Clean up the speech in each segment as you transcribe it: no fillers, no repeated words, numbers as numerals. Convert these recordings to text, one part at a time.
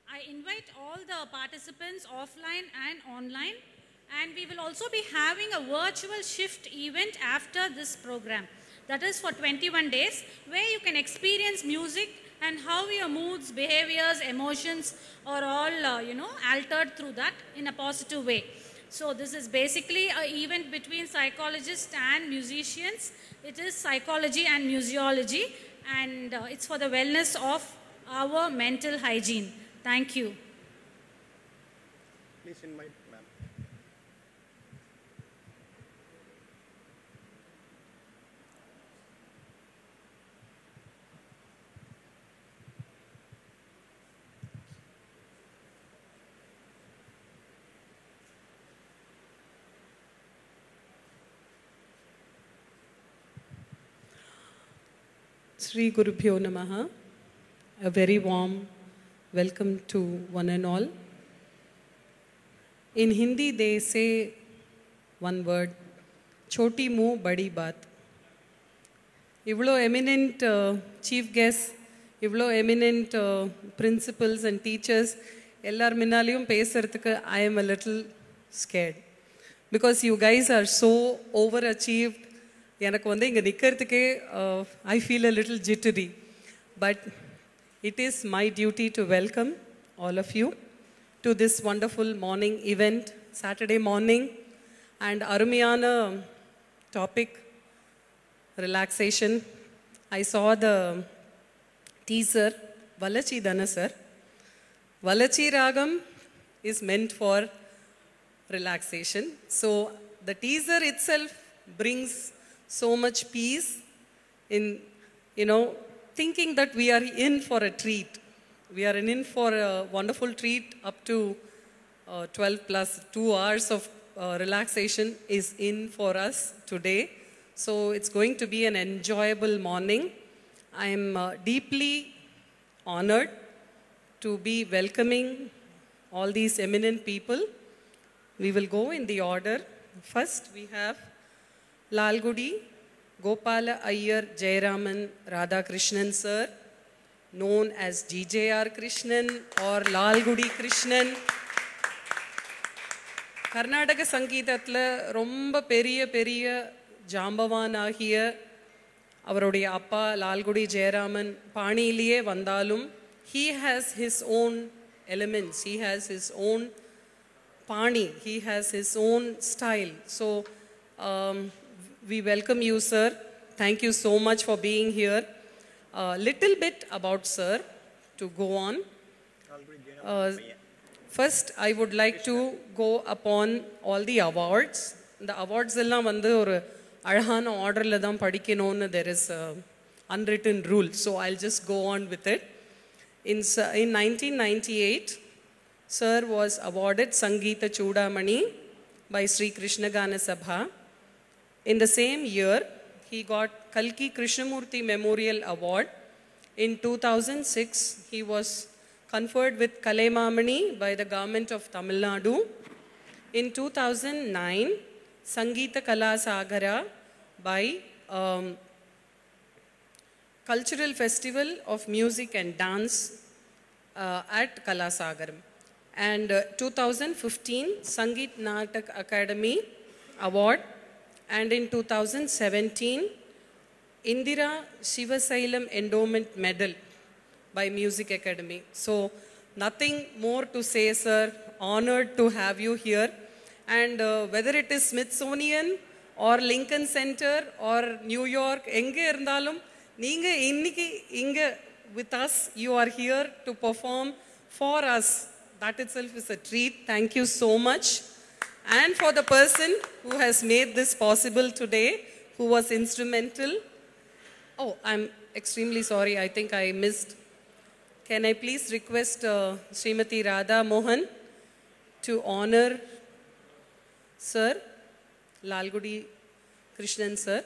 I invite all the participants offline and online, and we will also be having a virtual shift event after this program. That is for 21 days, where you can experience music and how your moods, behaviors, emotions are all, altered through that in a positive way. So this is basically an event between psychologists and musicians. It is psychology and museology, and it's for the wellness of our mental hygiene. Thank you. Please invite ma'am. Sri Gurubhyo Namaha. A very warm welcome to one and all. In Hindi, they say one word, Choti Muh Badi Baat. Ivlo eminent chief guests, ivlo eminent principals and teachers, ellar minnaliyum pesarathukku I am a little scared. Because you guys are so overachieved. எனக்கு வந்து இங்கே நிற்கிறதுக்கே I feel a little jittery. But it is my duty to welcome all of you to this wonderful morning event, Saturday morning. And Arumiyana topic, relaxation. I saw the teaser, Valachi Dana sir. Valachi Ragam is meant for relaxation. So the teaser itself brings so much peace in, thinking that we are in for a treat. We are in for a wonderful treat up to 12 plus 2 hours of relaxation is in for us today. So it's going to be an enjoyable morning. I am deeply honored to be welcoming all these eminent people. We will go in the order. First we have Lalgudi Gopala Iyer Jayaraman Radhakrishnan sir, known as GJR Krishnan or Lalgudi Krishnan. Karnataka Sangeethathila romba periya ஜாம்பவானாகிய அவருடைய அப்பா லால்குடி ஜெயராமன் பாணியிலேயே வந்தாலும் he has his own elements, he has his own pani, he has his own style. So we welcome you, sir. Thank you so much for being here. Little bit about sir to go on. First, I would like to go upon all the awards. The awards எல்லாம் வந்து ஒரு அழகான ஆர்டரில் தான் படிக்கணும்னு there is a unwritten rule. So I'll just go on with it. In 1998, sir was awarded Sangeeta Chudamani by Sri Krishna Gana Sabha. In the same year, he got Kalki Krishnamurti Memorial Award. In 2006, he was conferred with Kalaimamani by the government of Tamil Nadu. In 2009, Sangeeta Kala Sagara by Cultural Festival of Music and Dance at Kalasagaram. And 2015, Sangeet Natak Academy Award. And in 2017, Indira Shivasailam Endowment Medal by Music Academy. So nothing more to say, sir. Honored to have you here. And whether it is Smithsonian or Lincoln Center or New York, enge irundalum, neenga inniki inga with us, you are here to perform for us. That itself is a treat. Thank you so much. And for the person who has made this possible today, who was instrumental. Oh, I'm extremely sorry. I think I missed. Can I please request Srimati Radha Mohan to honor Sir, Lalgudi Krishnan sir.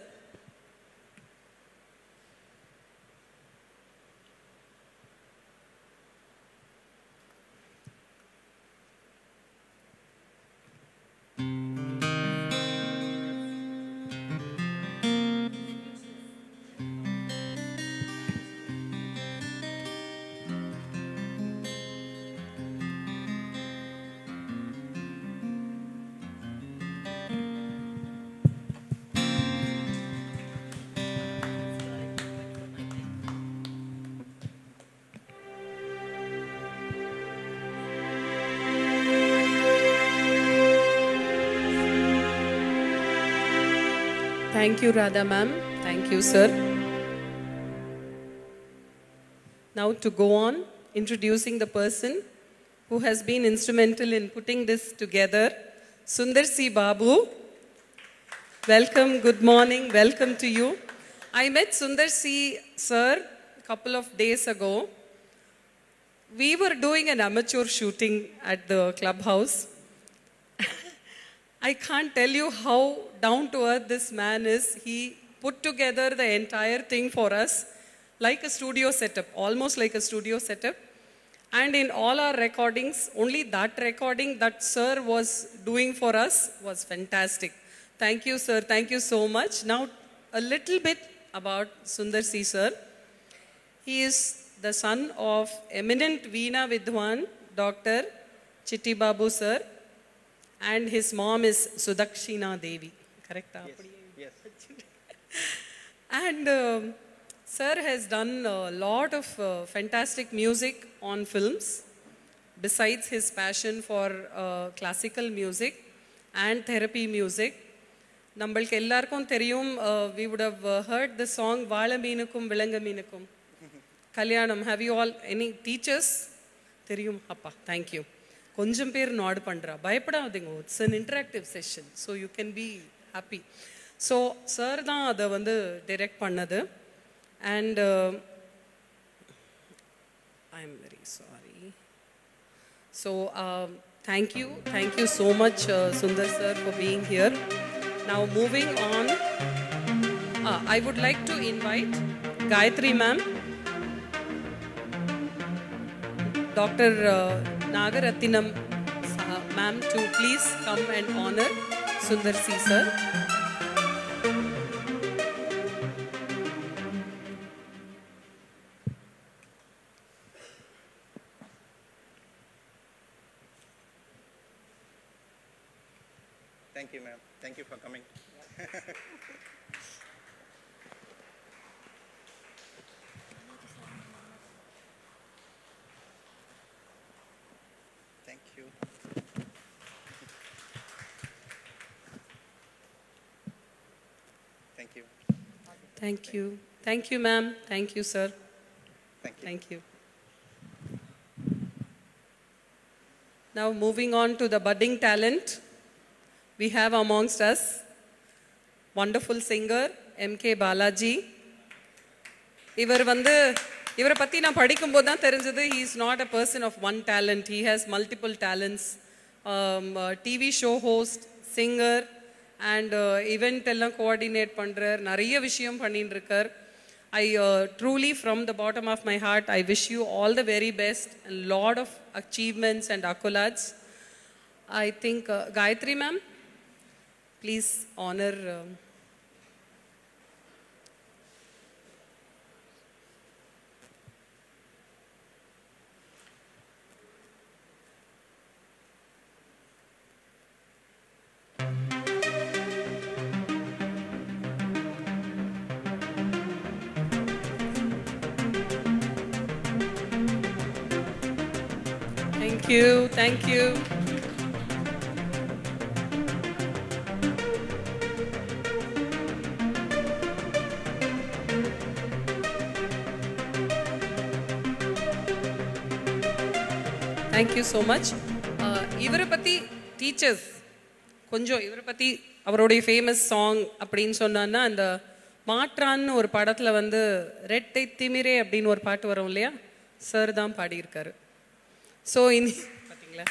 Thank you, Radha ma'am. Thank you, sir. Now to go on, introducing the person who has been instrumental in putting this together, Sundar C. Babu. Welcome, good morning, welcome to you. I met Sundar C. sir a couple of days ago. We were doing an amateur shooting at the clubhouse. I can't tell you how down to earth this man is. He put together the entire thing for us like a studio setup, almost like a studio setup. And in all our recordings, only that recording that sir was doing for us was fantastic. Thank you, sir. Thank you so much. Now, a little bit about Sundar C. sir. He is the son of eminent Veena Vidwan, Dr. Chitti Babu sir, and his mom is Sudakshina Devi. Correct? Yes. And sir has done a lot of fantastic music on films, besides his passion for classical music and therapy music. நம்மளுக்கு எல்லாருக்கும் தெரியும், we would have heard the song வாழ மீனுக்கும் விலங்க மீனுக்கும் கல்யாணம். Have you all any teachers? தெரியும் அப்பா, thank you. கொஞ்சம் பேர் not பண்றா, பயப்படாதீங்க. It's an interactive session, so you can be happy. So sir தான் அதை வந்து direct பண்ணது. And I'm very sorry. So thank you so much Sundar sir for being here. Now moving on, I would like to invite Gayatri ma'am, Dr. Nagarathinam ma'am to please come and honor Sundar C sir. Thank you, ma'am. Thank you for coming. Thank you. Thank you. Thank you. Thank you, ma'am. Thank you, sir. Thank you. Thank you. Now moving on to the budding talent. We have amongst us wonderful singer M.K. Balaji. இவரை பற்றி நான் படிக்கும்போது தான் தெரிஞ்சது, he is not a person of one talent. He has multiple talents. TV show host, singer, and event எல்லாம் coordinate பண்றார். நிறைய விஷயம் பண்ணிட்டு இருக்கார். I truly from the bottom of my heart, I wish you all the very best and lot of achievements and accolades. I think Gayatri ma'am, please honor. Thank you, thank you. Thank you so much. இவரை பற்றி teachers கொஞ்சம் இவரை பற்றி அவருடைய famous song அப்படின்னு சொன்னான்னா, அந்த மாற்றான்னு ஒரு படத்தில் வந்து ரெட்டை திமிரே அப்படின்னு ஒரு பாட்டு வரும் இல்லையா, சார் தான் பாடியிருக்காரு. ஸோ பார்த்தீங்களா,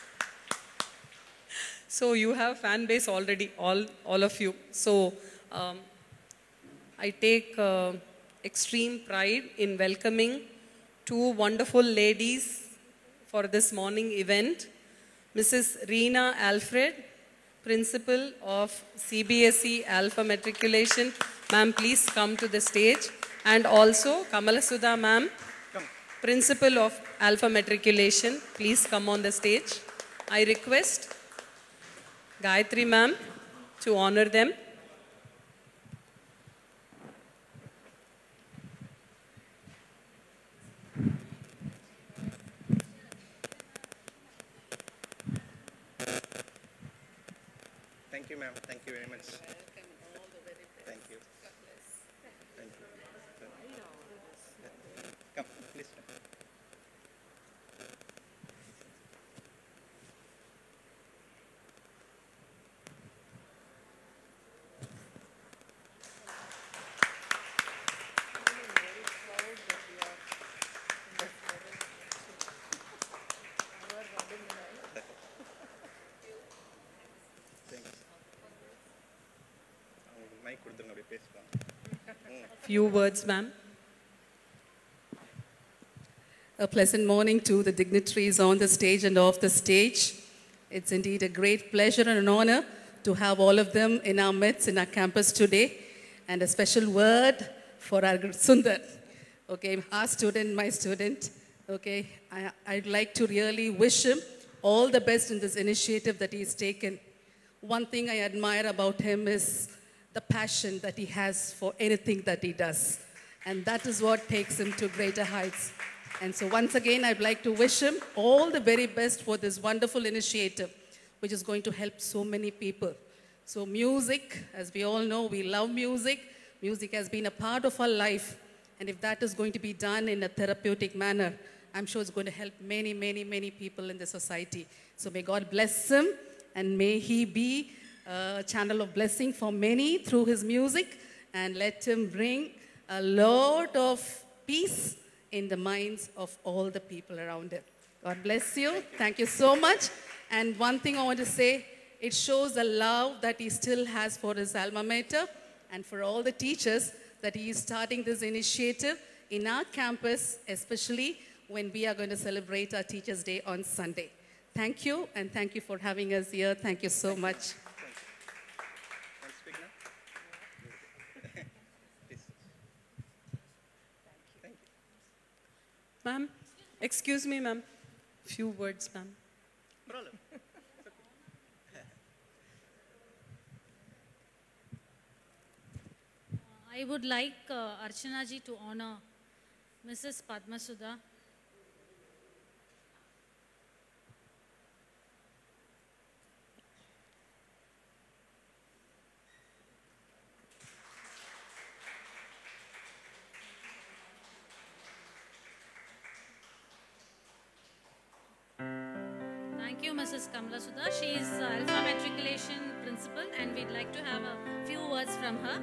so you have fan base already, all of you. So I take extreme pride in welcoming two wonderful ladies for this morning event. Mrs. Reena Alfred, Principal of CBSE Alpha Matriculation. Ma'am, please come to the stage. And also Kamalasudha ma'am, Principal of Alpha Matriculation. Please come on the stage. I request Gayatri ma'am to honor them. Thank you, ma'am. Thank you very much. கொடுத்துருங்க அப்படியே பேசுவாங்க. Few words, ma'am. A pleasant morning to the dignitaries on the stage and off the stage. It's indeed a great pleasure and an honor to have all of them in our midst, in our campus today. And a special word for our Sundar. Okay, our student, my student. Okay, I'd like to really wish him all the best in this initiative that he's taken. One thing I admire about him is the passion that he has for anything that he does. And that is what takes him to greater heights. And so once again, I'd like to wish him all the very best for this wonderful initiative, which is going to help so many people. So music, as we all know, we love music. Music has been a part of our life. And if that is going to be done in a therapeutic manner, I'm sure it's going to help many, many, many people in the society. So may God bless him, and may he be a channel of blessing for many through his music, and let him bring a lot of peace in the minds of all the people around him. God bless you. Thank you so much. And one thing I want to say, it shows the love that he still has for his alma mater and for all the teachers that he is starting this initiative in our campus, especially when we are going to celebrate our Teachers' Day on Sunday. Thank you, and thank you for having us here. Thank you so much. Want to speak now? Please. Thank you. Ma'am, excuse me, ma'am. Few words, ma'am. Problem. I would like Archana ji to honor Mrs. Padmasudha. Thank you, Mrs. Kamla Sudha. She is Alpha Matriculation Principal, and we'd like to have a few words from her.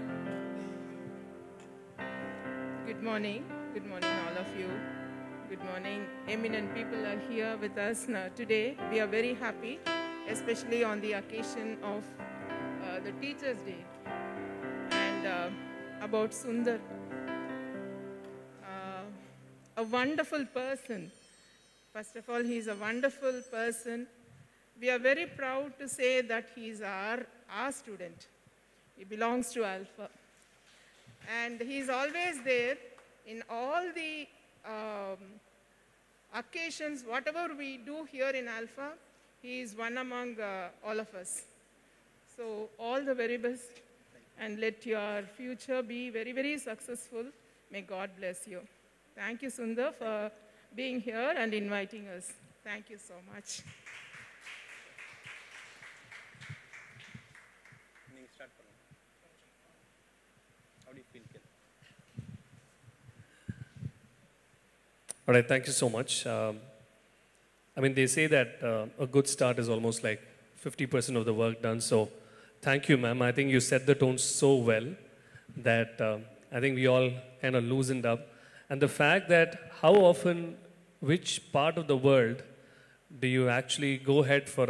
Good morning. Good morning, all of you. Good morning. Eminent people are here with us now today. We are very happy, especially on the occasion of the Teachers' Day. And about Sundar, a wonderful person. First of all, he is a wonderful person. We are very proud to say that he is our student. He belongs to Alpha. And he is always there in all the occasions, whatever we do here in Alpha, he is one among all of us. So all the very best, and let your future be very, very successful. May God bless you. Thank you, Sundar, for being here and inviting us. Thank you so much. நீங்க start பண்ணுங்க. How do you feel, Ken? All right, thank you so much. I mean, they say that a good start is almost like 50% of the work done. So, thank you, ma'am. I think you set the tone so well that I think we all kind of loosened up. And the fact that how often, which part of the world do you actually go ahead for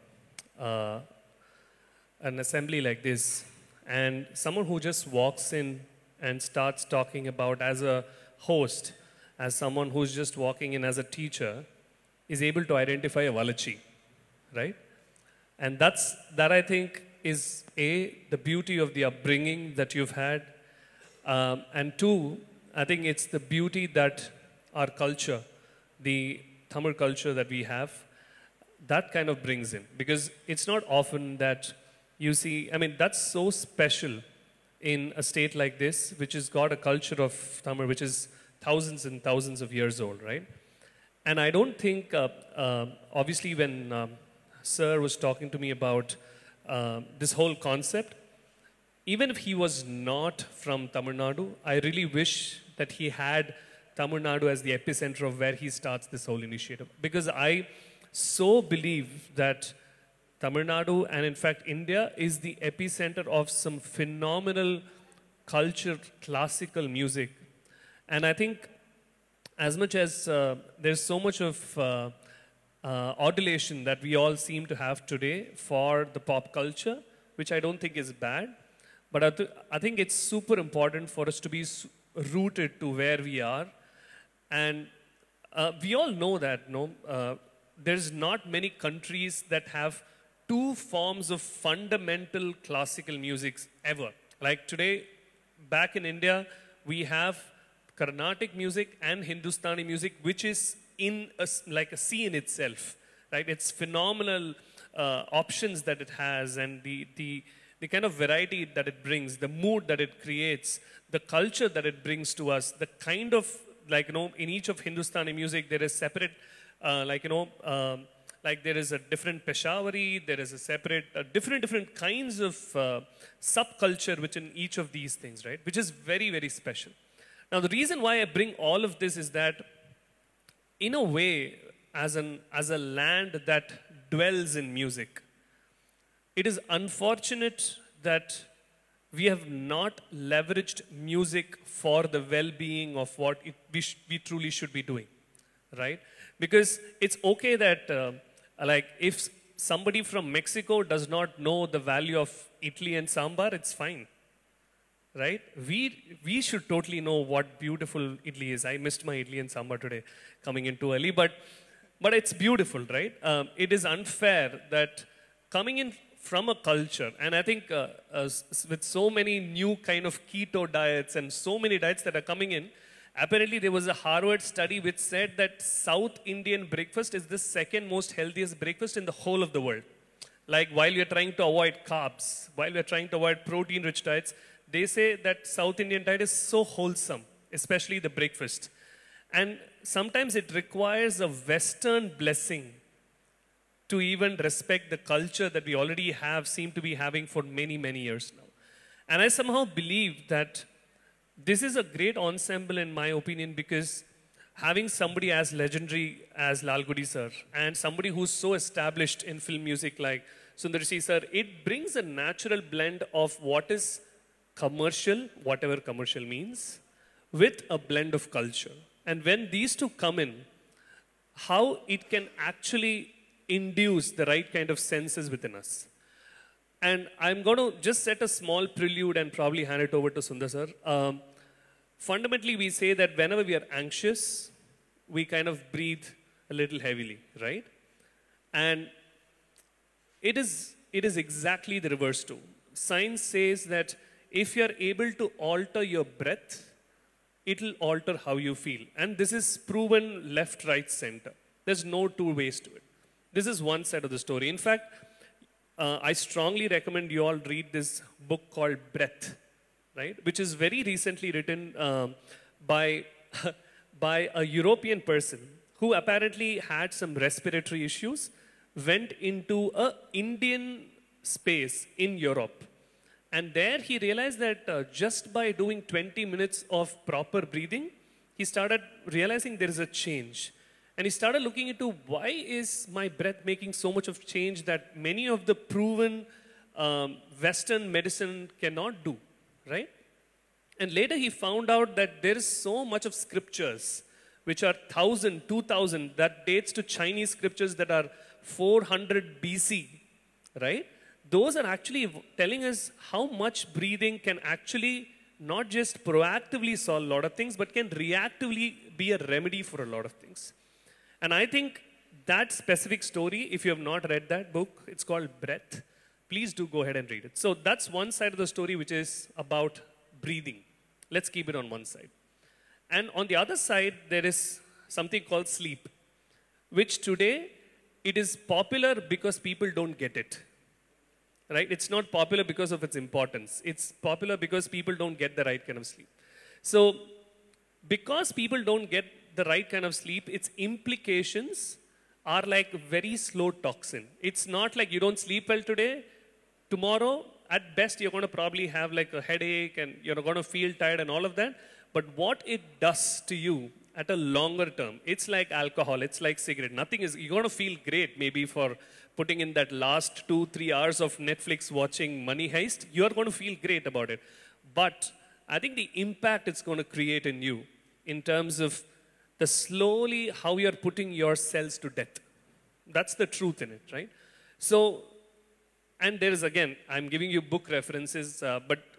an assembly like this, and someone who just walks in and starts talking about as a host, as someone who's just walking in as a teacher, is able to identify a Valachi, right? And that I think is the beauty of the upbringing that you've had, and two, I think it's the beauty that our culture, the Tamil culture that we have, that kind of brings in. Because it's not often that you see, I mean, that's so special in a state like this, which has got a culture of Tamil, which is thousands and thousands of years old, right? And I don't think, obviously when Sir was talking to me about this whole concept, even if he was not from Tamil Nadu, I really wish that he had Tamil Nadu as the epicenter of where he starts this whole initiative. Because I so believe that Tamil Nadu, and in fact India, is the epicenter of some phenomenal culture, classical music. And I think as much as there's so much of adulation that we all seem to have today for the pop culture, which I don't think is bad, But I think it's super important for us to be rooted to where we are. And we all know that, no? There's not many countries that have two forms of fundamental classical music ever. Like today, back in India, we have Carnatic music and Hindustani music, which is in like a sea in itself, right? It's phenomenal options that it has, and the kind of variety that it brings, the mood that it creates, the culture that it brings to us, the kind of, like, in each of Hindustani music, there is separate, like there is a different Peshawari, there is a separate, different kinds of subculture within each of these things, right? Which is very, very special. Now, the reason why I bring all of this is that, in a way, as a land that dwells in music, it is unfortunate that we have not leveraged music for the well-being of what we truly should be doing, right? Because it's okay that, like, if somebody from Mexico does not know the value of idli and sambar, it's fine, right? We should totally know what beautiful idli is. I missed my idli and sambar today, coming in too early, but it's beautiful, right? It is unfair that coming in from a culture, and I think with so many new kind of keto diets and so many diets that are coming in, apparently there was a Harvard study which said that South Indian breakfast is the second most healthiest breakfast in the whole of the world. Like, while we are trying to avoid carbs, while we are trying to avoid protein-rich diets, they say that South Indian diet is so wholesome, especially the breakfast. And sometimes it requires a Western blessing to even respect the culture that we already seem to be having for many, many years now. And I somehow believe that this is a great ensemble, in my opinion, because having somebody as legendary as Lal Gudi sir, and somebody who's so established in film music like Sundar Si sir, it brings a natural blend of what is commercial, whatever commercial means, with a blend of culture. And when these two come in, how it can actually induce the right kind of senses within us. And I'm going to just set a small prelude and probably hand it over to Sundar sir. Fundamentally, we say that whenever we are anxious, we kind of breathe a little heavily, right? And it is exactly the reverse too. Science says that if you are able to alter your breath, it will alter how you feel. And this is proven left, right, center. There's no two ways to it. This is one side of the story. In fact, I strongly recommend you all read this book called Breath, right? Which is very recently written by a European person who apparently had some respiratory issues, went into an Indian space in Europe. And there he realized that just by doing 20 minutes of proper breathing, he started realizing there is a change. And he started looking into, why is my breath making so much of change that many of the proven Western medicine cannot do, right? And later he found out that there is so much of scriptures, which are 1,000, 2,000, that dates to Chinese scriptures that are 400 BC, right? Those are actually telling us how much breathing can actually not just proactively solve a lot of things, but can reactively be a remedy for a lot of things. And I think that specific story, if you have not read that book, it's called Breath, please do go ahead and read it. So that's one side of the story, which is about breathing. Let's keep it on one side. And on the other side, there is something called sleep, which today, it is popular because people don't get it, right? It's not popular because of its importance. It's popular because people don't get the right kind of sleep. So because people don't get the right kind of sleep, its implications are like very slow toxin. It's not like you don't sleep well today. Tomorrow, at best, you're going to probably have like a headache and you're going to feel tired and all of that. But what it does to you at a longer term, it's like alcohol, it's like cigarette. Nothing is, you're going to feel great maybe for putting in that last 2-3 hours of Netflix watching Money Heist. You're going to feel great about it. But I think the impact it's going to create in you in terms of the slowly how you're putting your cells to death. That's the truth in it, right? So, and there is again, I'm giving you book references, but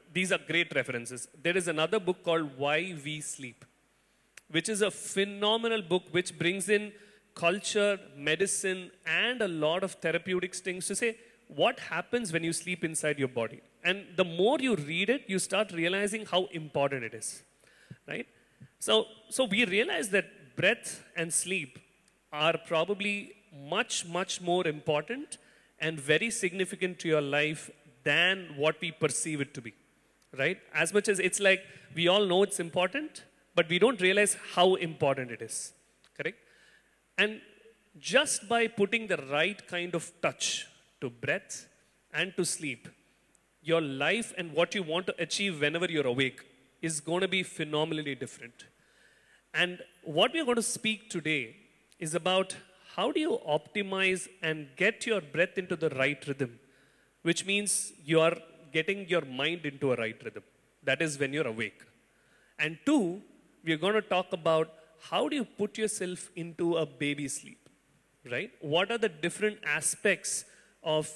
these are great references. There is another book called Why We Sleep, which is a phenomenal book which brings in culture, medicine, and a lot of therapeutic things to say what happens when you sleep inside your body. And the more you read it, you start realizing how important it is, right? So we realize that breath and sleep are probably much, much more important and very significant to your life than what we perceive it to be, right? As much as it's like we all know it's important, but we don't realize how important it is, correct? And just by putting the right kind of touch to breath and to sleep, your life and what you want to achieve whenever you're awake is going to be phenomenally different. And what we're going to speak today is about how do you optimize and get your breath into the right rhythm, which means you are getting your mind into a right rhythm. That is when you're awake. And two, we're going to talk about how do you put yourself into a baby sleep, right? What are the different aspects of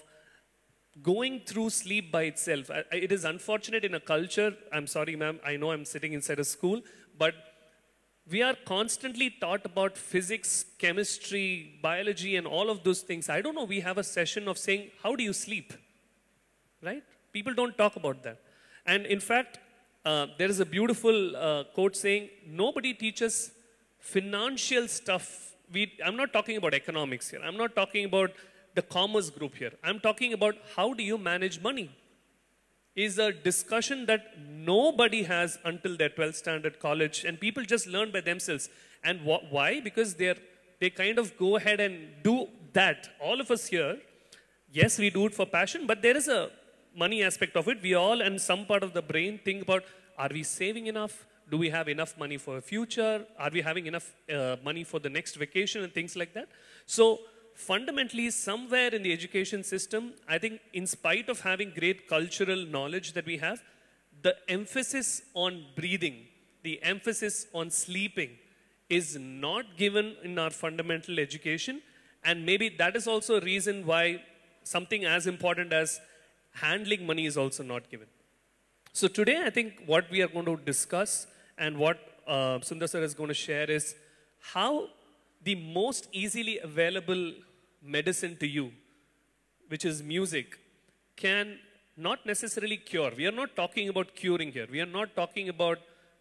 going through sleep by itself? It is unfortunate in a culture, I'm sorry ma'am, I know I'm sitting inside a school, but we are constantly taught about physics, chemistry, biology, and all of those things. I don't know, we have a session of saying, how do you sleep? Right? People don't talk about that. And in fact, there is a beautiful quote saying, nobody teaches financial stuff. I'm not talking about economics here. I'm not talking about the commerce group here. I'm talking about how do you manage money? Is a discussion that nobody has until their 12th standard college, and people just learn by themselves. And why? Because they kind of go ahead and do that. All of us here, yes, we do it for passion, but there is a money aspect of it. We all, and some part of the brain, think about, are we saving enough? Do we have enough money for a future? Are we having enough money for the next vacation and things like that? So fundamentally, somewhere in the education system, I think in spite of having great cultural knowledge that we have, the emphasis on breathing, the emphasis on sleeping is not given in our fundamental education. And maybe that is also a reason why something as important as handling money is also not given. So today, I think what we are going to discuss and what Sundar sir is going to share is how the most easily available medicine to you, which is music, can not necessarily cure. We are not talking about curing here. We are not talking about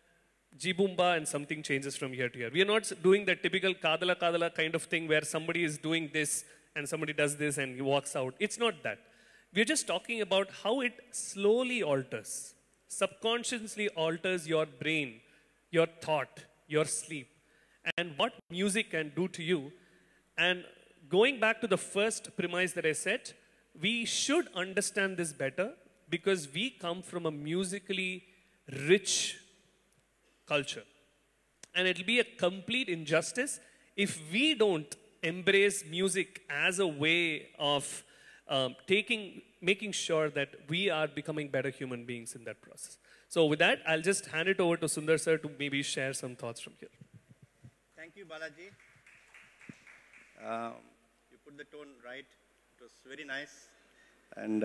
jibumba and something changes from here to here. We are not doing the typical kadala kadala kind of thing where somebody is doing this and somebody does this and he walks out. It's not that. We're just talking about how it slowly alters, subconsciously alters your brain, your thought, your sleep, and what music can do to you. And going back to the first premise that I said, we should understand this better because we come from a musically rich culture. And it'll be a complete injustice if we don't embrace music as a way of making sure that we are becoming better human beings in that process. So with that, I'll just hand it over to Sundar sir to maybe share some thoughts from here. Thank you, Balaji. You put the tone right. It was very nice. And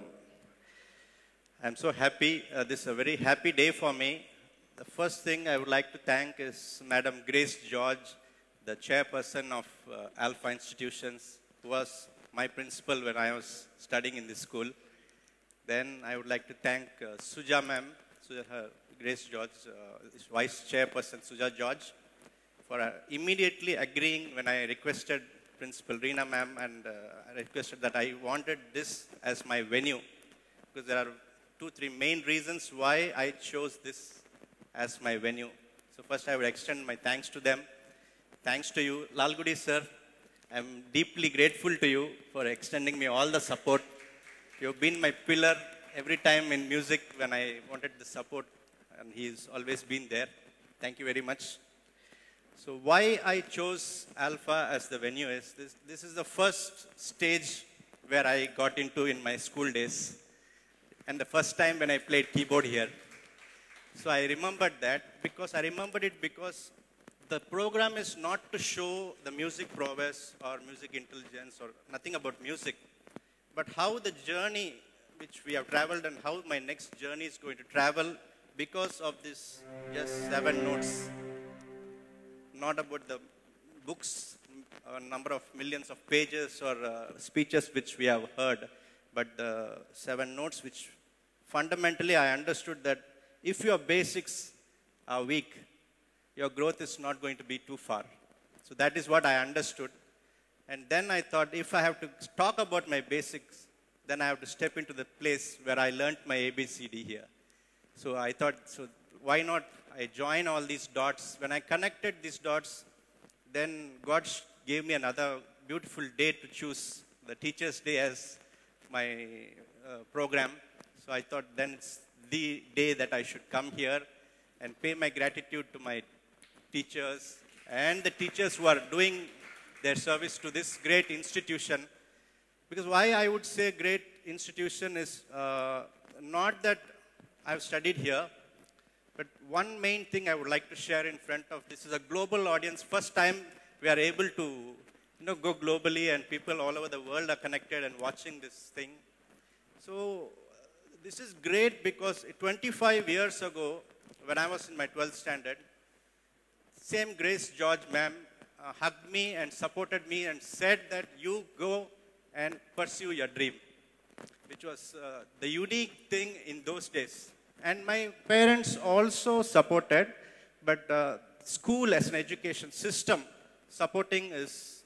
I'm so happy. This is a very happy day for me. The first thing I would like to thank is Madam Grace George, the chairperson of Alpha Institutions, who was my principal when I was studying in this school. Then I would like to thank Suja ma'am, Grace George, vice chairperson Suja George, for immediately agreeing when I requested Principal Reena ma'am and I requested that I wanted this as my venue because there are 2-3 main reasons why I chose this as my venue. So first I would extend my thanks to them. Thanks to you, Lalgudi sir. I'm deeply grateful to you for extending me all the support. You've been my pillar every time in music when I wanted the support, and he's always been there. Thank you very much. So why I chose Alpha as the venue is this is the first stage where I got into in my school days, and the first time when I played keyboard here. So I remembered that because the program is not to show the music prowess or music intelligence or nothing about music, but how the journey which we have traveled and how my next journey is going to travel because of this just 7 notes. Not about the books, a number of millions of pages or speeches which we have heard, but the 7 notes which fundamentally I understood that if your basics are weak, your growth is not going to be too far. So that is what I understood. And then I thought, if I have to talk about my basics, then I have to step into the place where I learned my ABCD here. So I thought, so why not I join all these dots. When I connected these dots, then God gave me another beautiful day to choose the Teacher's Day as my program. So I thought then it's the day that I should come here and pay my gratitude to my teachers and the teachers who are doing their service to this great institution. Because why I would say great institution is not that I've studied here, but one main thing I would like to share in front of this is a global audience. First time we are able to go globally and people all over the world are connected and watching this thing. So this is great because 25 years ago, when I was in my 12th standard, same Grace George ma'am hugged me and supported me and said that you go and pursue your dream, which was the unique thing in those days. And my parents also supported, but school as an education system supporting is,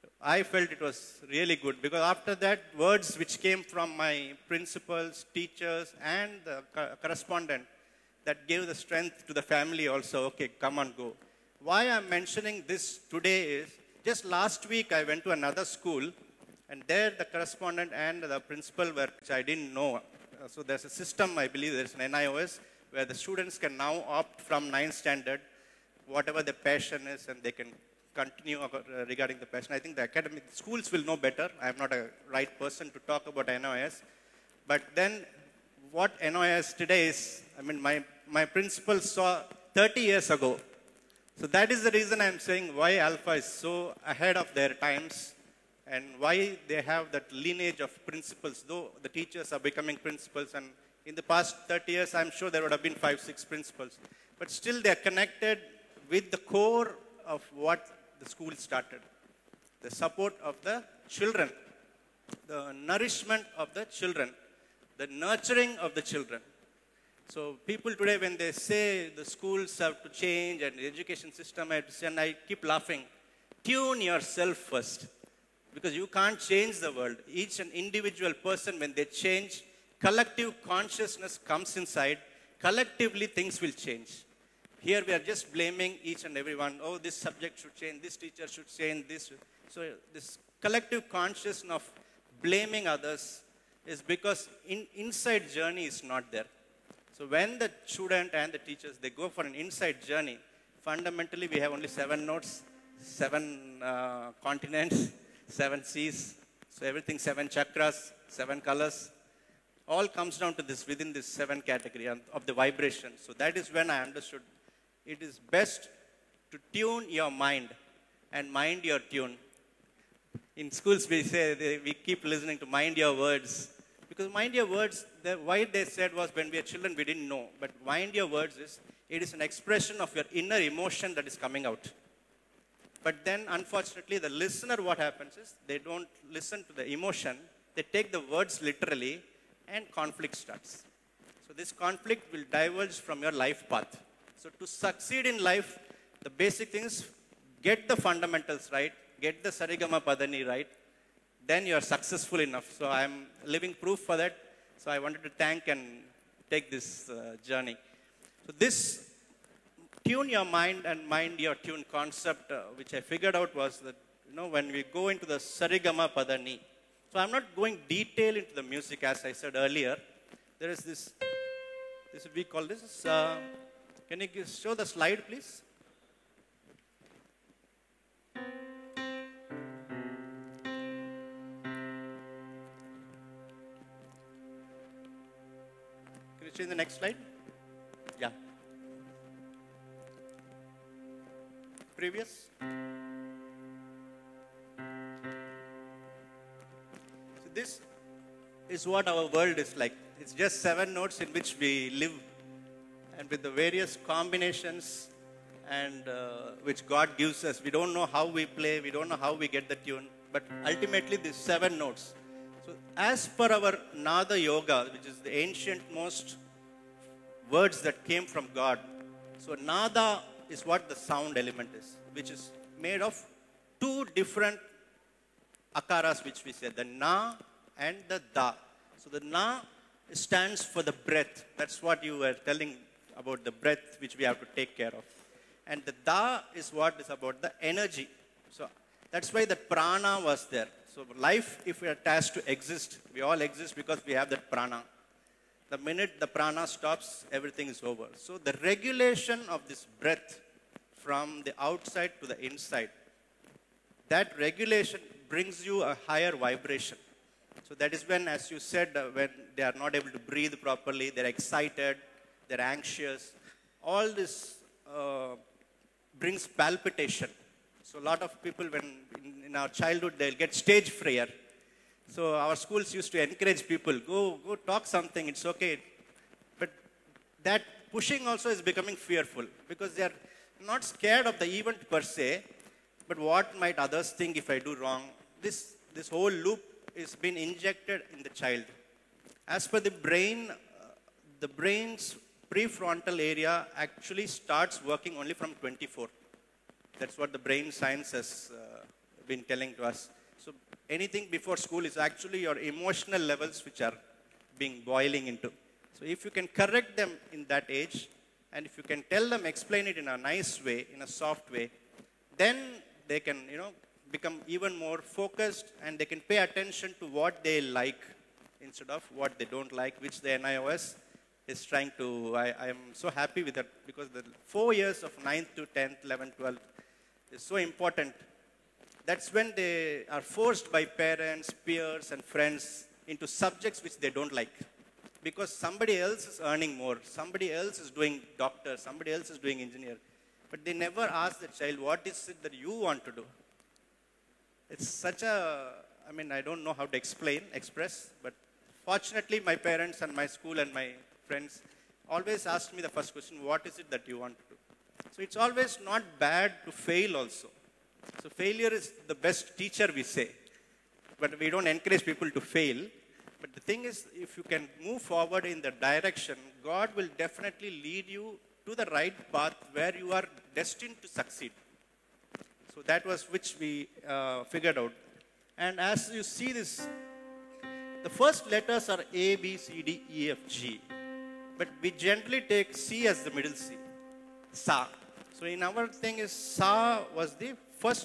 I felt it was really good because after that, words which came from my principals, teachers, and the correspondent that gave the strength to the family also, okay, come on, go. Why I'm mentioning this today is, just last week I went to another school and there the correspondent and the principal were, which I didn't know. So there's a system, I believe there's an NIOS, where the students can now opt from 9th standard, whatever their passion is, and they can continue regarding the passion. I think the academic schools will know better. I'm not a right person to talk about NIOS. But then what NIOS today is, I mean, my principal saw 30 years ago. So that is the reason I'm saying why Alpha is so ahead of their times and why they have that lineage of principals, though the teachers are becoming principals. And in the past 30 years, I'm sure there would have been 5, 6 principals. But still they're connected with the core of what the school started. The support of the children, the nourishment of the children, the nurturing of the children. So people today, when they say the schools have to change and the education system has to change, and I keep laughing, tune yourself first. Because you can't change the world. Each and individual person, when they change, collective consciousness comes inside. Collectively, things will change. Here we are just blaming each and everyone. Oh, this subject should change, this teacher should change, this. So this collective consciousness of blaming others is because inside journey is not there. So when the student and the teachers, they go for an inside journey, fundamentally we have only 7 notes, 7 continents, 7 seas, so everything 7 chakras, 7 colors, all comes down to this, within this 7 category of the vibration. So that is when I understood it is best to tune your mind and mind your tune. In schools we say, we keep listening to mind your words. Because mind your words, why they said was when we were children we didn't know. But mind your words is, it is an expression of your inner emotion that is coming out. But then unfortunately the listener, what happens is, they don't listen to the emotion, they take the words literally and conflict starts. So this conflict will diverge from your life path. So to succeed in life, the basic thing is get the fundamentals right, get the Sarigama Padani right, then you are successful enough. So I'm living proof for that. So I wanted to thank and take this journey. So this tune your mind and mind your tune concept, which I figured out was that, when we go into the Sarigama Padani, so I'm not going detail into the music as I said earlier. There is this we call this, can you show the slide please? In the next slide? Yeah. Previous? So is what our world is like. It's just 7 notes in which we live, and with the various combinations and which God gives us. We don't know how we play, we don't know how we get the tune, but ultimately these 7 notes. So as per our Nada Yoga, which is the ancient most words that came from God. So Nada is what the sound element is, which is made of 2 different akaras, which we say, the Na and the Da. So the Na stands for the breath. That's what you were telling about the breath which we have to take care of. And the Da is what is about the energy. So that's why the prana was there. So life, if it has to exist, we all exist because we have that prana. The minute the prana stops, everything is over. So the regulation of this breath from the outside to the inside, that regulation brings you a higher vibration. So that is when, as you said, when they are not able to breathe properly, they're excited, they're anxious. All this brings palpitation. So a lot of people, when in our childhood, they'll get stage fear. So our schools used to encourage people, go talk something, it's okay. But that pushing also is becoming fearful because they are not scared of the event per se, but what might others think if I do wrong. This whole loop is being injected in the child. As per the brain, the brain's prefrontal area actually starts working only from 24. That's what the brain science has been telling to us. So anything before school is actually your emotional levels which are being boiling into. So if you can correct them in that age, and if you can tell them, explain it in a nice way, in a soft way, then they can, become even more focused, and they can pay attention to what they like instead of what they don't like, which the NIOS is trying to. I am so happy with that because the 4 years of 9th to 10th, 11th, 12th is so important. That's when they are forced by parents, peers, and friends into subjects which they don't like. Because somebody else is earning more, somebody else is doing doctor, somebody else is doing engineer. But they never ask the child, what is it that you want to do? It's such a, I don't know how to express, but fortunately my parents and my school and my friends always asked me the first question, what is it that you want to do? So it's always not bad to fail also. So failure is the best teacher, we say. But we don't encourage people to fail. But the thing is, if you can move forward in the direction, God will definitely lead you to the right path where you are destined to succeed. So that was which we figured out. And as you see this, the first letters are A, B, C, D, E, F, G. But we generally take C as the middle C. Sa. So in our thing is, Sa was the first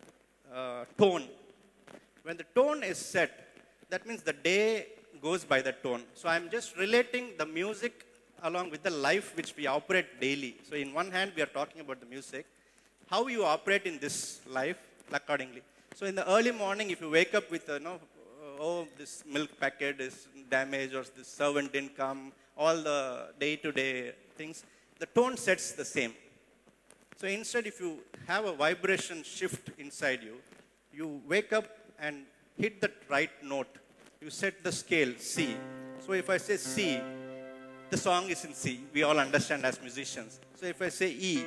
tone. When the tone is set, that means the day goes by the tone. So I'm just relating the music along with the life which we operate daily. So in one hand, we are talking about the music, how you operate in this life accordingly. So in the early morning, if you wake up with, this milk packet is damaged or this servant didn't come, all the day-to-day things, the tone sets the same. So instead, if you have a vibration shift inside you, you wake up and hit the right note. You set the scale, C. So if I say C, the song is in C. We all understand as musicians. So if I say E,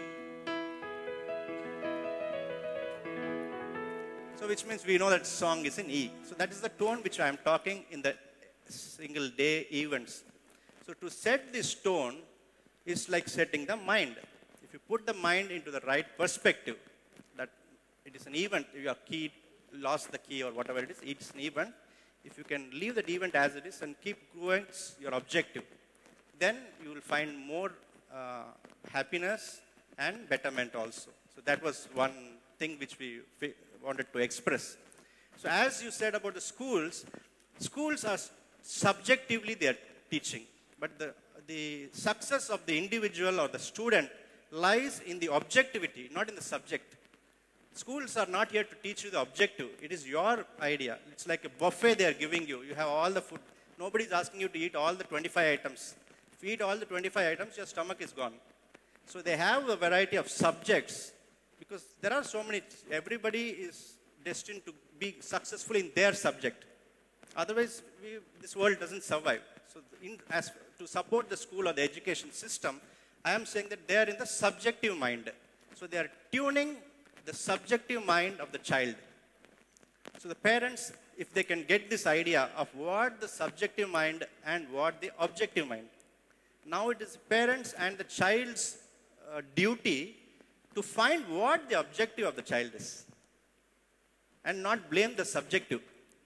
so which means we know that song is in E. So that is the tone which I am talking in the single day events. So to set this tone is like setting the mind. If you put the mind into the right perspective, that it is an event, your key, lost the key or whatever it is, it's an event. If you can leave that event as it is and keep growing your objective, then you will find more happiness and betterment also. So that was one thing which we wanted to express. So as you said about the schools are subjectively they are teaching, but the success of the individual or the student lies in the objectivity, not in the subject. Schools are not here to teach you the objective. It is your idea. It's like a buffet they are giving you. You have all the food. Nobody is asking you to eat all the 25 items. If you eat all the 25 items, your stomach is gone. So they have a variety of subjects because there are so many. Everybody is destined to be successful in their subject. Otherwise, this world doesn't survive. So as to support the school or the education system, I am saying that they are in the subjective mind. So they are tuning the subjective mind of the child. So the parents, if they can get this idea of what the subjective mind and what the objective mind. Now it is parents and the child's duty to find what the objective of the child is and not blame the subjective.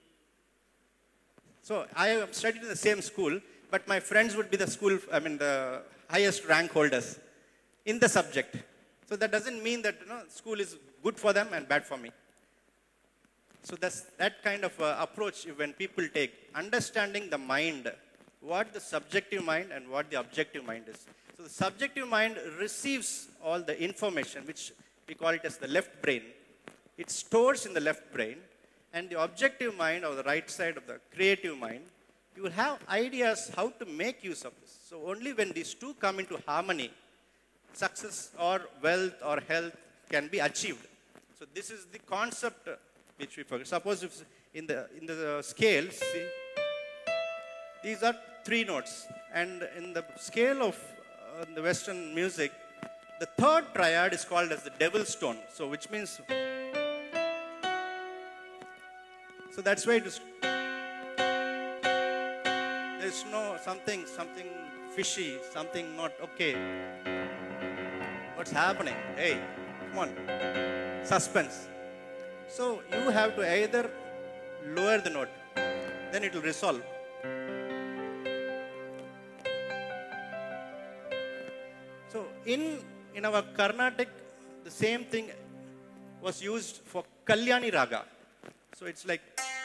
So I have studied in the same school, but my friends would be the highest rank holders in the subject. So that doesn't mean that school is good for them and bad for me. So that's that kind of approach when people take, understanding the mind, what the subjective mind and what the objective mind is. So the subjective mind receives all the information, which we call it as the left brain. It stores in the left brain, and the objective mind, or the right side of the creative mind, you will have ideas how to make use of this. So only when these two come into harmony, success or wealth or health can be achieved. So this is the concept which we forget. Suppose if in the scales, see, these are 3 notes, and in the scale of the Western music, the third triad is called as the devil's tone. So which means, so that's why it is. There's no something fishy, something not okay. What's happening? Hey, come on, suspense. So you have to either lower the note, then it will resolve. So in our Carnatic, the same thing was used for Kalyani Raga. So it's like,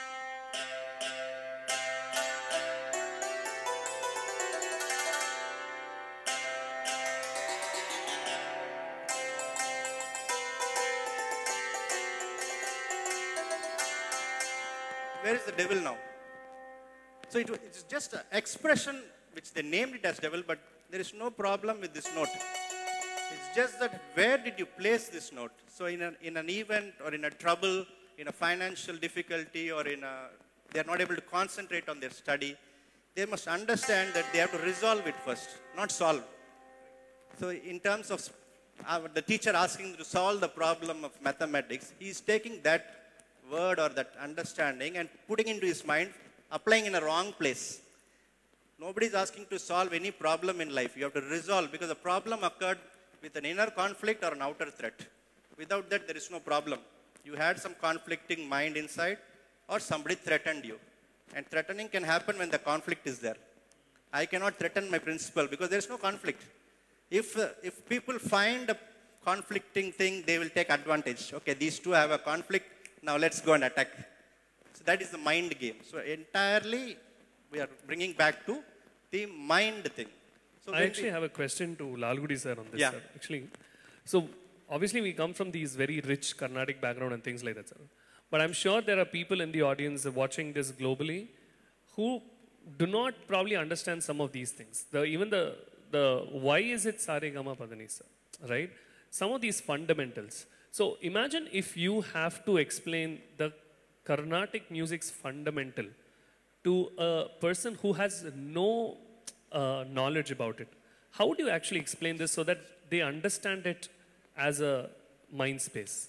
where is the devil now? So it's just an expression which they named it as devil, but there is no problem with this note. It's just that where did you place this note? So in an event or in a trouble, in a financial difficulty, or they are not able to concentrate on their study, they must understand that they have to resolve it first, not solve. So in terms of the teacher asking them to solve the problem of mathematics, he is taking that word or that understanding and putting into his mind, applying in a wrong place. Nobody is asking to solve any problem in life. You have to resolve, because the problem occurred with an inner conflict or an outer threat. Without that, there is no problem. You had some conflicting mind inside, or somebody threatened you. And threatening can happen when the conflict is there. I cannot threaten my principal because there is no conflict. If people find a conflicting thing, they will take advantage. Okay, these two have a conflict, now let's go and attack. So that is the mind game. So entirely, we are bringing back to the mind thing. So I actually have a question to Lalgudi sir on this. Yeah. Sir. Actually, so obviously we come from these very rich Carnatic background and things like that, sir. But I'm sure there are people in the audience watching this globally who do not probably understand some of these things. Even the why is it Sare Gama Padani, sir, right? Some of these fundamentals. So imagine if you have to explain the Carnatic music's fundamental to a person who has no knowledge about it. How would you actually explain this so that they understand it as a mind space?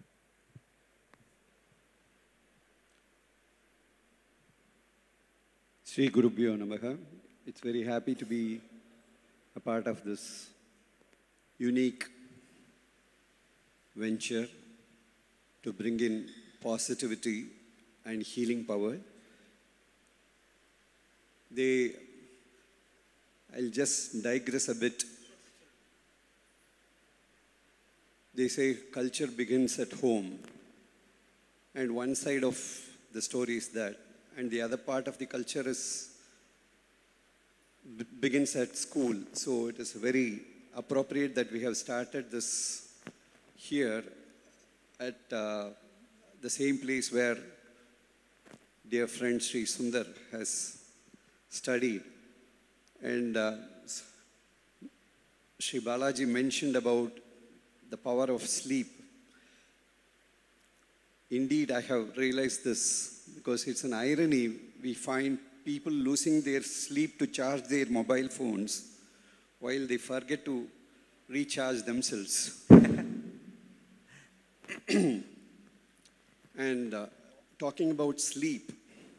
Sri Gurubhyo Namaha. It's very happy to be a part of this unique venture to bring in positivity and healing power. I'll just digress a bit. They say culture begins at home. And one side of the story is that. And the other part of the culture begins at school. So it is very appropriate that we have started this here at the same place where dear friend Sri Sundar has studied. And Sri Balaji mentioned about the power of sleep. Indeed, I have realized this because it's an irony. We find people losing their sleep to charge their mobile phones while they forget to recharge themselves. And talking about sleep,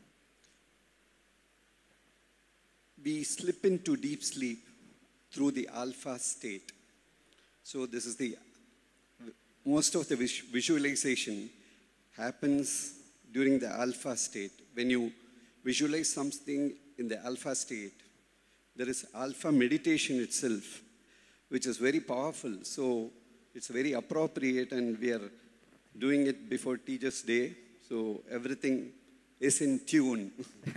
we slip into deep sleep through the alpha state. So this is most of the visualization happens during the alpha state. When you visualize something in the alpha state, there is alpha meditation itself, which is very powerful. So it's very appropriate, and we are doing it before Teachers' Day. So everything is in tune.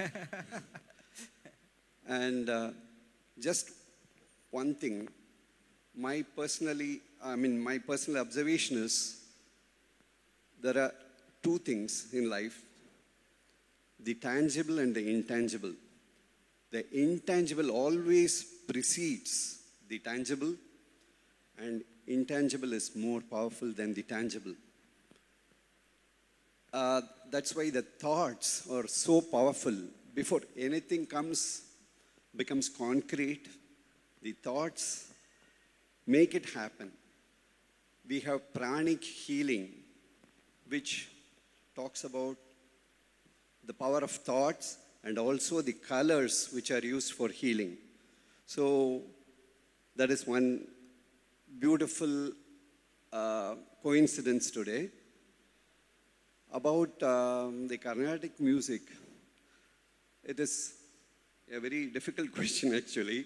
And just one thing, my personal observation is there are two things in life, the tangible and the intangible. The intangible always precedes the tangible, and intangible is more powerful than the tangible. That's why the thoughts are so powerful. Before anything becomes concrete, the thoughts make it happen. We have pranic healing, which talks about the power of thoughts and also the colors which are used for healing. So that is one beautiful coincidence today. About the Carnatic music, it is a very difficult question actually.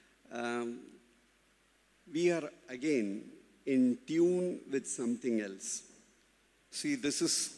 We are again in tune with something else. See, this is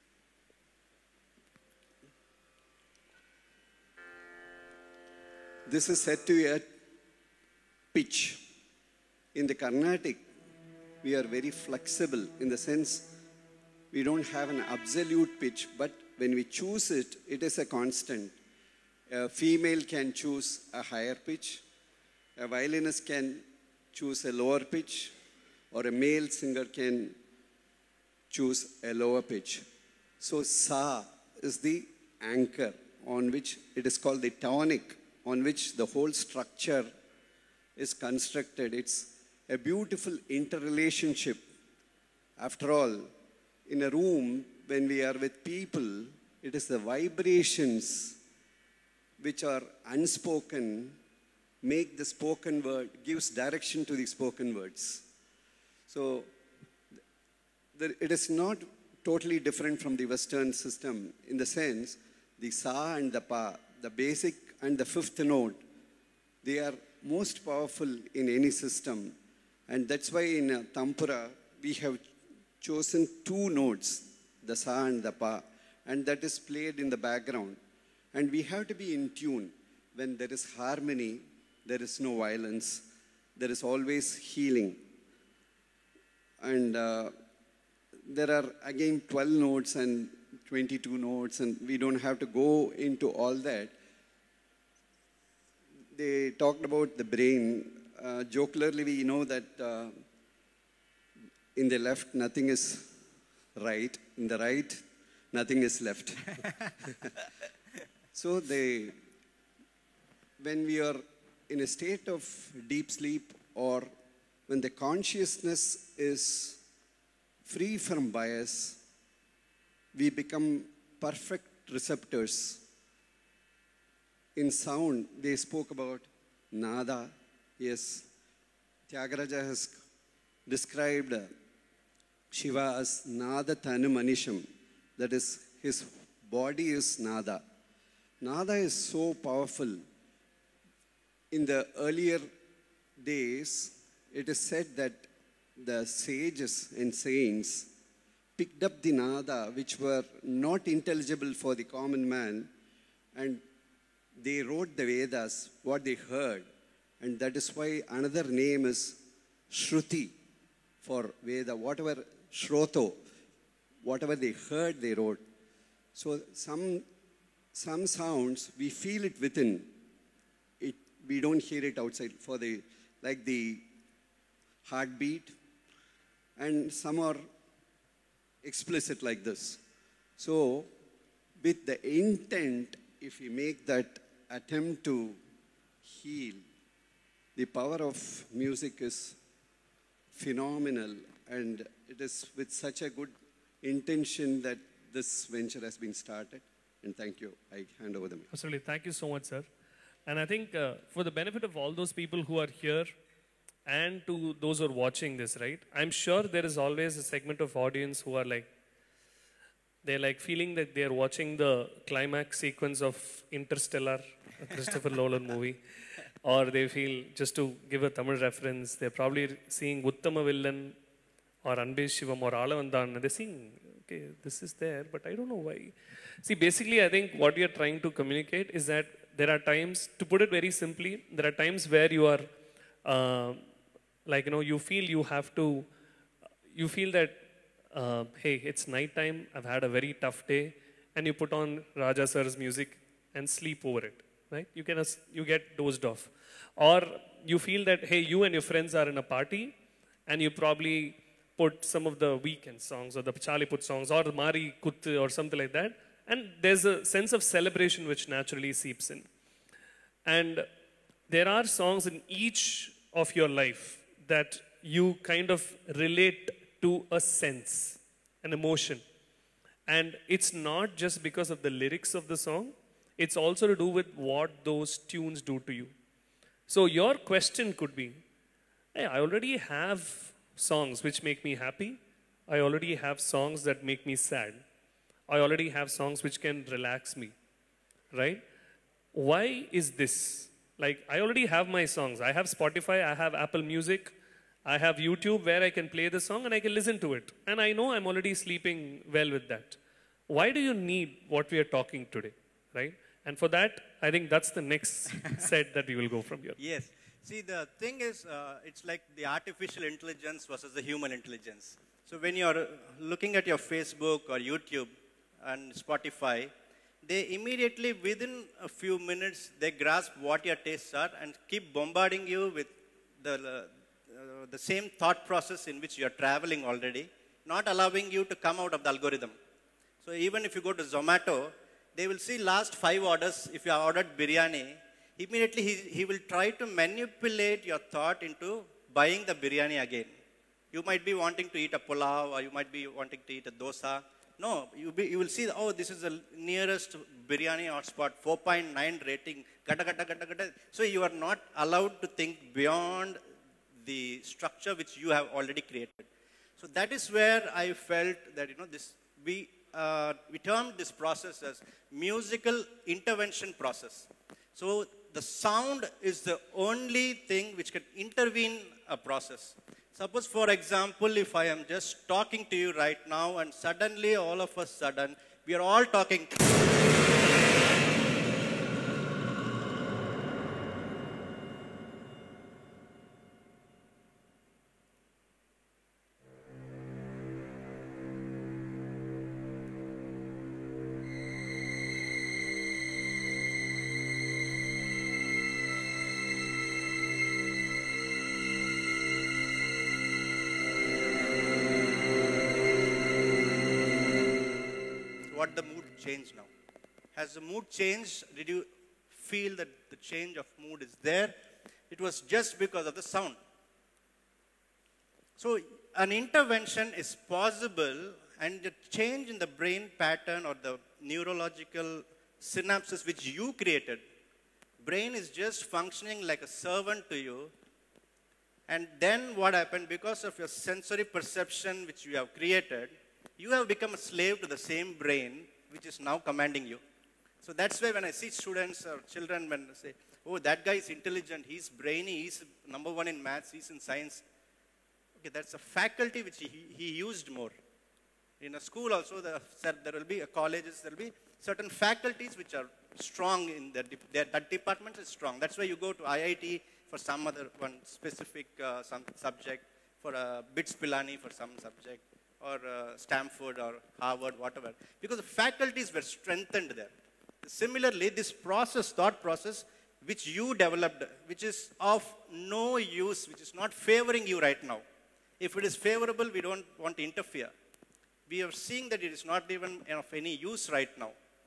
set to a pitch. In the Carnatic, we are very flexible in the sense we don't have an absolute pitch, but when we choose it, it is a constant. A female can choose a higher pitch, a violinist can choose a lower pitch, or a male singer can choose a lower pitch. So sa is the anchor on which it is called the tonic, on which the whole structure is constructed. It's a beautiful interrelationship. After all, in a room, when we are with people, it is the vibrations which are unspoken make the spoken word, gives direction to the spoken words. So it is not totally different from the Western system in the sense the sa and the pa, the basic and the fifth note, they are most powerful in any system. And that's why in Tampura, we have chosen two notes, the sa and the pa, and that is played in the background. And we have to be in tune. When there is harmony, there is no violence. There is always healing. And there are again 12 notes and 22 notes, and we don't have to go into all that. They talked about the brain. Jocularly, we know that in the left, nothing is right. In the right, nothing is left. So when we are in a state of deep sleep, or when the consciousness is free from bias, we become perfect receptors. In sound, they spoke about nada. Yes, Tyagaraja has described Shiva as nada tanu manisham. That is, his body is nada. Nada is so powerful. In the earlier days, it is said that the sages and saints picked up the nada, which were not intelligible for the common man, and they wrote the Vedas, what they heard. And that is why another name is Shruti for Veda. Whatever Shroto, whatever they heard, they wrote. So some sounds, we feel it within. We don't hear it outside, like the heartbeat. And some are explicit like this. So with the intent if we make that attempt to heal, the power of music is phenomenal, and it is with such a good intention that this venture has been started. And thank you. I hand over the mic. Absolutely. Thank you so much, sir. And I think for the benefit of all those people who are here and to those who are watching this, right? I'm sure there is always a segment of audience who are like, they're like feeling that they're watching the climax sequence of Interstellar, a Christopher Nolan movie. Or they feel, just to give a Tamil reference, they're probably seeing Uttama Villan or Anbe Shivam or Alavandan. And they're seeing, okay, this is there, but I don't know why. See, basically, I think what we are trying to communicate is that there are times, to put it very simply, there are times where you are, you feel you have to, you feel that, hey, it's nighttime, I've had a very tough day, and you put on Raja sir's music and sleep over it, right? You get dozed off. Or you feel that, hey, you and your friends are in a party, and you probably put some of the weekend songs or the Pachaliput songs or the Mari Kuttu or something like that. And there's a sense of celebration which naturally seeps in. And there are songs in each of your life that you kind of relate to a sense, an emotion. And it's not just because of the lyrics of the song, it's also to do with what those tunes do to you. So your question could be, hey, I already have songs which make me happy. I already have songs that make me sad. I already have songs which can relax me, right? Why is this? Like, I already have my songs. I have Spotify, I have Apple Music, I have YouTube where I can play the song and I can listen to it. And I know I'm already sleeping well with that. Why do you need what we are talking today, right? And for that, I think that's the next set that we will go from here. Yes. See, the thing is, it's like the artificial intelligence versus the human intelligence. So when you're looking at your Facebook or YouTube and Spotify, they immediately, within a few minutes, they grasp what your tastes are and keep bombarding you with the same thought process in which you're traveling already, not allowing you to come out of the algorithm. So even if you go to Zomato, they will see last 5 orders. If you have ordered biryani, immediately he will try to manipulate your thought into buying the biryani again. You might be wanting to eat a pulao, or you might be wanting to eat a dosa. No, you will see, oh, this is the nearest biryani hotspot, 4.9 rating. Gata, gata, gata, gata. So you are not allowed to think beyond the structure which you have already created. So that is where I felt that, we termed this process as musical intervention process. So the sound is the only thing which can intervene a process. Suppose, for example, if I am just talking to you right now and suddenly, all of a sudden, we are all talking. What the mood changed now? Has the mood changed? Did you feel that the change of mood is there? It was just because of the sound. So an intervention is possible, and the change in the brain pattern or the neurological synapses which you created, brain is just functioning like a servant to you. And then what happened? Because of your sensory perception which you have created, you have become a slave to the same brain which is now commanding you. So that's why when I see students or children, when they say, oh, that guy is intelligent, he's brainy, he's number 1 in maths, he's in science. Okay, that's a faculty which he used more. In a school also, there will be colleges, there will be certain faculties which are strong in that department is strong. That's why you go to IIT for some other one specific some subject, for BITS Pilani for some subject, or Stanford or Harvard, whatever, because the faculties were strengthened there. Similarly, this process, thought process, which you developed, which is of no use, which is not favoring you right now. If it is favorable, we don't want to interfere. We are seeing that it is not even of any use right now.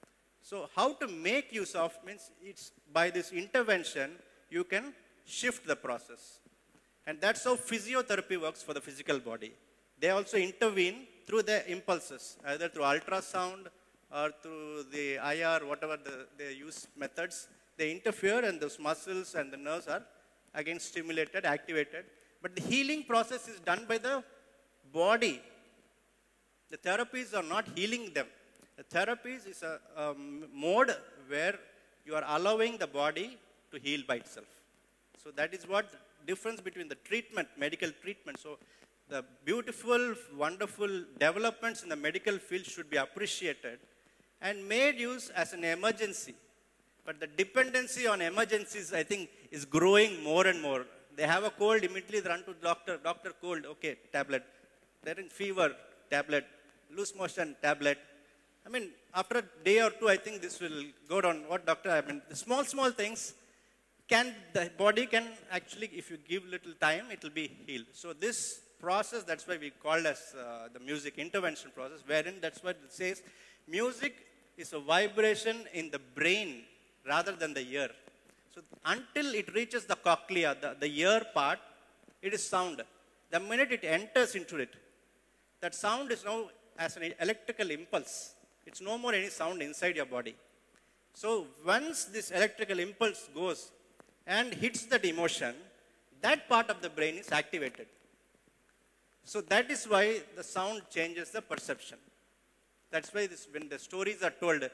So how to make use of means it's by this intervention, you can shift the process. And that's how physiotherapy works for the physical body. They also intervene through the impulses, either through ultrasound or through the IR, whatever they use methods. They interfere and those muscles and the nerves are again stimulated, activated. But the healing process is done by the body. The therapies are not healing them. The therapies is a mode where you are allowing the body to heal by itself. So that is what difference between the treatment, medical treatment. So the beautiful, wonderful developments in the medical field should be appreciated and made use as an emergency. But the dependency on emergencies, I think, is growing more and more. They have a cold, immediately they run to doctor, cold, okay, tablet. They're in fever, tablet. Loose motion, tablet. I mean, after a day or two, I think this will go down. What doctor, I mean, the small things, the body can actually, if you give little time, it will be healed. So this process, that's why we call as the music intervention process, wherein that's what it says, music is a vibration in the brain rather than the ear. So until it reaches the cochlea, the ear part, it is sound. The minute it enters into it, that sound is now as an electrical impulse. It's no more any sound inside your body. So once this electrical impulse goes and hits that emotion, that part of the brain is activated. So that is why the sound changes the perception. That's why when the stories are told,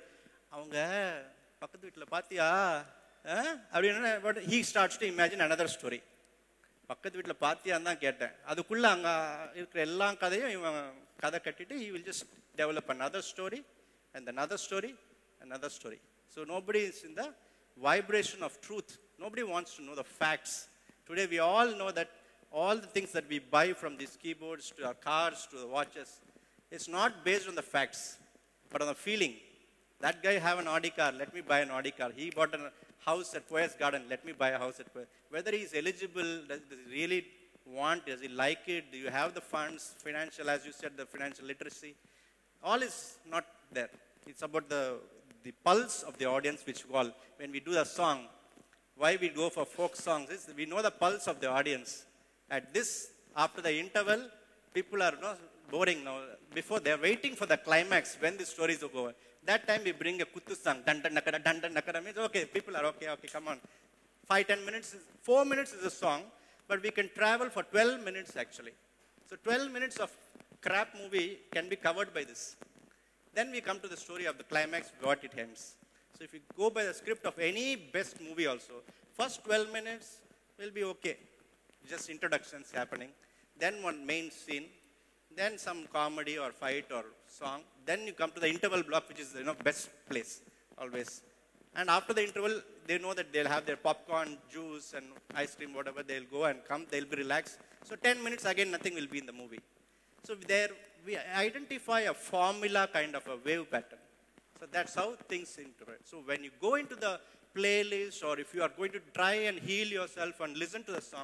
he starts to imagine another story. பக்கத்து வீட்டில் பார்த்தியான்னு தான் கேட்டேன். அதுக்குள்ளே அங்கே இருக்கிற எல்லா கதையும் இவன் கதை கட்டிட்டு he will just develop another story and another story, another story. So nobody is in the vibration of truth. Nobody wants to know the facts. Today we all know that all the things that we buy from these keyboards to our cars to the watches, it's not based on the facts, but on the feeling. That guy have an Audi car, let me buy an Audi car. He bought a house at Poyas Garden, let me buy a house at Poyas. Whether he is eligible, does he really want, does he like it, do you have the funds, financial, as you said, the financial literacy, all is not there. It's about the pulse of the audience, which we call, when we do the song, why we go for folk songs is we know the pulse of the audience. At this, after the interval, people are boring now. Before, they are waiting for the climax when the stories will go over. That time we bring a kuttu song, dan dan nakara, means okay, people are okay, come on. 5-10 minutes, 4 minutes is a song, but we can travel for 12 minutes actually. So 12 minutes of crap movie can be covered by this. Then we come to the story of the climax, what it ends. So if you go by the script of any best movie also, first 12 minutes will be okay. Just introductions happening. Then one main scene. Then some comedy or fight or song. Then you come to the interval block, which is best place always. And after the interval, they know that they'll have their popcorn, juice, and ice cream, whatever. They'll go and come. They'll be relaxed. So 10 minutes again, nothing will be in the movie. So there we identify a formula kind of a wave pattern. So that's how things interact. So when you go into the playlist, or if you are going to try and heal yourself and listen to the song,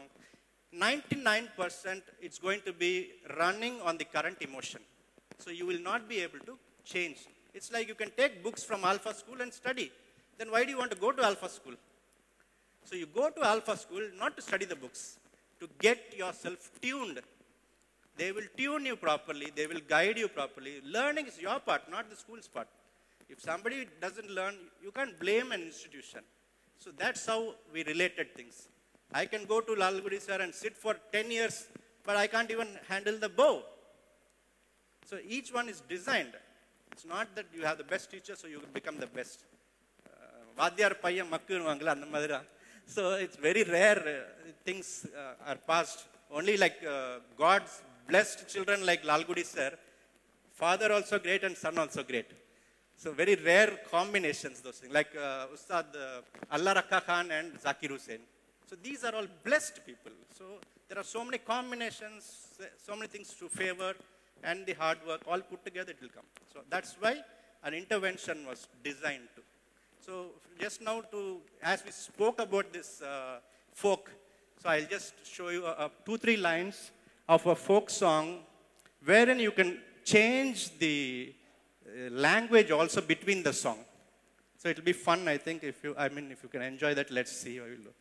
99% it's going to be running on the current emotion. So you will not be able to change. It's like you can take books from Alpha School and study. Then why do you want to go to Alpha School? So you go to Alpha School not to study the books, to get yourself tuned. They will tune you properly. They will guide you properly. Learning is your part, not the school's part. If somebody doesn't learn, you can't blame an institution. So that's how we related things. I can go to Lalgudi sir and sit for 10 years, but I can't even handle the bow. So each one is designed. It's not that you have the best teacher, so you become the best. Vadhyar payya makku vangala andha madira. So it's very rare things are passed. Only like God's blessed children like Lalgudi sir, father also great and son also great. So very rare combinations, those things, like Ustad Allah Rakha Khan and Zakir Hussain. So these are all blessed people. So there are so many combinations, so many things to favor, and the hard work, all put together it will come. So that's why an intervention was designed to. So just now as we spoke about this folk, so I'll just show you 2-3 lines of a folk song wherein you can change the language also between the song. So it'll be fun, I think. If you can enjoy that, let's see how we look.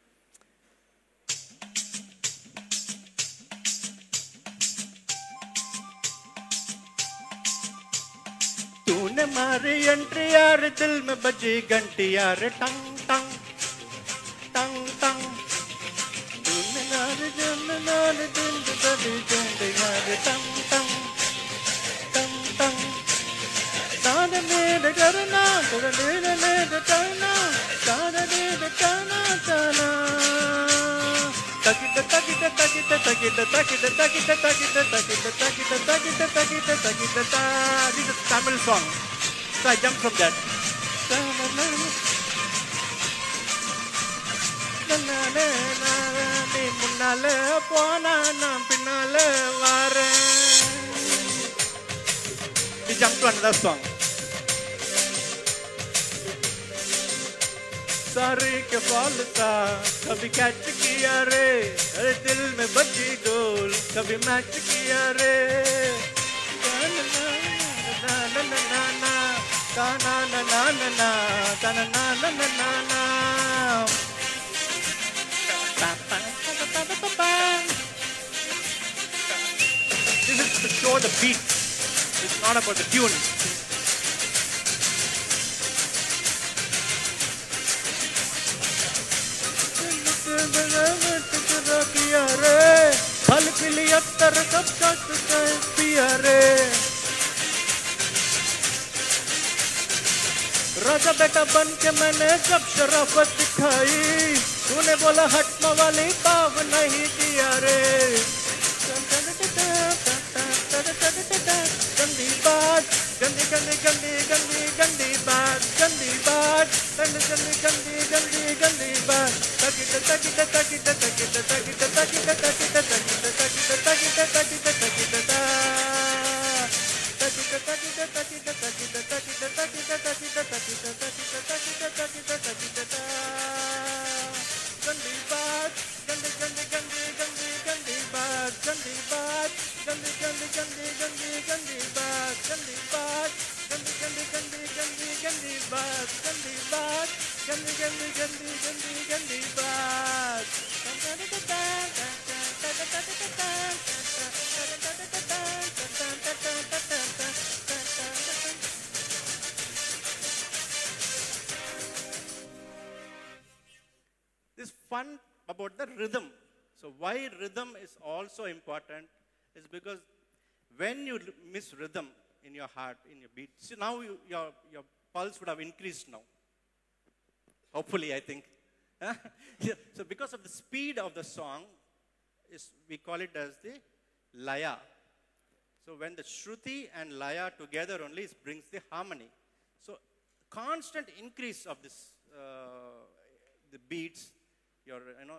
तूने मारी entry यार दिल में बजी घंटी यार टंग टंग टंग टंग तूने नार जन नार दिल में बजी घंटी यार टंग टंग टंग टंग ताने मेरे करना तेरे मेरे करना ताने मेरे करना ताना takita takita takita takita takita takita takita takita takita takita takita takita ta. This is a Tamil song, so I jumped from that. நீ முன்னால போனா நான் பின்னால வரேன். We jumped to another song. सारे के फॉलता कभी कैच किया रे अरे दिल में बजी गोल कभी मैच किया रे ना ना ना ना ना ना ना ना ना ना ना ना ना ना ना ना This is to show the beat. It's not about the tune. किया रे फल पिली अत्तर कब तक पिया रे राजा बेटा बन के मैंने जब शराफत दिखाई तूने बोला हटम वाली पाव नहीं किया रे गंदी बात गंदी गंदी गंदी गंदी गंदी बात गंदी बात गंदी गंदी गंदी गंदी गंदी बात takita takita takita takita takita takita takita takita takita takita takita takita ta takita takita takita takita takita takita takita takita takita takita takita takita ta gandi baat gandi gandi gandi gandi gandi baat gandi baat gandi gandi gandi gandi gandi baat gandi baat gandi gandi gandi gandi gandi baat gandi baat gandi gandi gandi gandi gandi baat This fun about the rhythm. So why rhythm is also important is because when you miss rhythm in your heart, in your beat, see now your pulse would have increased now. Hopefully, I think. Yeah. So because of the speed of the song, we call it as the laya. So when the shruti and laya together only brings the harmony. So constant increase of this, the beats, your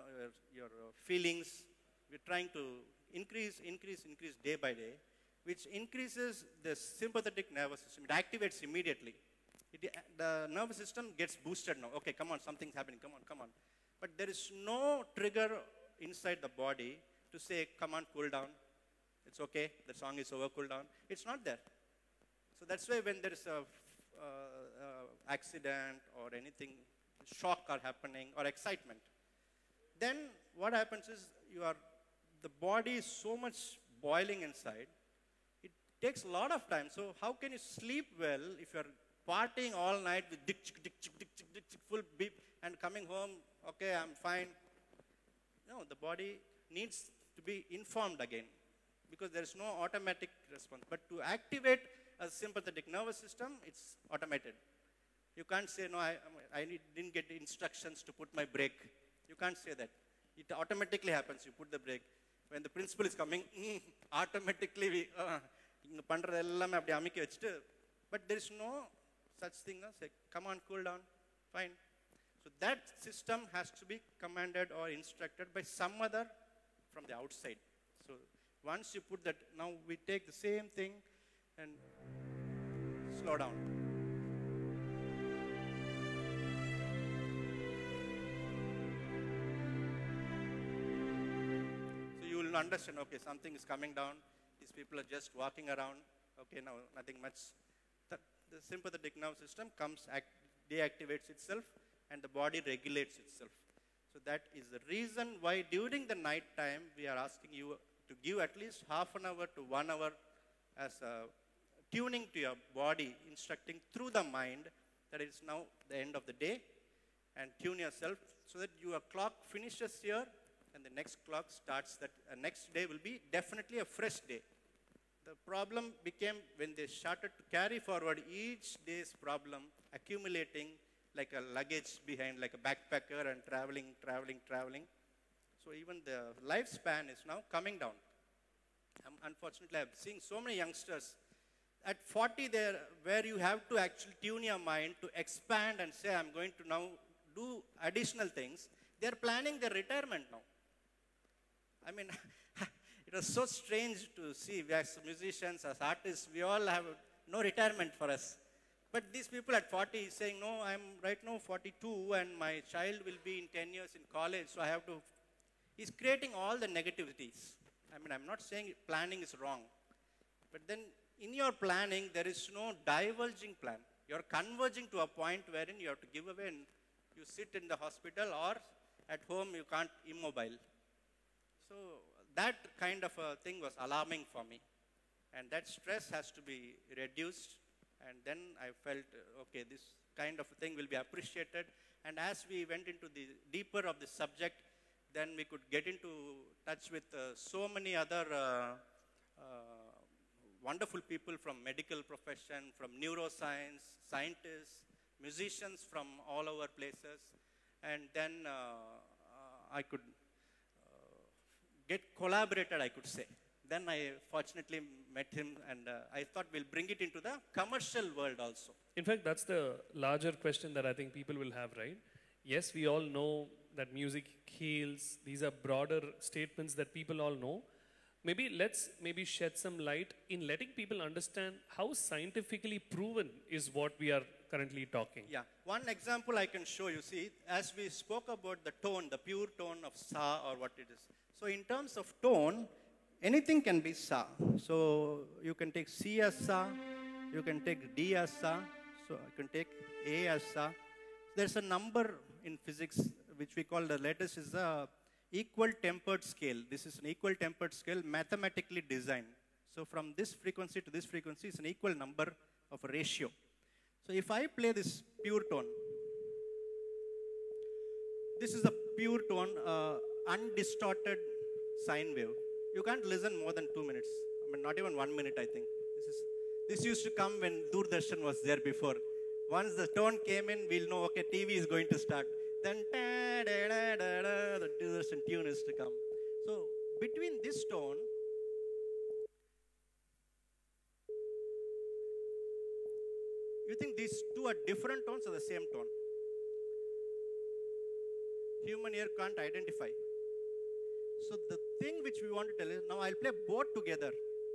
feelings, we're trying to increase day by day, which increases the sympathetic nervous system. It activates immediately. The nervous system gets boosted now. Okay, come on, something's happening. Come on. But there is no trigger inside the body to say, come on, cool down. It's okay. The song is over, cool down. It's not there. So that's why when there is a accident or anything, shock are happening or excitement, then what happens is the body is so much boiling inside. It takes a lot of time. So how can you sleep well if you're partying all night with dick, full beep, and coming home, okay, I'm fine. No, the body needs to be informed again because there is no automatic response. But to activate a sympathetic nervous system, it's automated. You can't say, no, I didn't get the instructions to put my brake. You can't say that. It automatically happens. You put the brake. When the principal is coming, automatically we, but there is no such thing as say, come on, cool down, fine. So that system has to be commanded or instructed by some other from the outside. So once you put that, now we take the same thing and slow down. So you will understand, okay, something is coming down. These people are just walking around. Okay, now nothing much. The sympathetic nervous system comes deactivates itself and the body regulates itself. So that is the reason why during the night time we are asking you to give at least half an hour to 1 hour as a tuning to your body, instructing through the mind that it's now the end of the day, and tune yourself so that your clock finishes here and the next clock starts. That next day will be definitely a fresh day. The problem became when they started to carry forward each day's problem, accumulating like a luggage behind, like a backpacker, and traveling. So even the lifespan is now coming down. Unfortunately, I'm seeing so many youngsters at 40 there, where you have to actually tune your mind to expand and say, I'm going to now do additional things. They're planning their retirement now. I mean, it was so strange to see, as musicians, as artists, we all have no retirement for us. But these people at 40 is saying, no, I'm right now 42 and my child will be in 10 years in college, so I have to. He's creating all the negativities. I mean, I'm not saying planning is wrong. But then in your planning, there is no diverging plan. You're converging to a point wherein you have to give away and you sit in the hospital, or at home you can't immobile. So that kind of a thing was alarming for me. And that stress has to be reduced. And then I felt, okay, this kind of a thing will be appreciated. And as we went into the deeper of the subject, then we could get into touch with so many other wonderful people from medical profession, from neuroscience, scientists, musicians from all over places. And then I could get collaborated, I could say. Then I fortunately met him, and I thought we'll bring it into the commercial world also. In fact, that's the larger question that I think people will have, right? Yes, we all know that music heals. These are broader statements that people all know. Let's shed some light in letting people understand how scientifically proven is what we are currently talking. Yeah, one example I can show you. See, as we spoke about the tone, the pure tone of sa, or what it is. So in terms of tone, anything can be sa. So you can take C as sa, you can take D as sa, so you can take A as sa. There's a number in physics which we call the latest is a equal tempered scale. This is an equal tempered scale mathematically designed. So from this frequency to this frequency is an equal number of a ratio. So if I play this pure tone, this is a pure tone, undistorted sine wave. You can't listen more than 2 minutes. I mean, not even 1 minute, I think. This used to come when Doordarshan was there before. Once the tone came in, we'll know, okay, TV is going to start. Then the Doordarshan tune is to come. So between this tone, you think these two are different tones or the same tone? Human ear can't identify. So the thing which we want to tell is, now I'll play both together.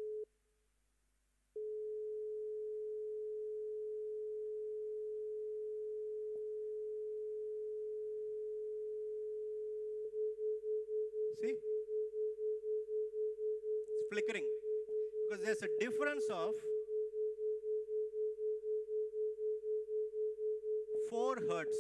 See? It's flickering. Because there's a difference of 4 hertz.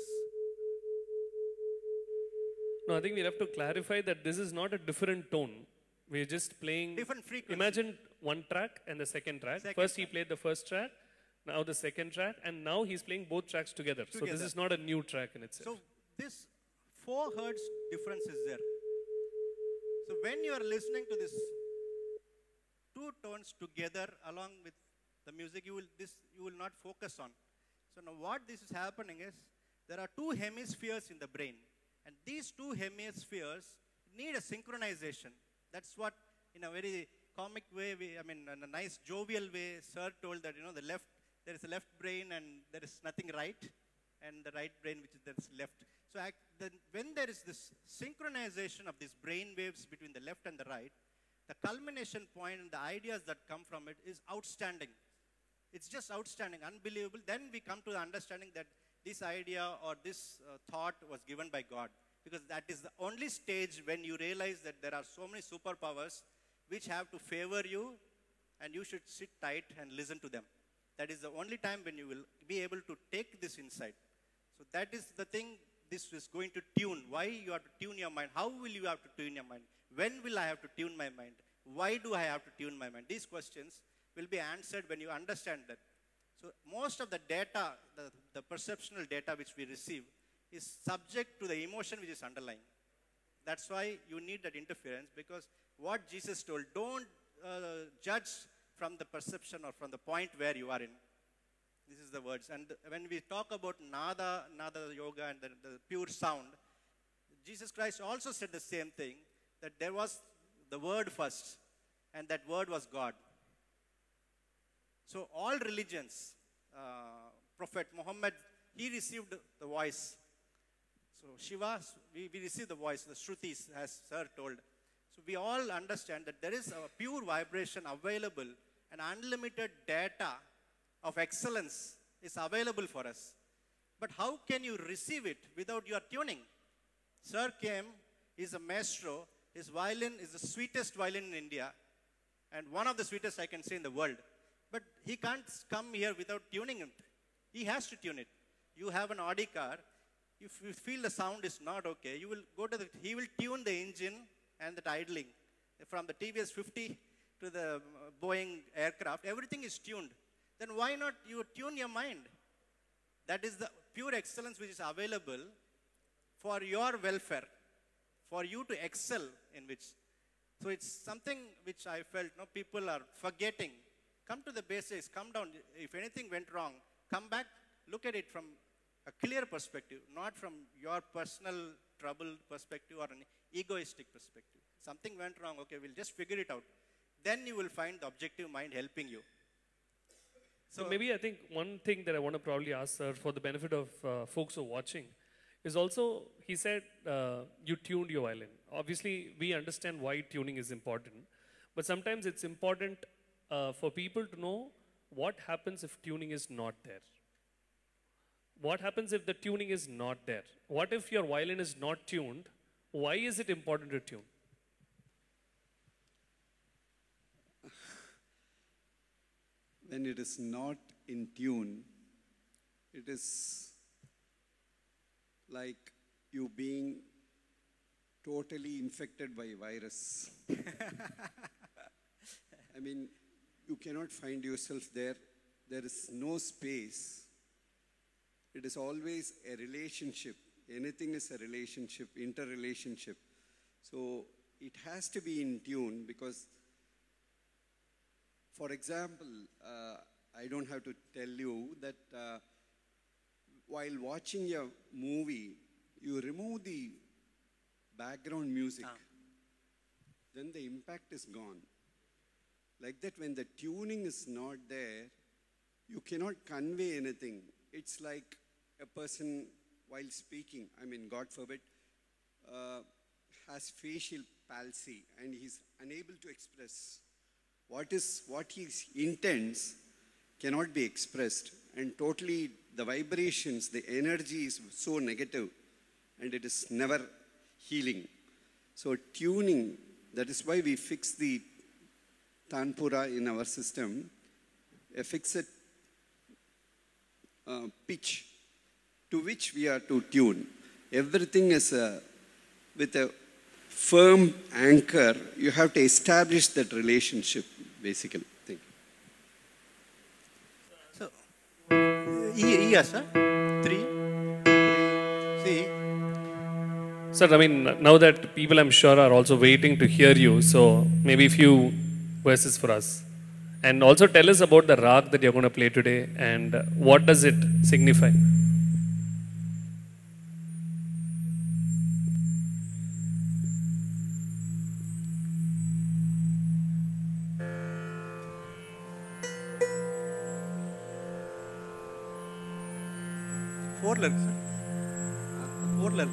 No, I think we'll have to clarify that this is not a different tone. We're just playing different frequency. Imagine one track and the second track. First he played the first track, now the second track, and now he's playing both tracks together. So this is not a new track in itself. So this 4 hertz difference is there. So when you are listening to this 2 tones together along with the music, you will not focus on. So now what this is happening is, there are 2 hemispheres in the brain. And these 2 hemispheres need a synchronization. That's what, in a very comic way, in a nice jovial way, Sir told that, there is a left brain and there is nothing right, and the right brain which is left. So when there is this synchronization of these brain waves between the left and the right, the culmination point and the ideas that come from it is outstanding. It's just outstanding, unbelievable. Then we come to the understanding that this idea or this thought was given by God. Because that is the only stage when you realize that there are so many superpowers which have to favor you, and you should sit tight and listen to them. That is the only time when you will be able to take this insight. So that is the thing this is going to tune. Why you have to tune your mind? How will you have to tune your mind? When will I have to tune my mind? Why do I have to tune my mind? These questions will be answered when you understand that. So most of the data, the perceptual data which we receive is subject to the emotion which is underlying. That's why you need that interference, because what Jesus told, don't judge from the perception or from the point where you are in. This is the words. And when we talk about nada yoga and the pure sound, Jesus Christ also said the same thing, that there was the word first, and that word was God. So all religions, Prophet Muhammad, he received the voice. So Shiva, we receive the voice, the Shrutis, as Sir told. So we all understand that there is a pure vibration available, and unlimited data of excellence is available for us. But how can you receive it without your tuning? Sir came, he's a maestro. His violin is the sweetest violin in India, and one of the sweetest I can say in the world. But he can't come here without tuning it. He has to tune it. You have an Audi car. If you feel the sound is not okay, you will go to he will tune the engine and the idling. From the TVS 50 to the Boeing aircraft, everything is tuned. Then why not you tune your mind? That is the pure excellence which is available for your welfare, for you to excel in which. So it's something which I felt people are forgetting. Come to the basics, come down. If anything went wrong, come back, look at it from a clear perspective, not from your personal trouble perspective or an egoistic perspective. Something went wrong, okay, we'll just figure it out. Then you will find the objective mind helping you. So maybe I think one thing that I want to probably ask, sir, for the benefit of folks who are watching, is also, he said you tuned your violin. Obviously, we understand why tuning is important, but sometimes it's important for people to know what happens if tuning is not there. What happens if the tuning is not there? What if your violin is not tuned? Why is it important to tune? When it is not in tune, it is like you being totally infected by a virus. I mean, you cannot find yourself there. There is no space. It is always a relationship. Anything is a relationship, interrelationship. So it has to be in tune, because, for example, I don't have to tell you that while watching a movie, you remove the background music, then the impact is gone. Like that, when the tuning is not there, you cannot convey anything. It's like a person, while speaking, I mean, God forbid, has facial palsy and he's unable to express. What he intends cannot be expressed, and totally the vibrations, the energy is so negative, and it is never healing. So tuning, that is why we fix the tanpura in our system, a fixed pitch to which we are to tune. Everything is with a firm anchor. You have to establish that relationship, basically. Thank you. So, yes, sir. 3. See. Sir, I mean, now that people, I'm sure, are also waiting to hear you, so maybe a few verses for us. And also tell us about the rag that you're going to play today, and what does it signify? Four lyrics, sir. 4 lyrics.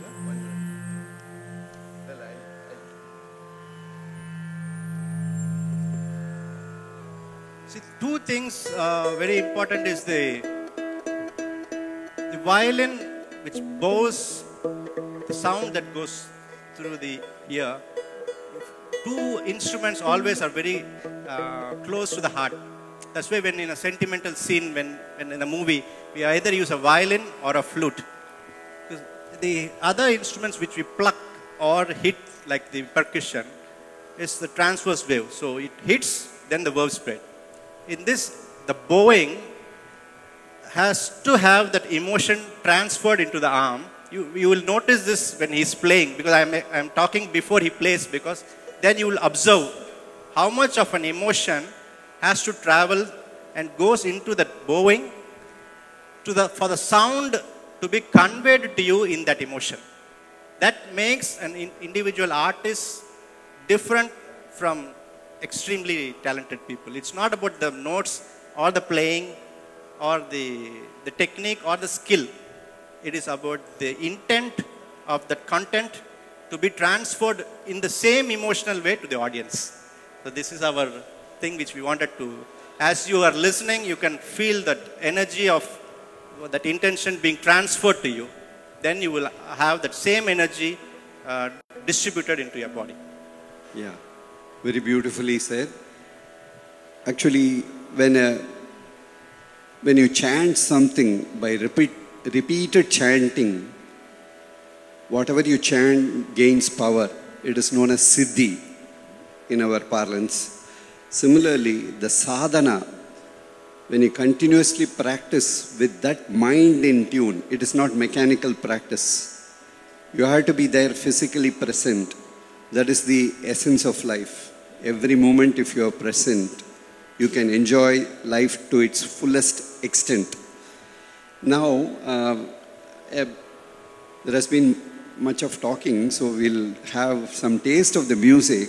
See, 2 things very important is the violin, which bows the sound that goes through the ear. 2 instruments always are very close to the heart. That's why when in a sentimental scene, when in a movie, we either use a violin or a flute. the other instruments which we pluck or hit, like the percussion, is the transverse wave. So it hits, then the verb spread. In this, the bowing has to have that emotion transferred into the arm. You will notice this when he's playing, because I'm talking before he plays, because then you will observe how much of an emotion has to travel and goes into that bowing for the sound to be conveyed to you in that emotion. That makes an individual artist different from extremely talented people. It's not about the notes or the playing or the technique or the skill. It is about the intent of the content to be transferred in the same emotional way to the audience. So this is our thing which we wanted to, as you are listening, you can feel that energy of that intention being transferred to you. Then you will have that same energy distributed into your body. Yeah, very beautifully said. Actually, when you chant something by repeated chanting, whatever you chant gains power. It is known as siddhi in our parlance. Similarly, the sadhana, when you continuously practice with that mind in tune, it is not mechanical practice. You have to be there physically present. That is the essence of life. Every moment if you are present, you can enjoy life to its fullest extent. Now, there has been much of talking, so we'll have some taste of the music.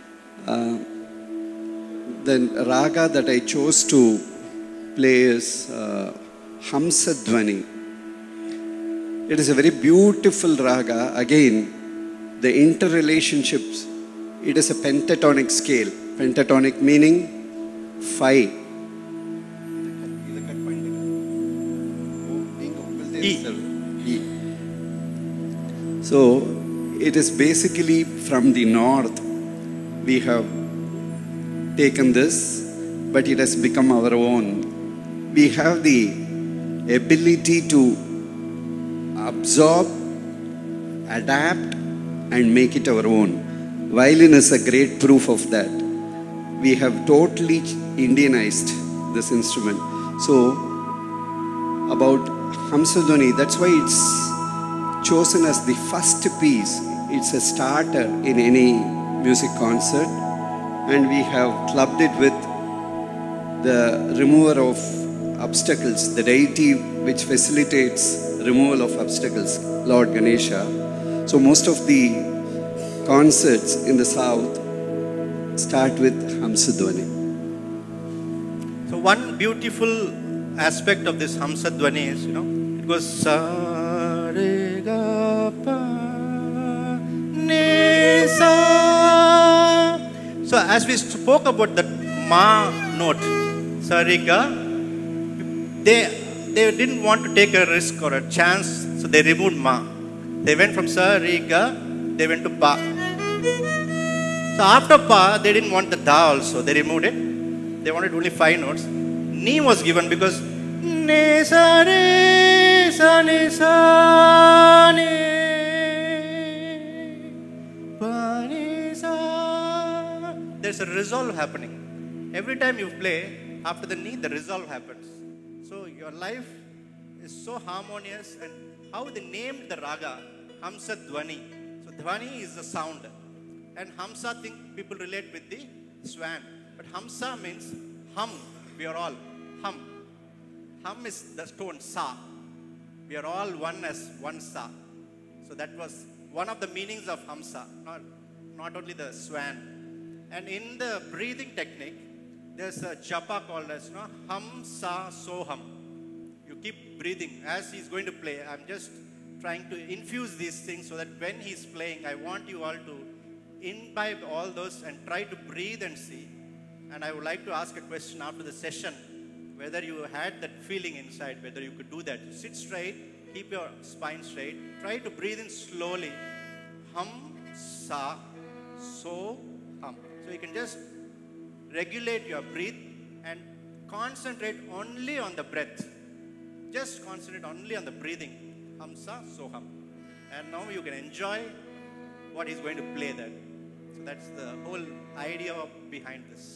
The raga that I chose to play is Hamsadvani. It is a very beautiful raga. Again, the interrelationships, it is a pentatonic scale. Pentatonic meaning 5. E. So, it is basically from the north we have taken this, but it has become our own. We have the ability to absorb, adapt, and make it our own. Violin is a great proof of that. We have totally Indianized this instrument. So, about Hamsadvani, that's why it's chosen as the first piece. It's a starter in any music concert, and we have clubbed it with the remover of obstacles, the deity which facilitates removal of obstacles, Lord Ganesha. So most of the concerts in the south start with Hamsadvani. So one beautiful aspect of this Hamsadvani is, it goes sa re ga pa ni sa. So as we spoke about that ma note, sa re ga, they didn't want to take a risk or a chance, so they removed ma. They went from sa re ga, they went to pa. So after pa, they didn't want the da also, they removed it. They wanted only 5 notes. Ni was given because ne sa re sa ne sa ne pa ni sa. There's a resolve happening. Every time you play, after the ni, the resolve happens. So your life is so harmonious, and how they named the raga, Hamsadvani. So Dhvani is the sound. And Hamsa, people relate with the swan. But Hamsa means hum. We are all hum. Hum is the tone sa. We are all one as one sa. So that was one of the meanings of Hamsa, not only the swan. And in the breathing technique, there's a japa called as hum sa so hum. You keep breathing as he's going to play. I'm just trying to infuse these things so that when he's playing, I want you all to imbibe all those and try to breathe and see. And I would like to ask a question after the session, whether you had that feeling inside, whether you could do that. Sit straight, keep your spine straight, try to breathe in slowly. Hum, sa, so, hum. So you can just regulate your breath and concentrate only on the breath. Just concentrate only on the breathing. Hum, sa, so, hum. And now you can enjoy what he's going to play there. So that's the whole idea behind this.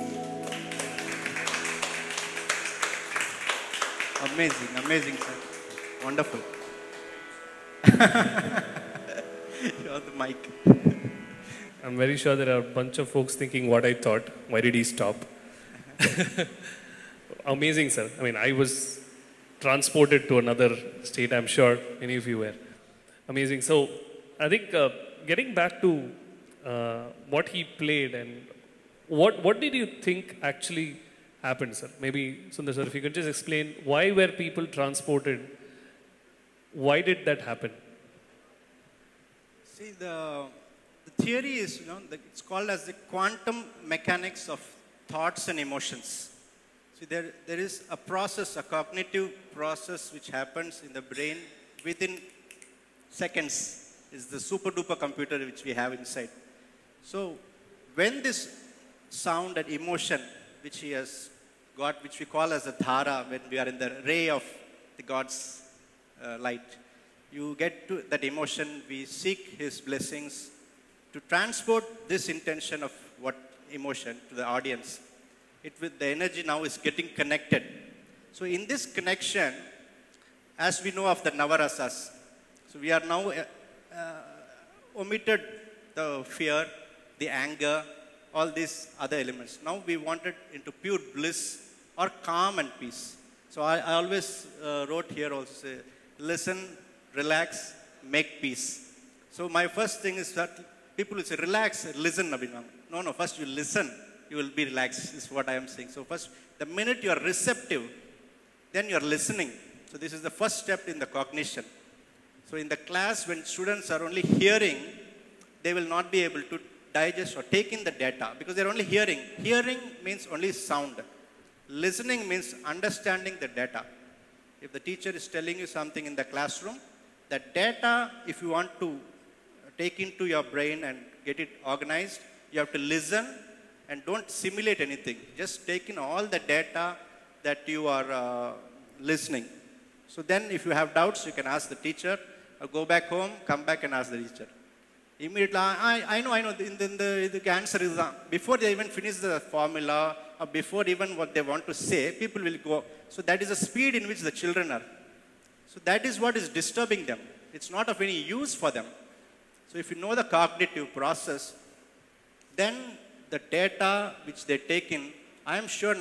Amazing, amazing, sir. Wonderful. You're the mic. I'm very sure there are a bunch of folks thinking what I thought. Why did he stop? Amazing, sir. I mean, I was transported to another state. I'm sure many of you were. Amazing. So, I think getting back to what he played and what did you think actually happened, sir? Maybe, Sundar sir, if you could just explain why were people transported? Why did that happen? See, the theory is, it's called as the quantum mechanics of thoughts and emotions. See, there is a process, a cognitive process which happens in the brain within seconds. Is the super duper computer which we have inside. So, when this sound and emotion which he has got, which we call as a dhara, when we are in the ray of the God's light, you get to that emotion, we seek his blessings to transport this intention of what emotion to the audience. The energy now is getting connected. So in this connection, as we know of the Navarasas, so we are now omitted the fear, the anger, all these other elements. Now we want it into pure bliss or calm and peace. So I always wrote here also, listen, relax, make peace. So my first thing is that people will say, relax, listen, Abhinam. No, first you listen, you will be relaxed, is what I am saying. So first, the minute you are receptive, then you are listening. So this is the first step in the cognition. So in the class, when students are only hearing, they will not be able to digest or take in the data because they're only hearing. Hearing means only sound. Listening means understanding the data. If the teacher is telling you something in the classroom, that data, if you want to take into your brain and get it organized, you have to listen and don't simulate anything. Just take in all the data that you are listening. So then if you have doubts, you can ask the teacher, or go back home, come back and ask the teacher. Immediately, I know, the answer is before they even finish the formula or before even what they want to say, people will go. So that is the speed in which the children are. So that is what is disturbing them. It's not of any use for them. So if you know the cognitive process, then the data which they take in, I am sure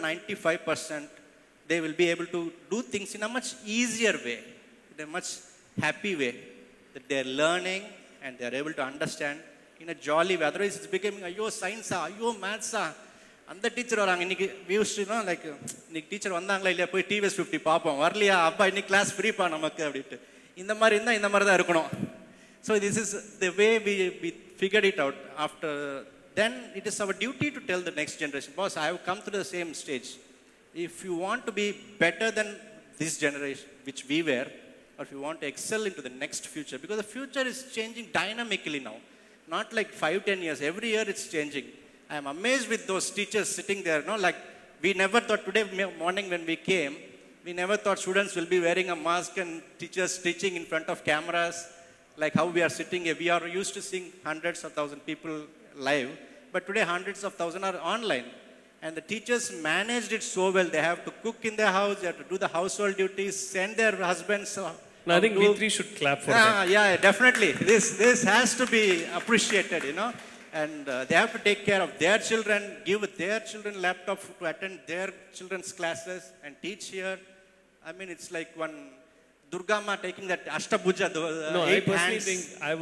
95% they will be able to do things in a much easier way, in a much happy way, that they are learning and they are able to understand in a jolly way. Otherwise, it's becoming, ayyo science, ayyo maths. And the teacher we used to know, like, teacher vandangla illaya poi TVS 50 paapom varliya appa inni class free pa namakku appadittu indha mari da irukanum. So this is the way we figured it out. After then, it is our duty to tell the next generation, boss, I have come to the same stage. If you want to be better than this generation which we were, or if you want to excel into the next future, because the future is changing dynamically now, not like 5-10 years, every year it's changing. I am amazed with those teachers sitting there, like we never thought today morning when we came, we never thought students will be wearing a mask and teachers teaching in front of cameras, like how we are sitting here. We are used to seeing hundreds of thousands people live, but today hundreds of thousands are online. And the teachers managed it so well. They have to cook in their house, they have to do the household duties, send their husbands. No, I think we three should clap for that. Yeah, definitely. This has to be appreciated, And they have to take care of their children, give their children laptops to attend their children's classes and teach here. I mean, it's like one Durga Ma taking that Ashtabhuja, No, I 8 personally hands.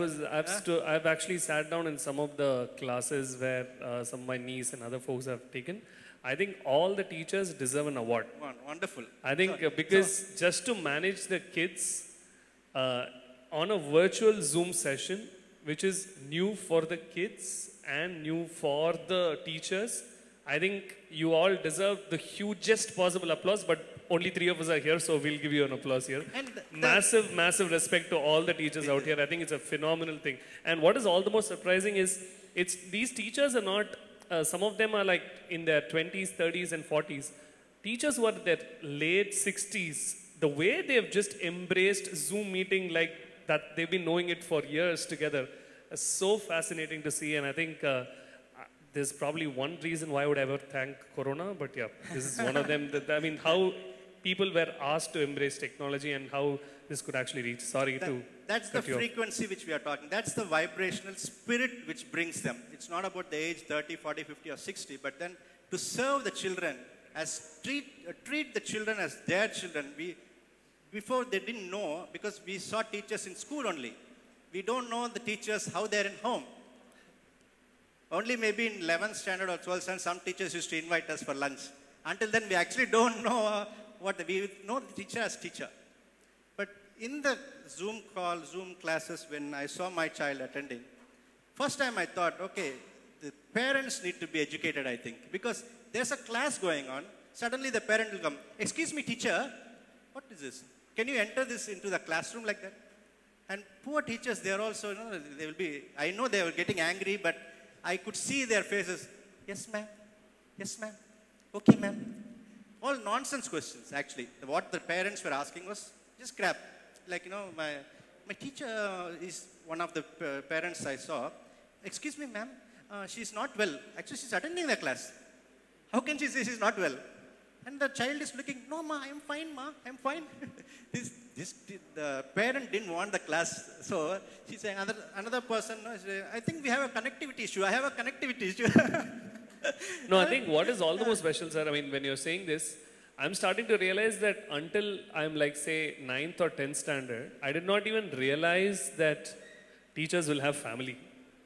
think I've actually sat down in some of the classes where some of my niece and other folks have taken. I think all the teachers deserve an award. Wonderful. I think because just to manage the kids on a virtual Zoom session, which is new for the kids and new for the teachers, I think you all deserve the hugest possible applause, but only 3 of us are here, so we'll give you an applause here. And Massive respect to all the teachers out here. I think it's a phenomenal thing. And what is all the more surprising is, these teachers are not, some of them are like in their 20s, 30s and 40s. Teachers who are in their late 60s, the way they've just embraced Zoom meeting like that, they've been knowing it for years together. It's so fascinating to see, and I think there's probably one reason why I would ever thank Corona, but yeah, this is one of them. I mean, how people were asked to embrace technology and how this could actually reach. Sorry to That's the cut you off. frequency which we are talking. That's the vibrational spirit which brings them. It's not about the age 30, 40, 50 or 60, but then to serve the children, as treat the children as their children. Before they didn't know, because we saw teachers in school only. We don't know the teachers how they're in home. Only maybe in 11th standard or 12th standard, some teachers used to invite us for lunch. Until then, we actually don't know we know the teacher as teacher. But in the Zoom classes, when I saw my child attending, first time I thought, okay, the parents need to be educated, I think. Because there's a class going on, suddenly the parent will come, excuse me, teacher, what is this? Can you enter this into the classroom like that? And poor teachers, they're also, they will be, I know they were getting angry, but I could see their faces. Yes, ma'am. Yes, ma'am. Okay, ma'am. All nonsense questions, actually. What the parents were asking was just crap. Like, my teacher is one of the parents I saw. Excuse me, ma'am. She's not well. Actually, she's attending the class. How can she say she's not well? And the child is looking, no, ma, I'm fine, ma, I'm fine. The parent didn't want the class. So she's saying, another person, I think we have a connectivity issue. I have a connectivity issue. No, I think what is all the more special, sir, I mean, when you're saying this, I'm starting to realize that until I'm like, say, 9th or 10th standard, I did not even realize that teachers will have family.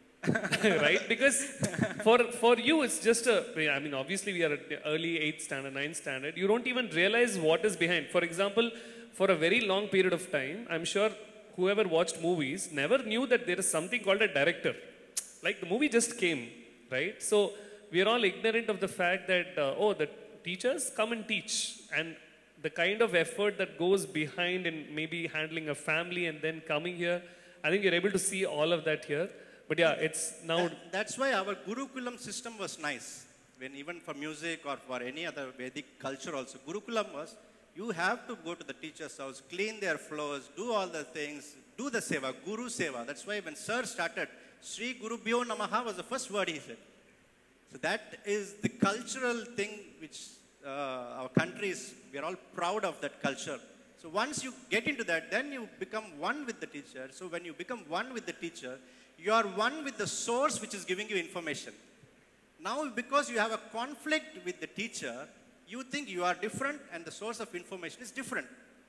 Right? Because for you, it's just I mean, obviously we are at the early 8th standard, 9th standard. You don't even realize what is behind. For example, for a very long period of time, I'm sure whoever watched movies never knew that there is something called a director. Like the movie just came, right? So we are all ignorant of the fact that, the teachers come and teach. And the kind of effort that goes behind in maybe handling a family and then coming here, I think you're able to see all of that here. But yeah, it's now... That's why our Gurukulam system was nice. When even for music or for any other Vedic culture also, Gurukulam was, you have to go to the teacher's house, clean their floors, do all the things, do the seva, Guru seva. That's why when Sir started, Sri Gurubhyo Namaha was the first word he said. So that is the cultural thing which our country is, we are all proud of that culture. So once you get into that, then you become one with the teacher. So when you become one with the teacher, you are one with the source which is giving you information. Now, because you have a conflict with the teacher, you think you are different and the source of information is different.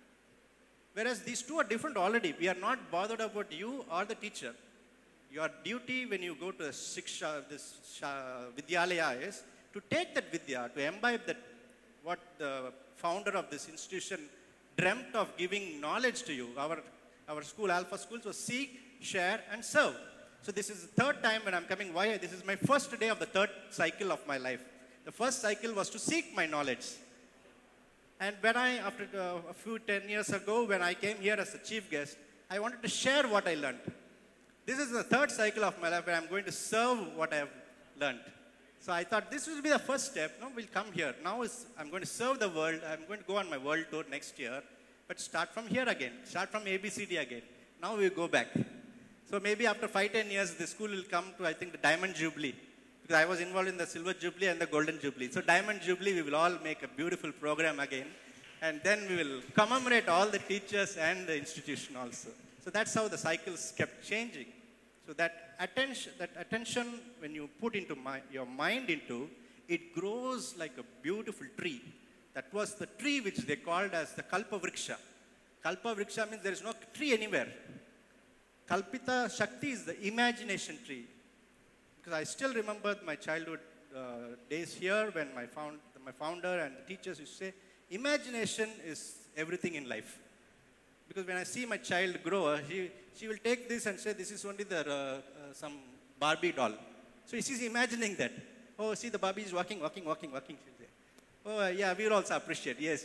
Whereas these two are different already. We are not bothered about you or the teacher. Your duty when you go to Shiksha, Vidyalaya is to take that Vidya, to imbibe that, what the founder of this institution dreamt of giving knowledge to you. Our school, Alpha Schools, was seek, share and serve. So this is the third time when I'm coming. Why? This is my first day of the third cycle of my life. The first cycle was to seek my knowledge. And when after a few 10 years ago, when I came here as a chief guest, I wanted to share what I learned. This is the third cycle of my life where I'm going to serve what I have learned. So I thought this will be the first step. No, we'll come here. Now I'm going to serve the world. I'm going to go on my world tour next year. But start from here again. Start from ABCD again. Now we go back. So maybe after 5-10 years, the school will come to, I think, the Diamond Jubilee. Because I was involved in the Silver Jubilee and the Golden Jubilee. So Diamond Jubilee, we will all make a beautiful program again. And then we will commemorate all the teachers and the institution also. So that's how the cycles kept changing. So that attention when you put into your mind into, it grows like a beautiful tree. That was the tree which they called as the Kalpa Vriksha. Kalpa Vriksha means there is no tree anywhere. Kalpita Shakti is the imagination tree. Because I still remember my childhood days here when my founder and the teachers used to say, imagination is everything in life. Because when I see my child grow, she will take this and say, this is only some Barbie doll. So she's imagining that. Oh, see the Barbie is walking. She'll say. Oh, yeah, we will also appreciate. Yes.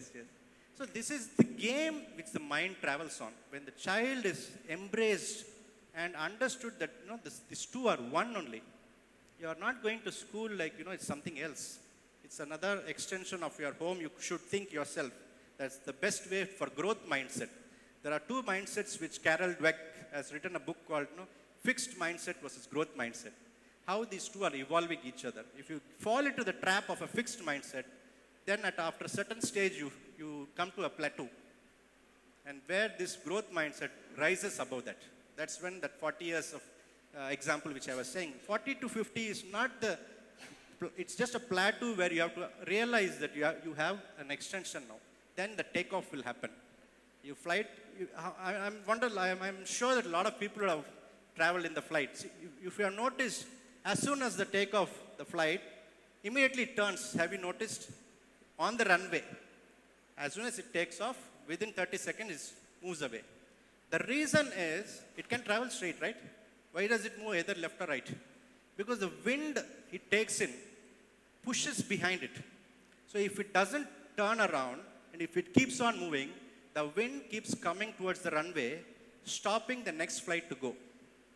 So this is the game which the mind travels on. When the child is embraced and understood that, these two are one only. You are not going to school like, it's something else. It's another extension of your home. You should think yourself. That's the best way for growth mindset. There are two mindsets which Carol Dweck has written a book called Fixed Mindset versus Growth Mindset. How these two are evolving each other. If you fall into the trap of a fixed mindset, then after a certain stage, you come to a plateau. And where this growth mindset rises above that. That's when that 40 years of example which I was saying. 40 to 50 is not it's just a plateau where you have to realize that you have an extension now. Then the takeoff will happen. You flight, I'm sure that a lot of people have traveled in the flights. If you have noticed, as soon as the takeoff, the flight, immediately turns. Have you noticed? On the runway. As soon as it takes off, within 30 seconds, it moves away. The reason is, it can travel straight, right? Why does it move either left or right? Because the wind it takes in pushes behind it. So if it doesn't turn around, and if it keeps on moving, the wind keeps coming towards the runway, stopping the next flight to go.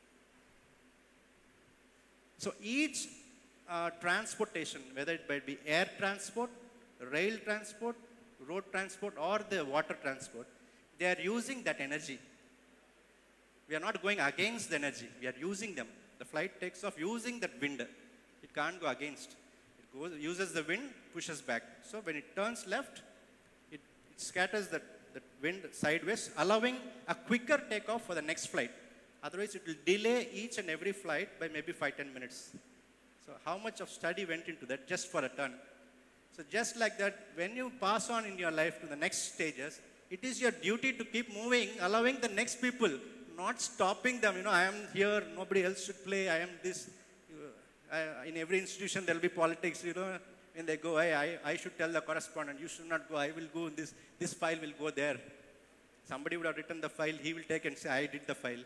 So each transportation, whether it might be air transport, rail transport, road transport, or the water transport, they are using that energy. We are not going against the energy. We are using them. The flight takes off using that wind. It can't go against. It uses the wind, pushes back. So when it turns left, it scatters that wind sideways, allowing a quicker takeoff for the next flight. Otherwise, it will delay each and every flight by maybe 5-10 minutes. So how much of study went into that just for a turn? So just like that, when you pass on in your life to the next stages, it is your duty to keep moving, allowing the next people, not stopping them. I am here, nobody else should play, I am this. In every institution, there will be politics, when they go, I should tell the correspondent, you should not go, I will go, this file will go there. Somebody would have written the file, he will take and say, I did the file.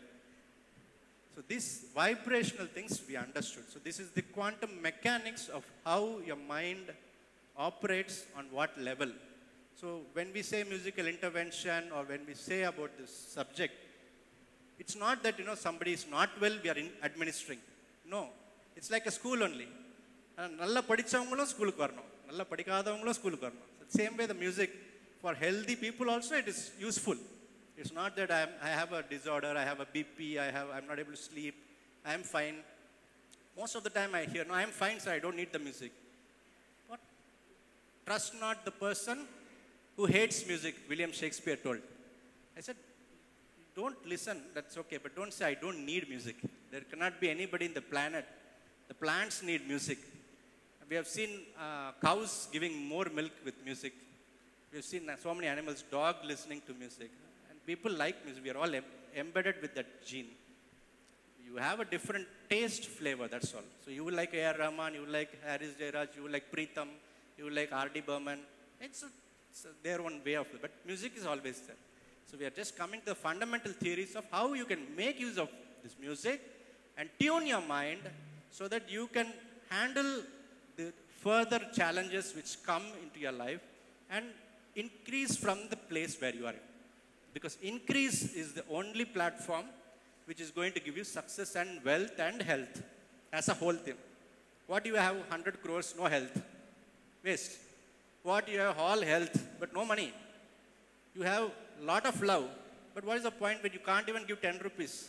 So these vibrational things we understood. So this is the quantum mechanics of how your mind operates on what level. So when we say musical intervention or when we say about this subject, it's not that, somebody is not well, we are administering. No, it's like a school only. Nalla padichavungalum school ku varanum, nalla padikadavungalum school ku varanum. Same way the music, for healthy people also it is useful. It's not that I have a disorder, I have a BP, I'm not able to sleep, I am fine. Most of the time I hear, no, I am fine, sir, I don't need the music. What? Trust not the person who hates music, William Shakespeare told. I said, don't listen, that's okay, but don't say I don't need music. There cannot be anybody in the planet. The plants need music. We have seen cows giving more milk with music. We have seen so many animals, dog listening to music. And people like music. We are all embedded with that gene. You have a different taste flavor, that's all. So you will like A.R. Rahman, you will like Haris Jayaraj, you will like Preetham, you will like R.D. Burman. It's their own way of it. But music is always there. So we are just coming to the fundamental theories of how you can make use of this music and tune your mind so that you can handle the further challenges which come into your life and increase from the place where you are in. Because increase is the only platform which is going to give you success and wealth and health as a whole thing. What do you have 100 crores, no health? Waste. What you have all health, but no money. You have a lot of love, but what is the point when you can't even give 10 rupees?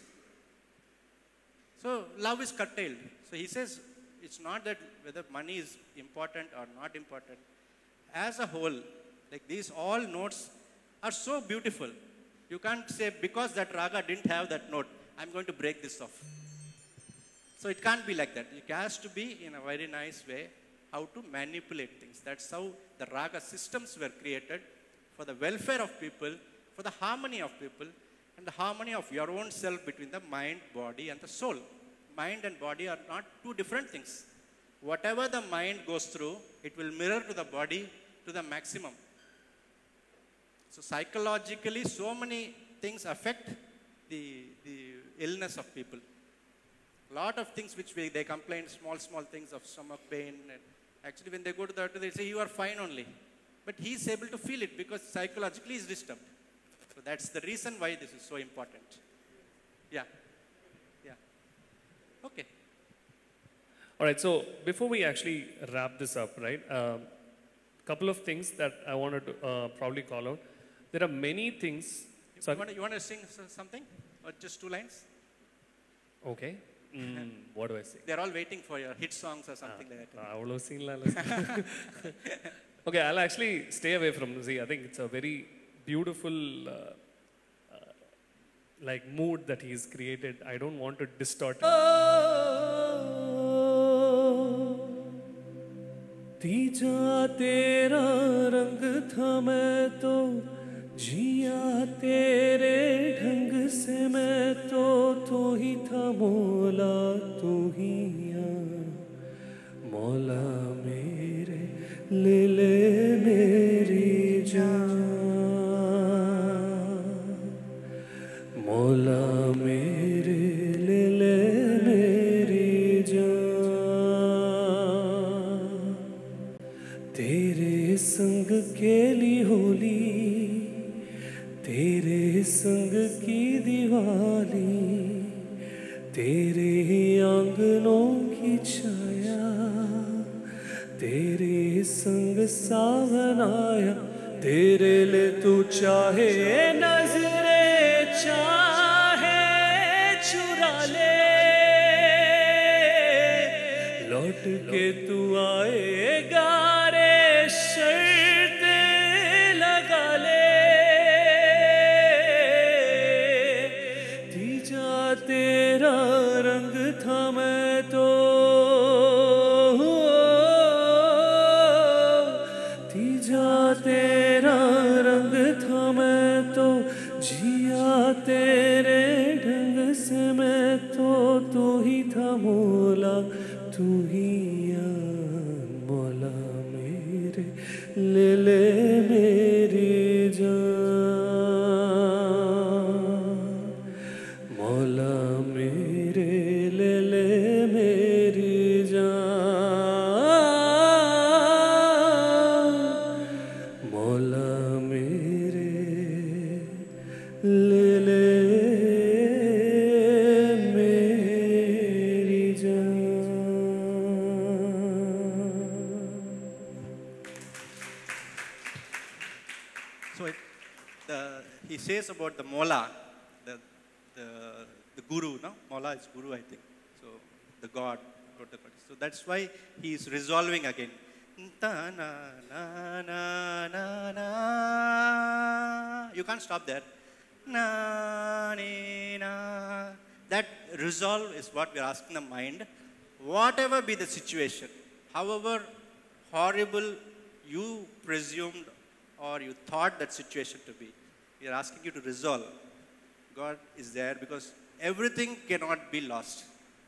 So love is curtailed. So he says, it's not that whether money is important or not important. As a whole, like these all notes are so beautiful. You can't say, because that raga didn't have that note, I'm going to break this off. So it can't be like that. It has to be in a very nice way how to manipulate things. That's how the raga systems were created for the welfare of people, for the harmony of people, and the harmony of your own self between the mind, body, and the soul. Mind and body are not two different things. Whatever the mind goes through, it will mirror to the body to the maximum. So psychologically, so many things affect the illness of people. A lot of things which they complain, small things of stomach pain. And actually, when they go to the doctor, they say, you are fine only. But he is able to feel it because psychologically he is disturbed. So that's the reason why this is so important. Yeah. Okay. All right, so before we actually wrap this up, right, couple of things that I wanted to probably call out. There are many things. You want to sing something? Or just 2 lines? Okay. What do I say? They're all waiting for your hit songs or something like that. Okay, I'll actually stay away from Z. I think it's a very beautiful like mood that he's created. I don't want to distort it. तीजा तेरा रंग था मैं तो जिया तेरे ढंग से मैं तो तू ही था मौला तू ही मौला मेरे ले ले मेरी जान मौला मेरे ले ले मेरी जान तेरे संग खेली होली तेरे संग की दिवाली तेरे आंगनों की छाया तेरे संग सावन आया तेरे ले तू चाहे नजरे चाहे चुरा ले लौट के तू आएगा रे शर्त लगा ले तीजा तेरा रंग था मैं तो तीजा तेरा रंग था मैं तो जिया तेरे ढंग से मैं तो तू ही था मौला तू ही मौला मेरे ले ले मेरी जान मौला मेरे ले ले मेरी जान मौला मेरे ले ले मेरी जान So he says about the Mola, the guru, no? Mola is guru, I think. So the God. So that's why he is resolving again. Ta na na na na na. You can't stop there. Na ni na. That resolve is what we are asking the mind. Whatever be the situation, however horrible you presumed or you thought that situation to be, we are asking you to resolve. God is there because everything cannot be lost.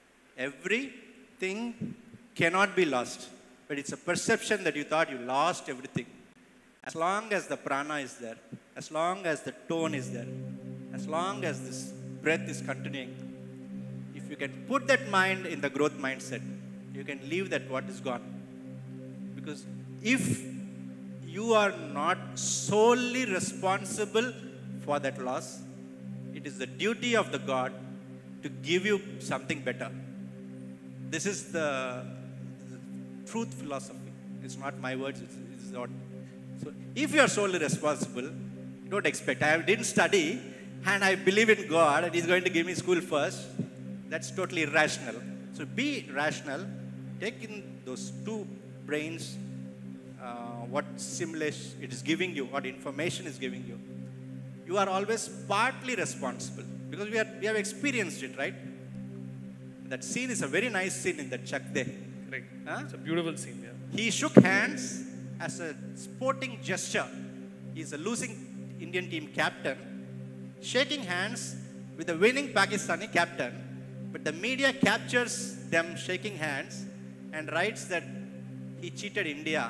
Everything cannot be lost. But it's a perception that you thought you lost everything. As long as the prana is there, as long as the tone is there, as long as this breath is continuing, if you can put that mind in the growth mindset, you can leave that what is gone. Because if you are not solely responsible for that loss, it is the duty of the God to give you something better. This is the truth philosophy. It's not my words, it's not. So if you are solely responsible, don't expect. I didn't study and I believe in God and He's going to give me school first. That's totally irrational. So be rational. Take in those two brains, what simulation it is giving you, what information is giving you. You are always partly responsible because we have experienced it, right? That scene is a very nice scene in that Chak-De. Right. Huh? It's a beautiful scene, yeah. He shook hands as a sporting gesture. He's a losing Indian team captain, shaking hands with the winning Pakistani captain. But the media captures them shaking hands and writes that he cheated India.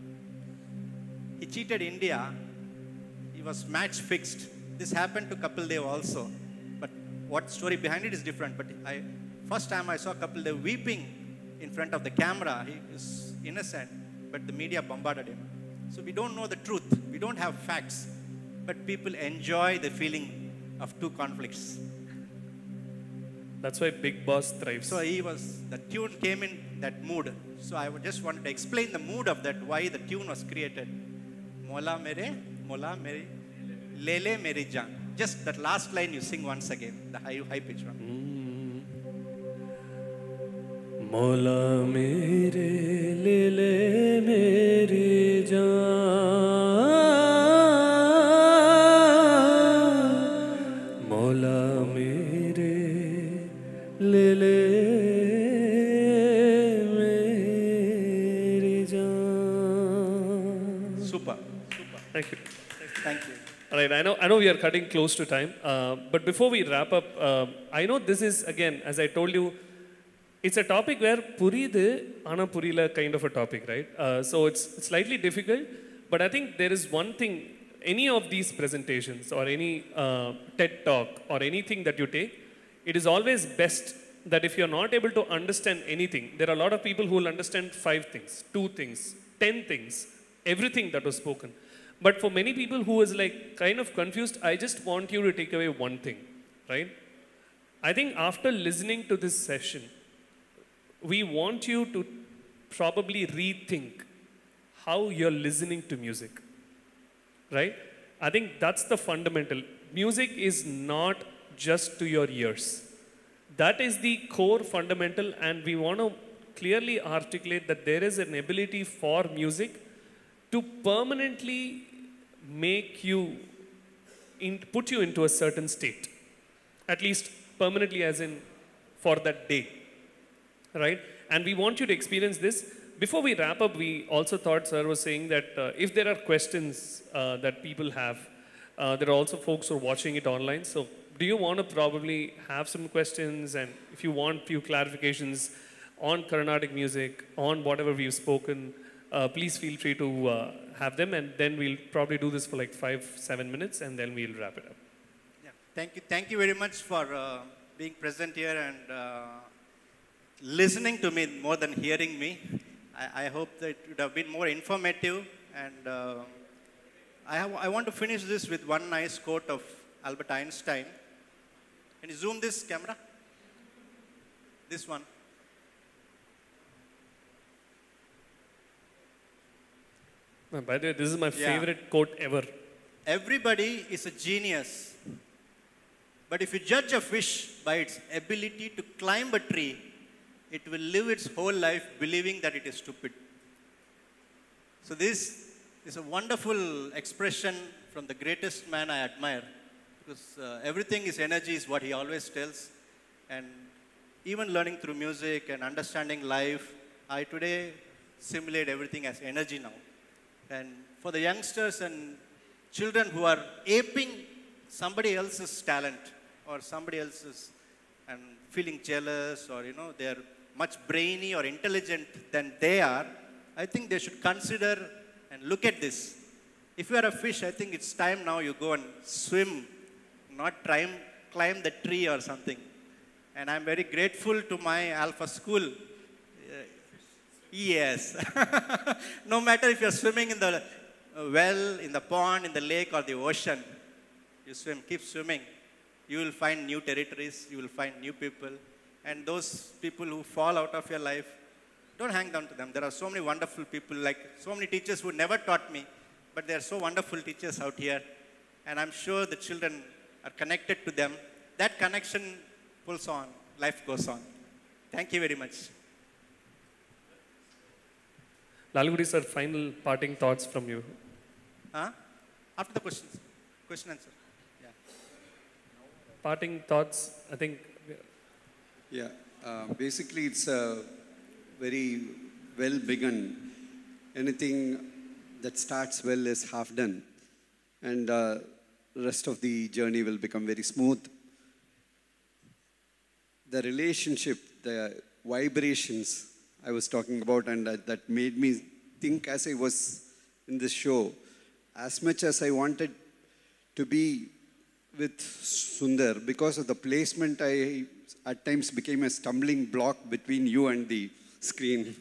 He cheated India. He was match fixed. This happened to Kapil Dev also. But what story behind it is different. But first time I saw Kapil Dev weeping in front of the camera. He is innocent, but the media bombarded him. So we don't know the truth. We don't have facts. But people enjoy the feeling of two conflicts. That's why Bigg Boss thrives. So the tune came in that mood. So I just wanted to explain the mood of that, why the tune was created. Mola mere, lele mere jaan. Just that last line you sing once again, the high pitch one. Mola mere, lele mere jaan. Right, I know we are cutting close to time, but before we wrap up, I know this is, again, as I told you, it's a topic where puridu, ana purila kind of a topic, right? So it's slightly difficult, but I think there is one thing, any of these presentations or any TED talk or anything that you take, it is always best that if you're not able to understand anything, there are a lot of people who will understand 5 things, 2 things, 10 things, everything that was spoken. But for many people who is like kind of confused, I just want you to take away one thing, right? I think after listening to this session, we want you to probably rethink how you're listening to music, right? I think that's the fundamental. Music is not just to your ears. That is the core fundamental, and we want to clearly articulate that there is an ability for music to permanently make you, put you into a certain state, at least permanently as in for that day, right? And we want you to experience this. Before we wrap up, we also thought Sir was saying that if there are questions that people have, there are also folks who are watching it online. So do you want to probably have some questions, and if you want few clarifications on Carnatic music, on whatever we've spoken, please feel free to have them, and then we'll probably do this for like 5-7 minutes, and then we'll wrap it up. Yeah, thank you very much for being present here and listening to me more than hearing me. I hope that it would have been more informative, and I want to finish this with one nice quote of Albert Einstein. Can you zoom this camera? This one. By the way, this is my favorite quote ever. Everybody is a genius, but if you judge a fish by its ability to climb a tree, it will live its whole life believing that it is stupid. So this is a wonderful expression from the greatest man I admire, because everything is energy is what he always tells. And even learning through music and understanding life, I today simulate everything as energy now. And for the youngsters and children who are aping somebody else's talent or somebody else's and feeling jealous, or they are much brainy or intelligent than they are, I think they should consider and look at this. If you are a fish, I think it's time now you go and swim, not try and climb the tree or something. And I'm very grateful to my Alpha School. Yes. No matter if you're swimming in the well, in the pond, in the lake, or the ocean, you swim, keep swimming. You will find new territories, you will find new people. And those people who fall out of your life, don't hang down to them. There are so many wonderful people, like so many teachers who never taught me, but they are so wonderful teachers out here. And I'm sure the children are connected to them. That connection pulls on, life goes on. Thank you very much. Lalgudi sir, final parting thoughts from you. After the questions, question answer. Yeah. Parting thoughts, I think. Yeah, basically it's a very well begun. Anything that starts well is half done, and the rest of the journey will become very smooth. The relationship, the vibrations I was talking about, and that made me think as I was in this show, as much as I wanted to be with Sundar, because of the placement, I at times became a stumbling block between you and the screen.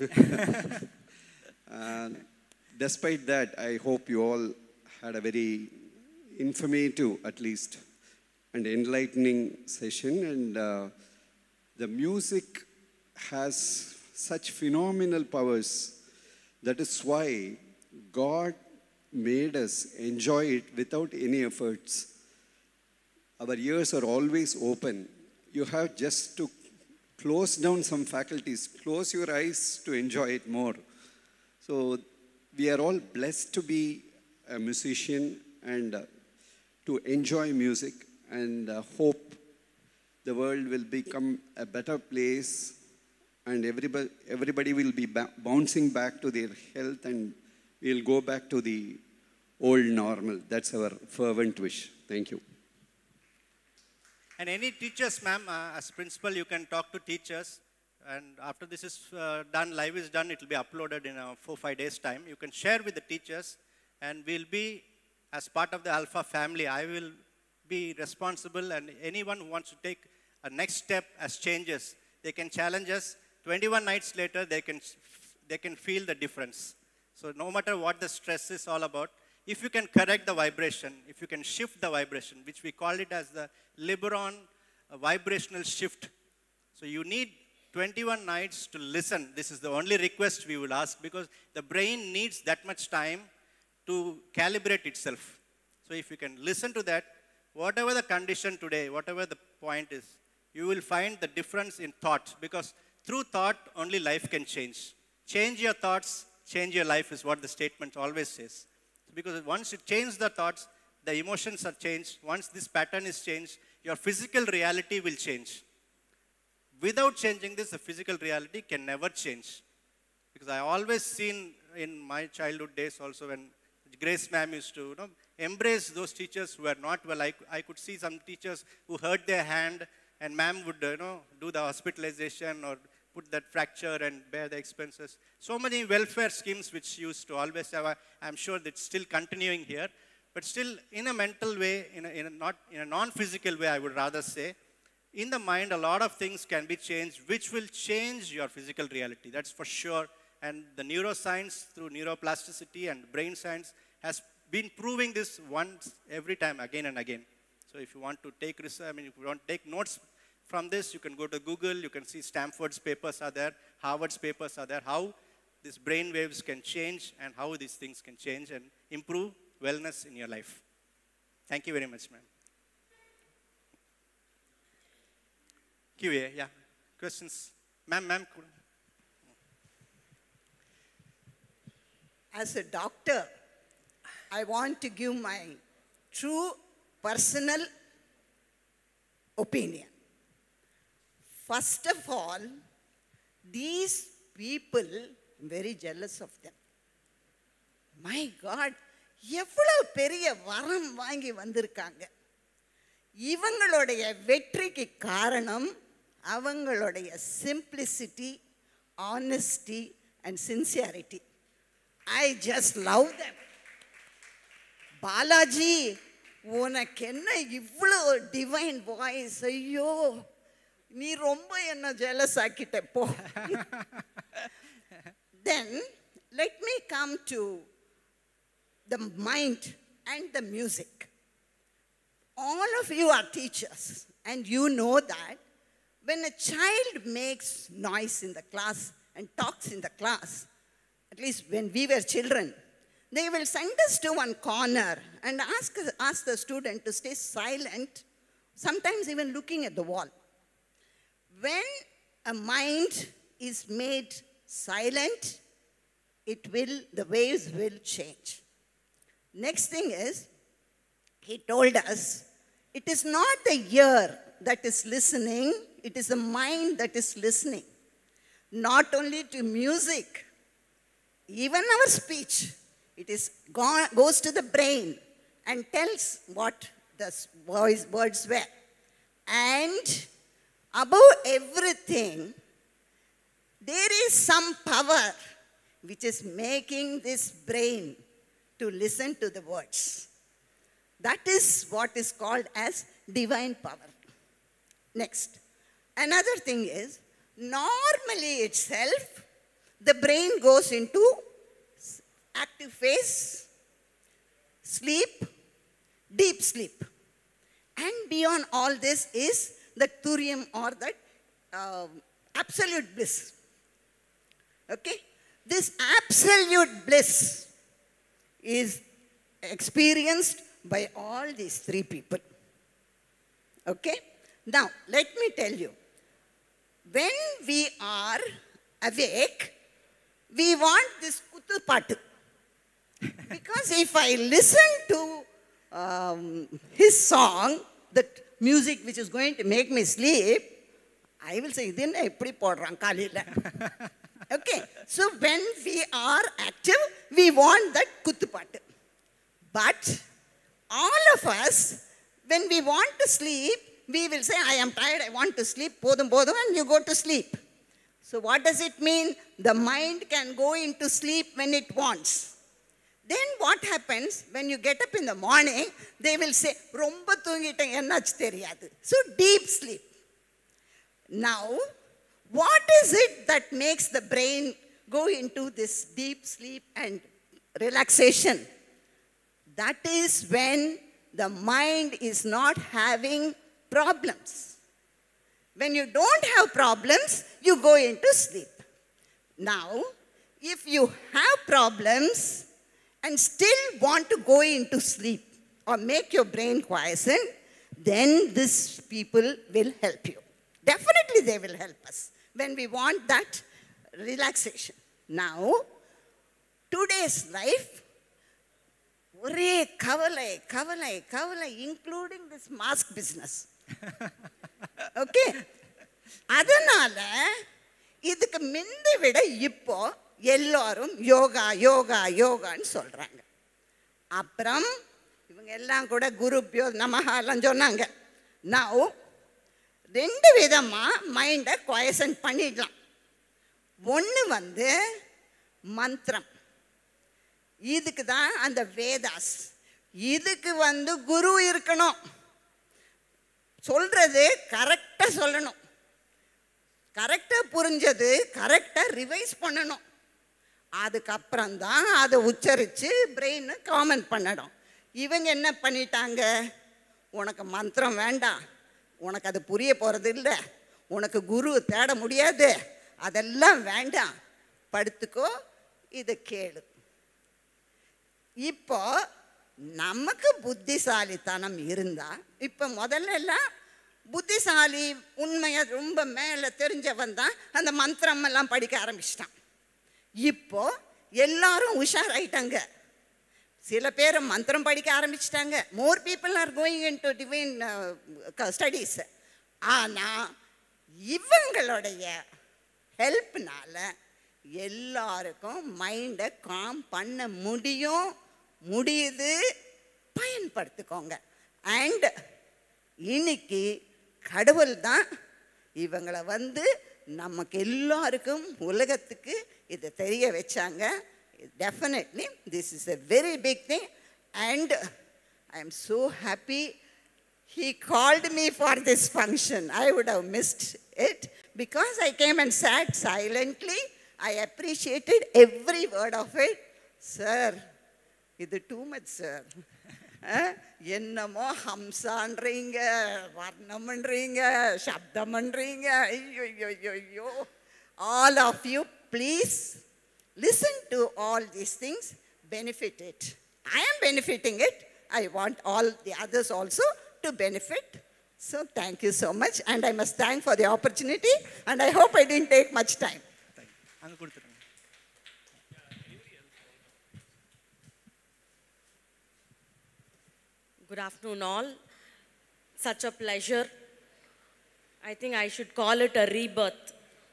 Despite that, I hope you all had a very informative, at least, and enlightening session. And the music has such phenomenal powers. That is why God made us enjoy it without any efforts. Our ears are always open. You have just to close down some faculties, close your eyes to enjoy it more. So we are all blessed to be a musician and to enjoy music, and hope the world will become a better place, and everybody will be bouncing back to their health, and we'll go back to the old normal. That's our fervent wish. Thank you. And any teachers, ma'am, as principal, you can talk to teachers. And after this is done, live is done, it will be uploaded in 4-5 days' time. You can share with the teachers, and we'll be, as part of the Alpha family, I will be responsible, and anyone who wants to take a next step as changes, they can challenge us. 21 nights later, they can feel the difference. So no matter what the stress is all about, if you can correct the vibration, if you can shift the vibration, which we call it as the Liberon vibrational shift. So you need 21 nights to listen. This is the only request we will ask, because the brain needs that much time to calibrate itself. So if you can listen to that, whatever the condition today, whatever the point is, you will find the difference in thought, because through thought only life can change. Change your thoughts, change your life is what the statement always says. Because once you change the thoughts, the emotions are changed. Once this pattern is changed, your physical reality will change. Without changing this, the physical reality can never change. Because I always seen in my childhood days also, when Grace ma'am used to embrace those teachers who were not well. I could see some teachers who hurt their hand, and ma'am would do the hospitalization or put that fracture and bear the expenses. So many welfare schemes which used to always have. I'm sure that's still continuing here. But still, in a mental way, in a non-physical way, I would rather say, in the mind, a lot of things can be changed, which will change your physical reality. That's for sure. And the neuroscience through neuroplasticity and brain science has been proving this once, every time, again and again. So if you want to take research, if you want to take notes from this, you can go to Google. You can see Stanford's papers are there, Harvard's papers are there, how these brain waves can change and how these things can change and improve wellness in your life. Thank you very much, ma'am. QA, yeah. Questions? Ma'am. As a doctor, I want to give my true personal opinion. First of all, these people, I'm very jealous of them. My God, எவ்வளவு பெரிய வரம் வாங்கி வந்திருக்காங்க. இவங்களுடைய வெற்றிக்கு காரணம் அவங்களுடைய simplicity, honesty and sincerity. I just love them. Balaji, உனக்கு என்ன இவ்வளோ டிவைன் வாய்ஸ்? ஐயோ, நீ ரொம்ப என்ன ஜெலஸ் ஆக்கிட்ட போ. Then let me come to the mind and the music. All of you are teachers, and you know that when a child makes noise in the class and talks in the class, at least when we were children, they will send us to one corner and ask the student to stay silent, sometimes even looking at the wall. When a mind is made silent, the waves will change. Next thing is, he told us, it is not the ear that is listening, it is the mind that is listening. Not only to music, even our speech, it goes to the brain and tells what the words were. And above everything, there is some power which is making this brain to listen to the words. That is what is called as divine power. Next, another thing is, normally itself, the brain goes into active phase, sleep, deep sleep. And beyond all this is the turium, or that absolute bliss. Okay? This absolute bliss is experienced by all these three people. Okay? Now, let me tell you, when we are awake, we want this kuttu paatu. Because if I listen to his song, that music which is going to make me sleep, I will say, idinna eppadi podran kaalila. Okay, so when we are active, we want that kuttu paatu. But all of us, when we want to sleep, we will say, I am tired, I want to sleep, podum, and you go to sleep. So what does it mean? The mind can go into sleep when it wants. Then what happens when you get up in the morning, they will say, romba thungiten ennach theriyadu. So deep sleep. Now, what is it that makes the brain go into this deep sleep and relaxation? That is when the mind is not having problems. When you don't have problems, you go into sleep. Now, if you have problems and still want to go into sleep or make your brain quiescent, then these people will help you. Definitely they will help us when we want that relaxation. Now, today's life, kavalai, including this mask business. Okay? Adanala, idukku minde vida ippo ellarum yoga ன்னு சொல்றாங்க. அப்புறம் இவங்க எல்லாம் கூட குருப்யோ நமஹாலாம் சொன்னாங்க. Now, ரெண்டு விதமா மைண்டை குவயசன்ட் பண்ணிடலாம். ஒன்று வந்து மந்திரம். இதுக்கு தான் அந்த வேதாஸ். இதுக்கு வந்து குரு இருக்கணும். சொல்றது கரெக்டாக சொல்லணும். கரெக்டாக புரிஞ்சது கரெக்டாக ரிவைஸ் பண்ணணும். அதுக்கப்புறம் தான் அதை உச்சரித்து பிரெயின் காமெண்ட் பண்ணணும். இவங்க என்ன பண்ணிட்டாங்க, உனக்கு மந்திரம் வேண்டாம், உனக்கு அது புரிய போகிறது இல்லை, உனக்கு குரு தேட முடியாது, அதெல்லாம் வேண்டாம், படுத்துக்கோ, இதை கேளு. இப்போ நமக்கு புத்திசாலித்தனம் இருந்தால், இப்போ முதல்ல எல்லாம் புத்திசாலி உண்மையை ரொம்ப மேலே தெரிஞ்சவன் தான் அந்த மந்திரம் எல்லாம் படிக்க ஆரம்பிச்சிட்டான். இப்போ எல்லாரும் உஷாராயிட்டாங்க. சில பேர் மந்திரம் படிக்க ஆரம்பிச்சிட்டாங்க. More people are going into divine studies. ஆனால் இவங்களுடைய ஹெல்ப்னால எல்லாருக்கும் மைண்டை காம் பண்ண முடியுது. பயன்படுத்திக்கோங்க. அண்ட் இன்னைக்கு கடவுள் தான் இவங்களை வந்து நமக்கு எல்லாருக்கும் உலகத்துக்கு இதை தெரிய வச்சாங்க. Definitely, this is a very big thing, and I am so happy he called me for this function. I would have missed it because I came and sat silently. I appreciated every word of it. Sir, இது too much, sir. என்னமோ ஹம்சான்றீங்க, வர்ணம்ன்றீங்க, சப்தம்ன்றீங்க. ஐயோ, all of you, please listen to all these things, benefit it. I am benefiting it. I want all the others also to benefit. So thank you so much, and I must thank for the opportunity, and I hope I didn't take much time. Good afternoon all. Such a pleasure. I think I should call it a rebirth.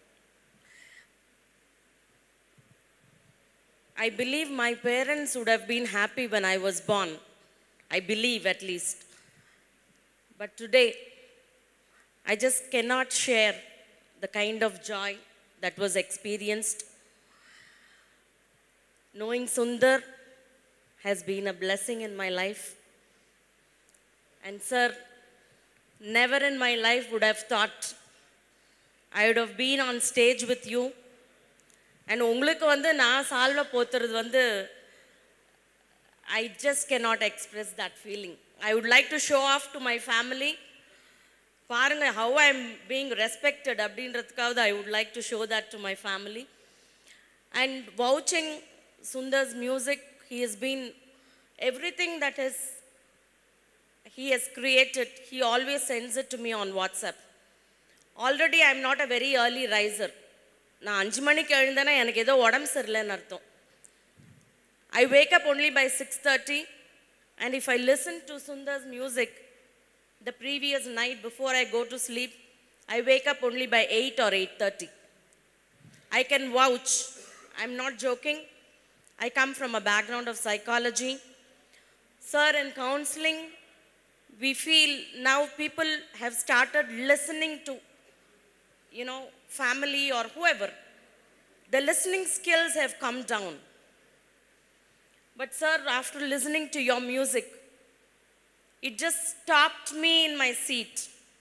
I believe my parents would have been happy when I was born. I believe at least. But today, I just cannot share the kind of joy that was experienced. Knowing Sundar has been a blessing in my life. And sir, never in my life would have thought I would have been on stage with you. And உங்களுக்கு வந்து நான் சால்வ போத்துறது வந்து I just cannot express that feeling. I would like to show off to my family. பாருங்க how I am being respected அப்படின்றதுக்காவது I would like to show that to my family. And vouching Sundar's music, he has been everything that he has created, he always sends it to me on WhatsApp. Already I am not a very early riser. நான் 5 மணிக்கு எழுந்தேன்னா எனக்கு ஏதோ உடம்பு சரியில்லைன்னு அர்த்தம். I wake up only by 6:30, and if I listen to Sundar's music the previous night before I go to sleep, I wake up only by 8 or 8:30. I can vouch, I'm not joking. I come from a background of psychology. Sir, in counseling, we feel now people have started listening to, family or whoever. The listening skills have come down. But sir, after listening to your music, it just stopped me in my seat.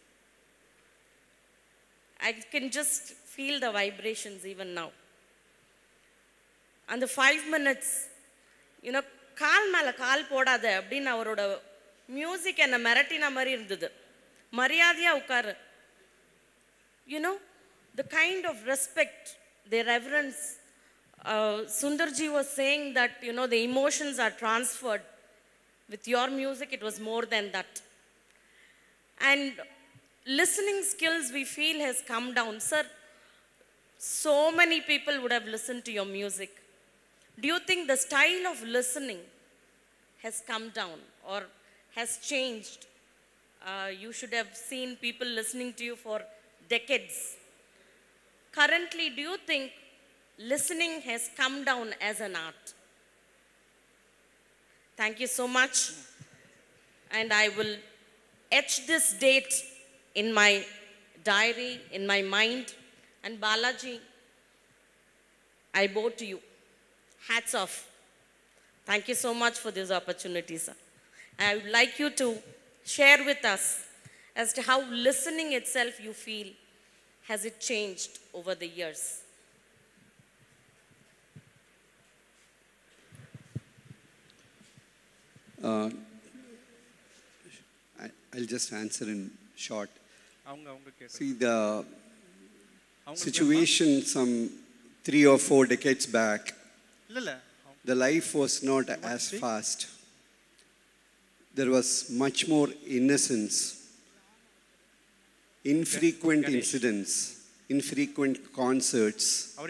I can just feel the vibrations even now. And the 5 minutes, கால் மேல கால் போடாத அப்படின்னு அவரோட music என்ன மிரட்டின மாதிரி இருந்தது. மரியாதையா உட்காரு. The kind of respect, the reverence. Sundarji was saying that, the emotions are transferred. With your music, it was more than that. And listening skills, we feel, has come down. Sir, so many people would have listened to your music. Do you think the style of listening has come down or has changed? You should have seen people listening to you for decades. Currently, do you think listening has come down as an art? Thank you so much. And I will etch this date in my diary, in my mind. And Balaji, I bow to you. Hats off. Thank you so much for this opportunity, sir. I would like you to share with us as to how listening itself you feel, has it changed over the years? I'll just answer in short. See, the situation some 3 or 4 decades back, the life was not as fast. There was much more innocence, infrequent incidents, infrequent concerts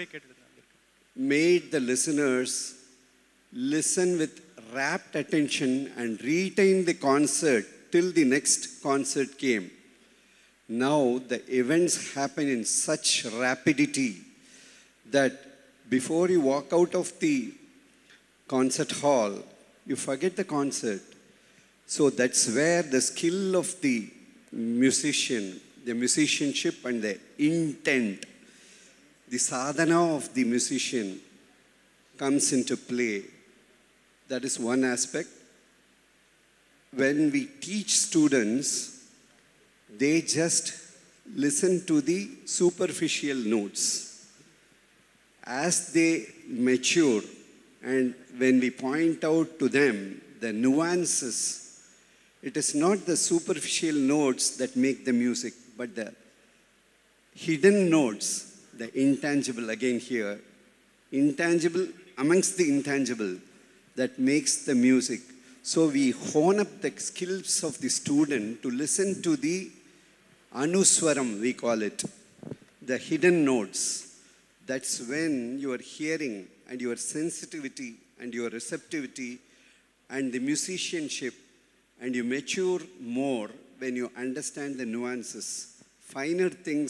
made the listeners listen with rapt attention and retain the concert till the next concert came. Now the events happen in such rapidity that before you walk out of the concert hall, you forget the concert. So that's where the skill of the musician, the musicianship and the intent, the sadhana of the musician comes into play. That is one aspect. When we teach students, they just listen to the superficial notes. As they mature and when we point out to them the nuances, it is not the superficial notes that make the music, but the hidden notes, the intangible, again here, intangible amongst the intangible that makes the music. So we hone up the skills of the student to listen to the anuswaram, we call it, the hidden notes. That's when your hearing and your sensitivity and your receptivity and the musicianship, and you mature more when you understand the nuances. Finer things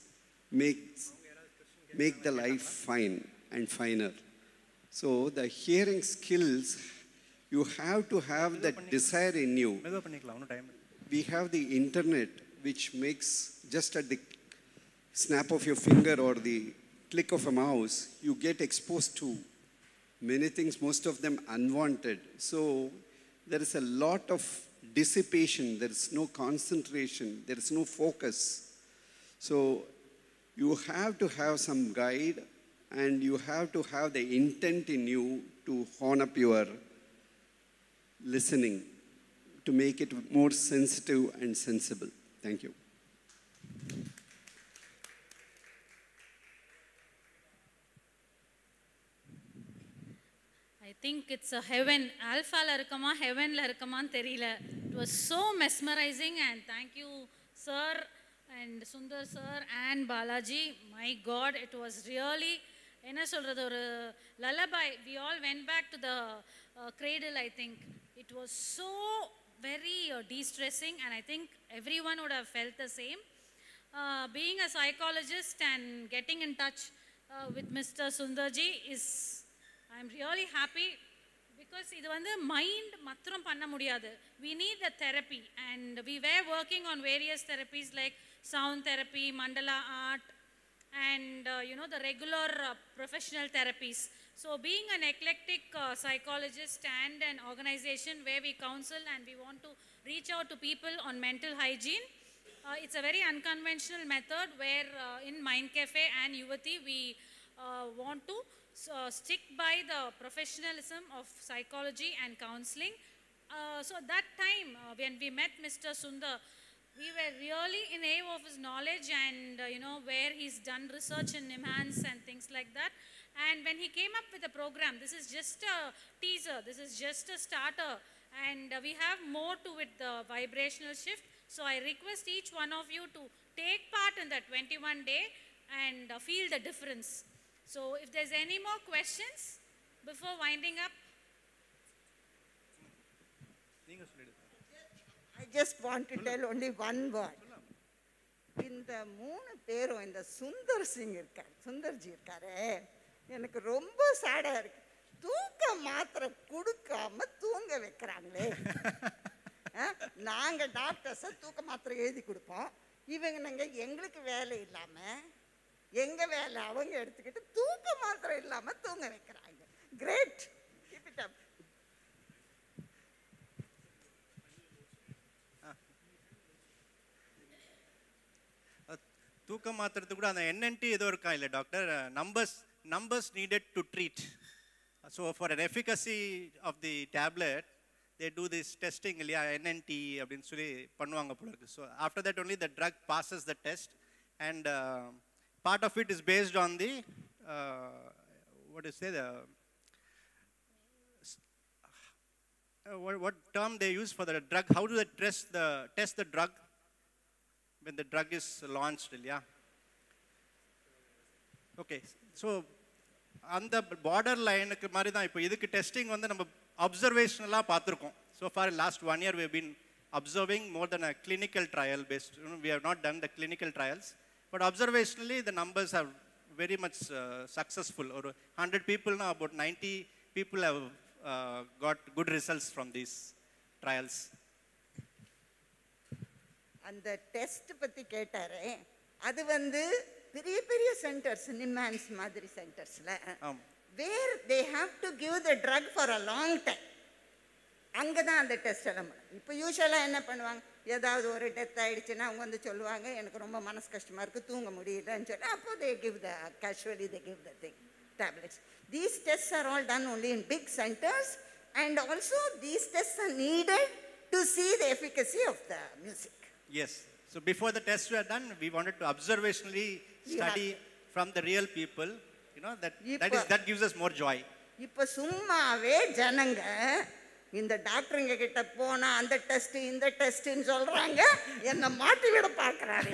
make the life fine and finer. So the hearing skills, you have to have that desire in you. We have the internet, which makes just at the snap of your finger or the click of a mouse, you get exposed to many things, most of them unwanted. So there is a lot of dissipation, there is no concentration, there is no focus. So you have to have some guide and you have to have the intent in you to hone up your listening, to make it more sensitive and sensible. Thank you. I think it's a heaven. Alpha la irukama, heaven la irukaman theriyala. It was so mesmerizing, and thank you, sir, and Sundar sir, and Balaji. My God, it was really, enna solradhu, oru lullaby. We all went back to the cradle, I think. It was so very de-stressing, and I think everyone would have felt the same. Being a psychologist and getting in touch with Mr. Sundarji I'm really happy because இது வந்து mind மாத்திரம் பண்ண முடியாது. We need the therapy, and we were working on various therapies like sound therapy, mandala art, and the regular professional therapies. So being an eclectic psychologist and an organization where we counsel and we want to reach out to people on mental hygiene, it's a very unconventional method where in Mind Cafe and Yuvati we want to stick by the professionalism of psychology and counseling. So that time when we met Mr. Sundar, we were really in awe of his knowledge and where he's done research in NIMHANS and things like that. And when he came up with a program, this is just a teaser, this is just a starter, and we have more to it, the vibrational shift. So I request each one of you to take part in that 21 day and feel the difference. So if there's any more questions before winding up. I just want to tell only one word. இந்த 3 பேரும் இந்த சுந்தர்ஜி இருக்காரு, எனக்கு ரொம்ப சேடா இருக்கு. தூக்க மாத்திரை கொடுக்காம தூங்க வைக்கிறாங்களே. நாங்க டாக்டர்ஸ் தூக்க மாத்திரை எழுதி கொடுப்போம், இவங்க எங்களுக்கு வேலை இல்லாம எங்க வேலை அவங்க எடுத்துக்கிட்டு தூக்க மாத்திரை இல்லாம தூங்க வைக்கிறாங்க. Great, keep it up. தூக்கம் மாத்திரத்துக்கு கூட அந்த என்என்டி ஏதோ இருக்கா இல்லை doctor, numbers needed to treat. So for an efficacy of the tablet, they do this testing இல்லையா, NNT அப்படின்னு சொல்லி பண்ணுவாங்க போல இருக்கு. So after that only the drug passes the test, and part of it is based on the what do you say, the what term they use for the drug, how do they test the drug when the drug is launched இல்லையா. Okay, so அந்த border லைனுக்கு மாதிரி தான் இப்போ இதுக்கு testing வந்து நம்ம அப்சர்வேஷனலாக பார்த்துருக்கோம். So for last 1 year we have been observing more than a clinical trial based. We have not done the clinical trials, but observationally the numbers are very much successful. Or 100 people now, about 90 people have got good results from these trials. அந்த test பற்றி கேட்டாரு, அது வந்து பெரிய பெரிய centres, NIMHANS மாதிரி சென்டர்ஸில் where they have to give the drug for a long time, அங்கே தான் அந்த டெஸ்ட் எல்லாம். இப்போ யூஸ்வலாக என்ன பண்ணுவாங்க, ஏதாவது ஒரு டெத் ஆகிடுச்சுன்னா அவங்க வந்து சொல்லுவாங்க எனக்கு ரொம்ப மனசு கஷ்டமாக இருக்குது தூங்க முடியலன்னு சொல்லி, அப்போ they give the casually they give the thing tablets. These tests are all done only in big centers, and also these tests are needed to see the efficacy of the music. Yes. So before the tests were done, we wanted to observationally study from the real people. That gives us more joy. இப்போ சும்மாவே ஜனங்க இந்த டாக்டருங்க கிட்ட போனா அந்த test இந்த டெஸ்ட்னு சொல்றாங்க, என்ன மாட்டி விட பார்க்கறாங்க.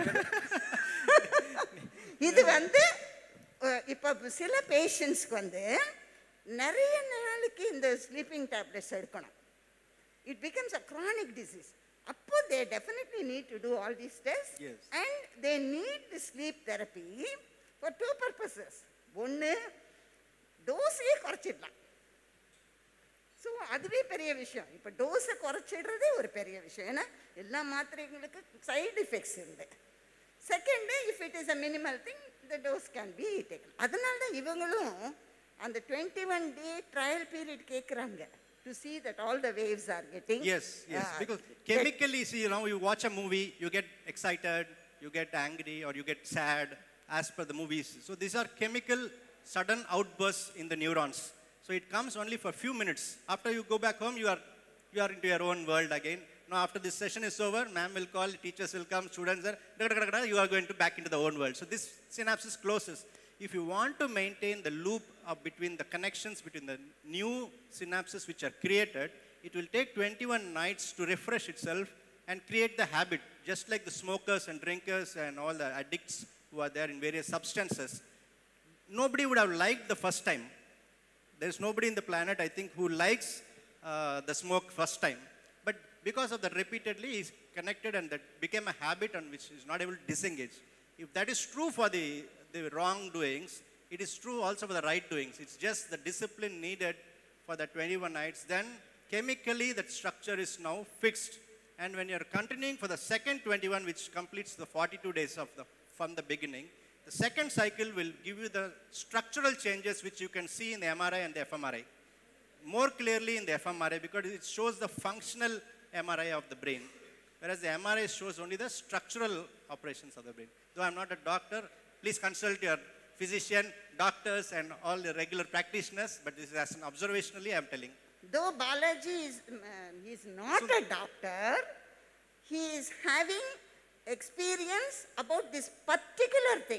இது வந்து இப்போ சில பேஷண்ட்ஸ்க்கு வந்து நிறைய நாளைக்கு இந்த ஸ்லீப்பிங் டேப்லெட்ஸ் எடுக்கணும். It becomes a chronic disease. அப்போ they definitely need to do all these tests. Yes. And they need the sleep therapy for 2 purposes. ஒன்று, டோஸையே குறைச்சிடலாம். ஸோ அதுவே பெரிய விஷயம். இப்போ டோஸை குறைச்சிடுறதே ஒரு பெரிய விஷயம், ஏன்னா எல்லா மாத்திரைகளுக்கு சைடு எஃபெக்ட்ஸ் இருந்து. Second, if it is a minimal thing the dose can be taken. அதனால தான் இவங்களும் அந்த 21 day ட்ரையல் பீரியட் கேட்குறாங்க, to see that all the waves are getting. Yes. Because chemically, you watch a movie, you get excited, you get angry, or you get sad as per the movies. So these are chemical sudden outbursts in the neurons. So it comes only for a few minutes. After you go back home, you are into your own world again. Now after this session is over, ma'am will call, teachers will come, students are, you are going to back into the own world. So this synapses closes. If you want to maintain the loop between the connections between the new synapses which are created, it will take 21 nights to refresh itself and create the habit, just like the smokers and drinkers and all the addicts who are there in various substances. Nobody would have liked the first time. There is nobody in the planet, I think, who likes the smoke first time. But because of that, repeatedly is connected, and that became a habit on which is not able to disengage. If that is true for the wrongdoings, it is true also for the right doings. It's just the discipline needed for the 21 nights, then chemically that structure is now fixed. And when you're continuing for the second 21, which completes the 42 days from the beginning, the second cycle will give you the structural changes which you can see in the MRI and the fMRI. More clearly in the fMRI because it shows the functional MRI of the brain, whereas the MRI shows only the structural operations of the brain. Though I'm not a doctor, please consult your physician, doctors, and all the regular practitioners, but this is as an observationally I'm telling. Though Balaji is not a doctor, he is having experience about this particular thing.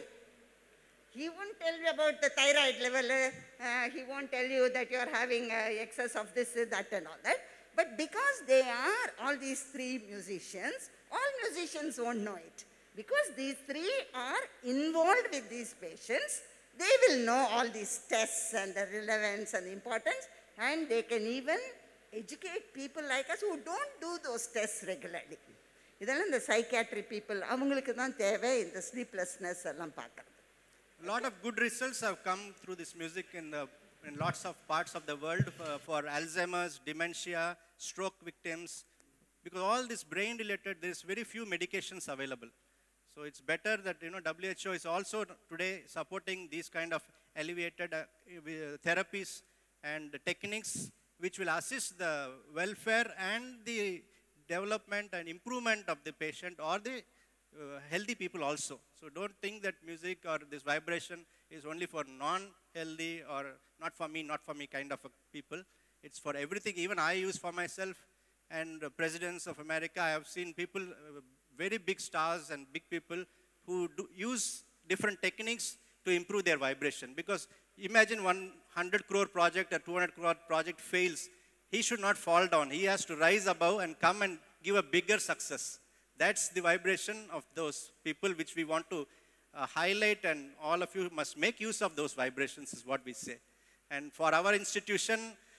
He won't tell you about the thyroid level, he won't tell you that you are having excess of this, that and all that. But because they are all these three musicians, all musicians won't know it. Because these three are involved with these patients, they will know all these tests and the relevance and the importance, and they can even educate people like us who don't do those tests regularly. இதெல்லாம் இந்த psychiatry people, அவங்களுக்கு தான் தேவை இந்த sleeplessness எல்லாம் பார்க்கறது. A lot of good results have come through this music in lots of parts of the world for Alzheimer's, dementia, stroke victims. Because all this brain related, there is very few medications available. So it's better that, WHO is also today supporting these kind of alleviated therapies and techniques which will assist the welfare and the development and improvement of the patient or the healthy people also. So don't think that music or this vibration is only for non-healthy or not for me kind of people. It's for everything. Even I use for myself and presidents of America. I have seen people, very big stars and big people who use different techniques to improve their vibration. Because imagine 100 crore project or 200 crore project fails. He should not fall down. He has to rise above and come and give a bigger success. That's the vibration of those people which we want to highlight, and all of you must make use of those vibrations is what we say. And for our institution,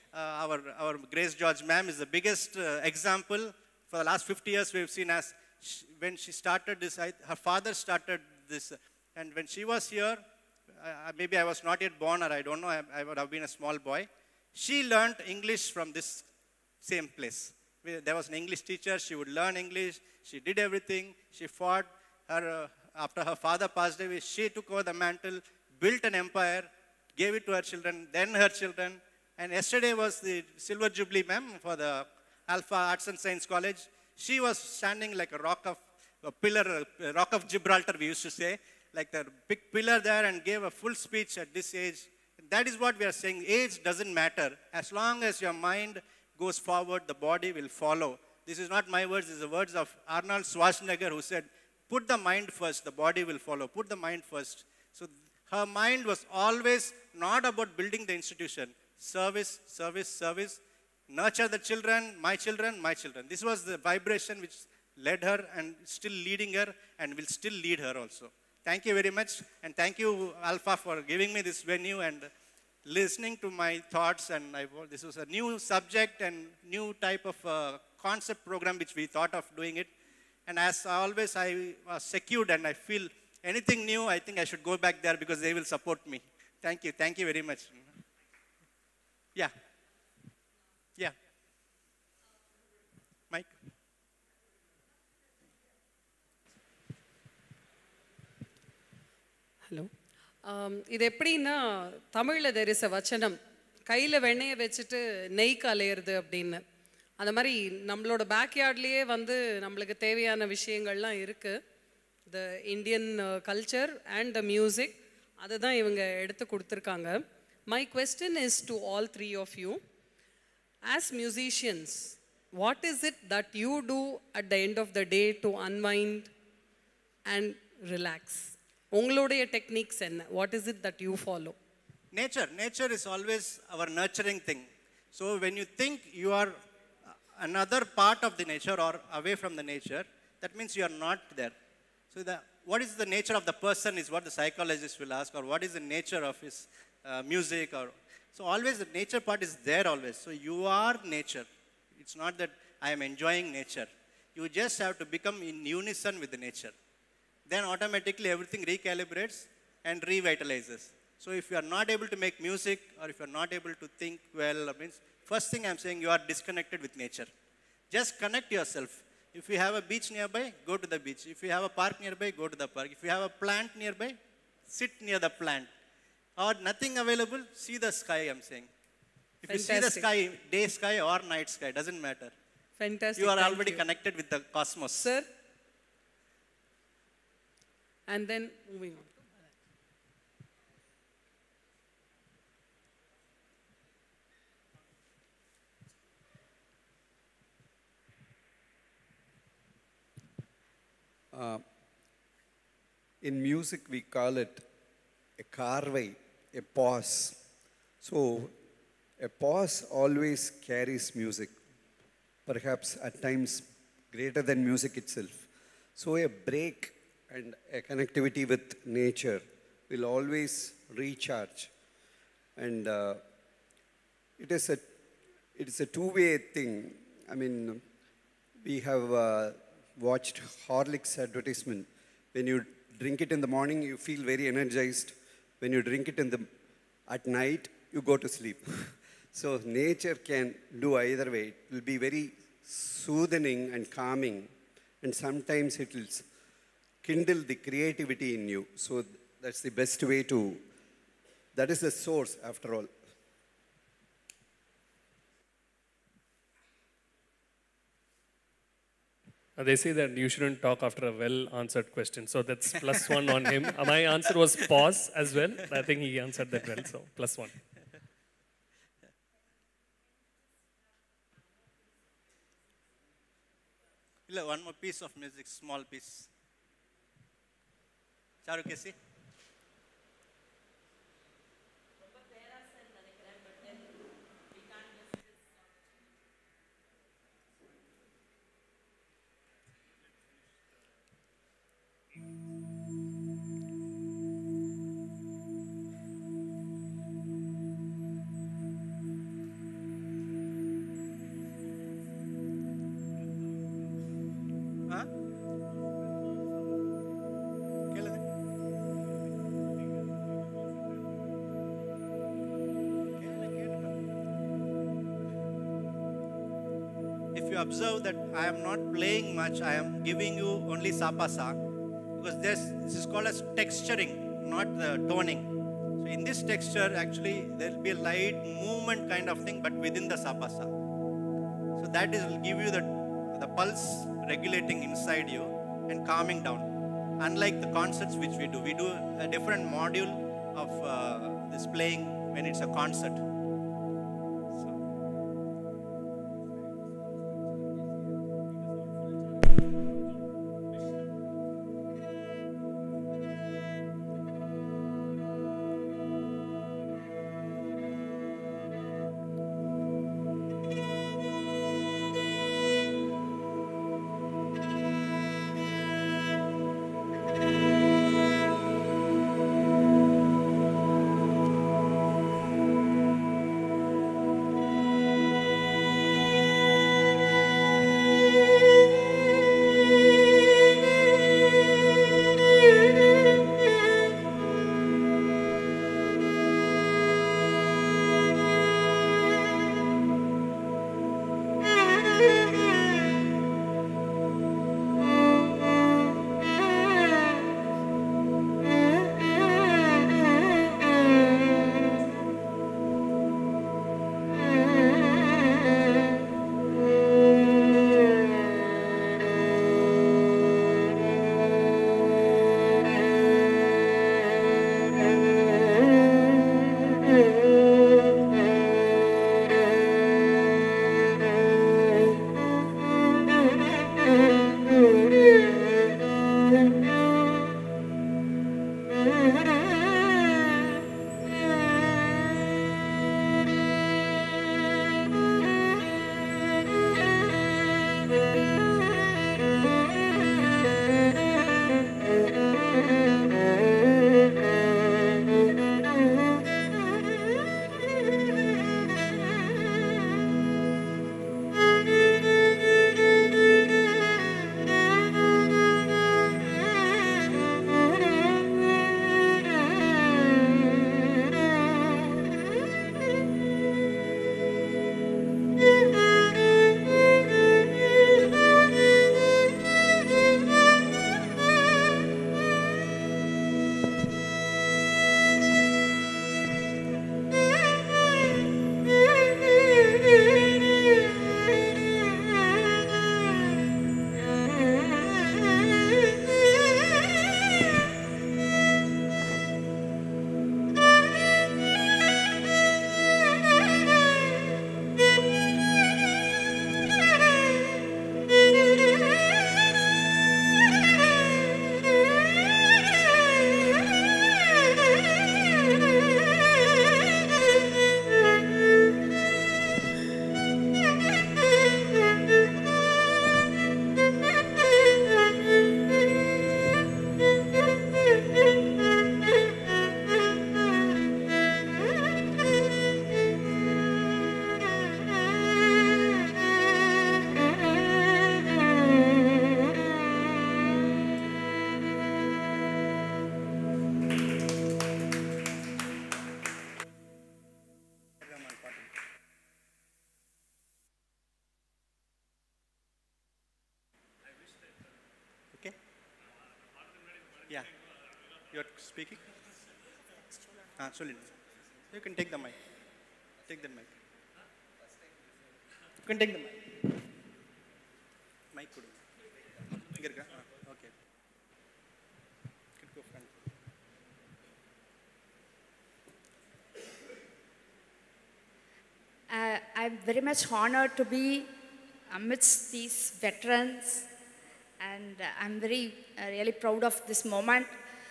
our Grace George ma'am is the biggest example. For the last 50 years we have seen as when she started this, her father started this, and when she was here, maybe I was not yet born or I don't know, I would have been a small boy. She learned English from this same place. There was an English teacher, she would learn English, she did everything, she fought. After her father passed away, she took over the mantle, built an empire, gave it to her children, then her children. And yesterday was the Silver Jubilee ma'am for the Alpha Arts and Science College. She was standing like a rock of Gibraltar, we used to say, like the big pillar there, and gave a full speech at this age. That is what we are saying. Age doesn't matter. As long as your mind goes forward, the body will follow. This is not my words, this is the words of Arnold Schwarzenegger, who said, put the mind first, the body will follow. Put the mind first. So her mind was always not about building the institution. Service, service, service. Nurture the children, my children, my children. This was the vibration which led her and still leading her and will still lead her also. Thank you very much, and thank you, Alpha, for giving me this venue and listening to my thoughts. And this was a new subject and new type of concept program which we thought of doing it. And as always, I was secured, and I feel anything new, I think I should go back there because they will support me. Thank you very much. Yeah. Yeah. Mike. Hello இது எப்படின்னா தமிழில் there is a வச்சனம், கையில் வெண்ணெயை வச்சுட்டு நெய் கலையிறது அப்படின்னு. அந்த மாதிரி நம்மளோட பேக்யார்ட்லேயே நம்மளுக்கு தேவையான விஷயங்கள்லாம் இருக்குது. The Indian culture and the music, அதை தான் இவங்க எடுத்து கொடுத்துருக்காங்க. My question is to all three of you. As musicians, what is it that you do at the end of the day to unwind and relax? உங்களுடைய techniques என்ன? What is it that you follow? Nature is always our nurturing thing. So when you think you are another part of the nature or away from the nature, that means you are not there. So what is the nature of the person is what the psychologist will ask, or what is the nature of his music, or so always the nature part is there always. So you are nature. It's not that I am enjoying nature. You just have to become in unison with the nature. Then automatically everything recalibrates and revitalizes. So if you are not able to make music, or if you are not able to think well, means first thing I'm saying, you are disconnected with nature. Just connect yourself. If you have a beach nearby, go to the beach. If you have a park nearby, go to the park. If you have a plant nearby, sit near the plant. Or nothing available, see the sky, I'm saying. If you see the sky, day sky or night sky, doesn't matter. Fantastic. You are already connected with the cosmos. Sir? And then moving on. In music, we call it a carvai, a pause. So, a pause always carries music, perhaps at times greater than music itself. So, a break and a connectivity with nature will always recharge. And it is a two-way thing. I mean, we have watched Horlicks advertisement. When you drink it in the morning, you feel very energized. When you drink it at night, you go to sleep. So nature can do either way. It will be very soothing and calming, and sometimes it will kindle the creativity in you. So that's the best way to, that is the source after all. They say that you shouldn't talk after a well-answered question. So that's +1 on him. My answer was pause as well. I think he answered that well, so +1. One more piece of music, small piece. Charukesi? If you observe that I am not playing much, I am giving you only sapasa, because this is called as texturing, not the toning. So in this texture, actually, there will be a light movement kind of thing, but within the sapasa. So that will give you the pulse regulating inside you and calming down. Unlike the concerts which we do a different module of this playing when it's a concert. Yeah. You're speaking? You can take the mic. Take the mic. You can take the mic. Mic kudu. Inga irukka? Okay. Go front. I'm very much honored to be amidst these veterans, and I'm very really proud of this moment.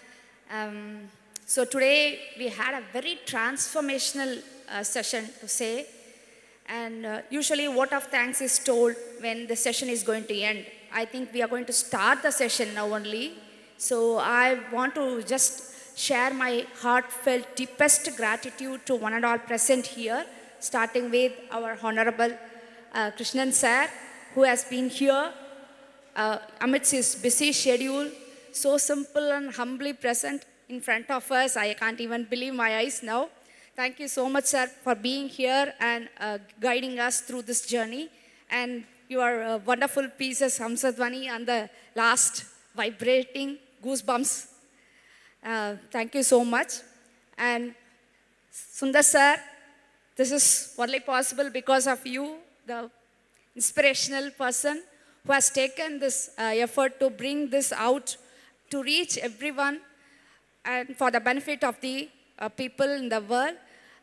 So today we had a very transformational session to say, and usually vote of thanks is told when the session is going to end. I think we are going to start the session now only. So I want to just share my heartfelt deepest gratitude to one and all present here, starting with our Honorable Krishnan sir, who has been here amidst his busy schedule, so simple and humbly present in front of us. I can't even believe my eyes now. Thank you so much, sir, for being here and guiding us through this journey. And your wonderful pieces, Hamsadvani, and the last vibrating goosebumps. Thank you so much. And Sundar sir, this is only possible because of you, the inspirational person who has taken this effort to bring this out to reach everyone and for the benefit of the people in the world.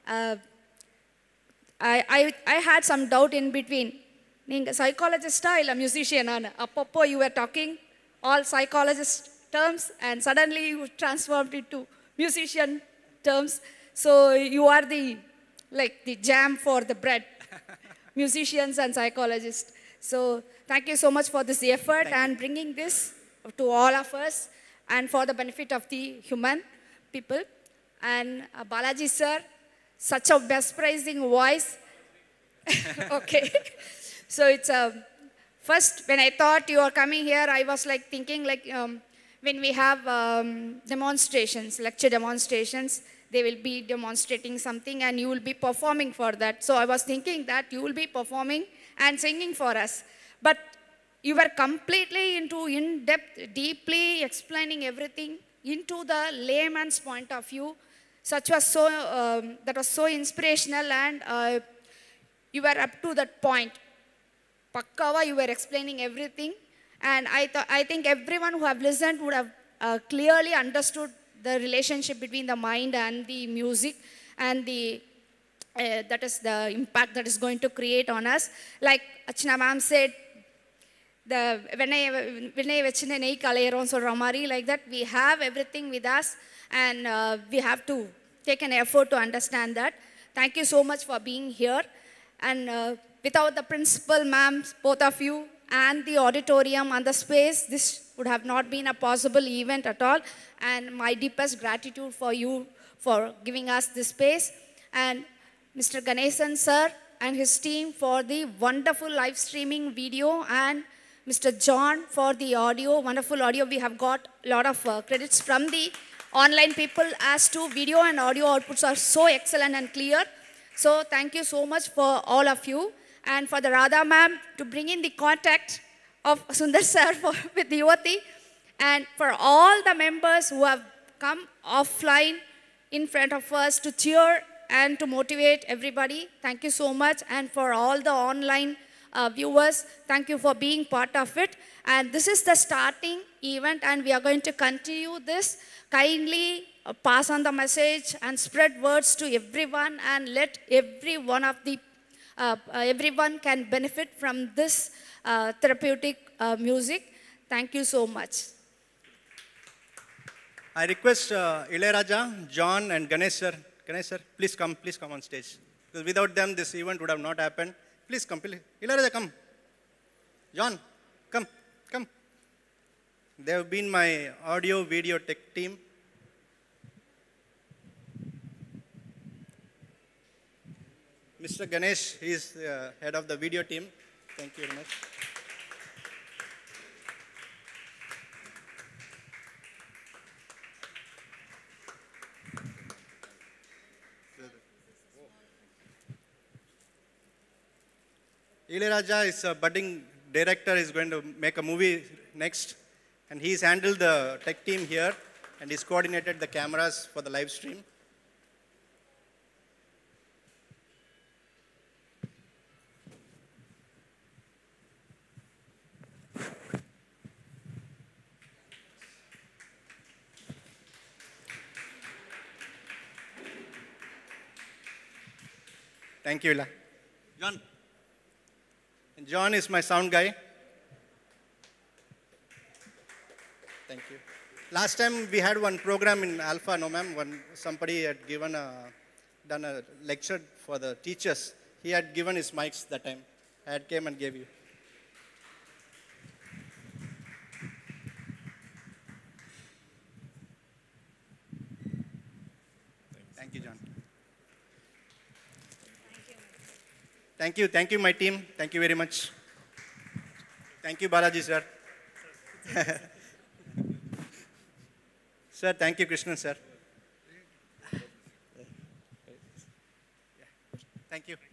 I had some doubt in between. Ninga psychologist or musician? Apoppo you were talking all psychologist terms and suddenly you transformed into musician terms. So you are the jam for the bread, musicians and psychologists. So thank you so much for this effort and bringing this to all of us and for the benefit of the human people. And Balaji sir, such a mesmerizing voice. Okay. So it's first when I thought you were coming here, I was like thinking when we have demonstrations, lecture demonstrations, they will be demonstrating something and you will be performing for that. So I was thinking that you will be performing and singing for us. But you were completely into in-depth, deeply explaining everything into the layman's point of view. That was so inspirational, and you were up to that point. Pakkava, you were explaining everything. And I think everyone who have listened would have clearly understood the relationship between the mind and the music and that is the impact that is going to create on us. Like Achna ma'am said, like that, we have everything with us and we have to take an effort to understand that. Thank you so much for being here. And without the principal ma'am, both of you, and the auditorium and the space, this would have not been a possible event at all. And my deepest gratitude for you for giving us this space. And Mr. Ganesan sir and his team for the wonderful live streaming video, and Mr. John for the audio, wonderful audio. We have got a lot of credits from the online people as to video and audio outputs are so excellent and clear. So thank you so much for all of you. And for the Radha ma'am to bring in the contact of Sundar sir with the Yuvati, and for all the members who have come offline in front of us to cheer and to motivate everybody. Thank you so much. And for all the online viewers, thank you for being part of it. And this is the starting event and we are going to continue this. Kindly pass on the message and spread words to everyone and let every one of the everyone can benefit from this therapeutic music. Thank you so much. I request Ilayaraja, John and Ganesh sir. Ganesh sir, please come on stage. Because without them, this event would have not happened. Please come. Ilayaraja, come. John, come. They have been my audio, video, tech team. Mr. Ganesh, he is head of the video team. Thank you very much. Ilayaraja is a budding director. He's going to make a movie next. And he's handled the tech team here. and he's coordinated the cameras for the live stream. Thank you, Ila. John. And John is my sound guy. Thank you. Last time we had one program in Alpha, no ma'am, when somebody had done a lecture for the teachers. He had given his mics that time. I had came and gave you. Thank you, John. Thank you, my team. Thank you very much. Thank you, Balaji, sir. Sir, thank you, Krishnan, sir. Thank you.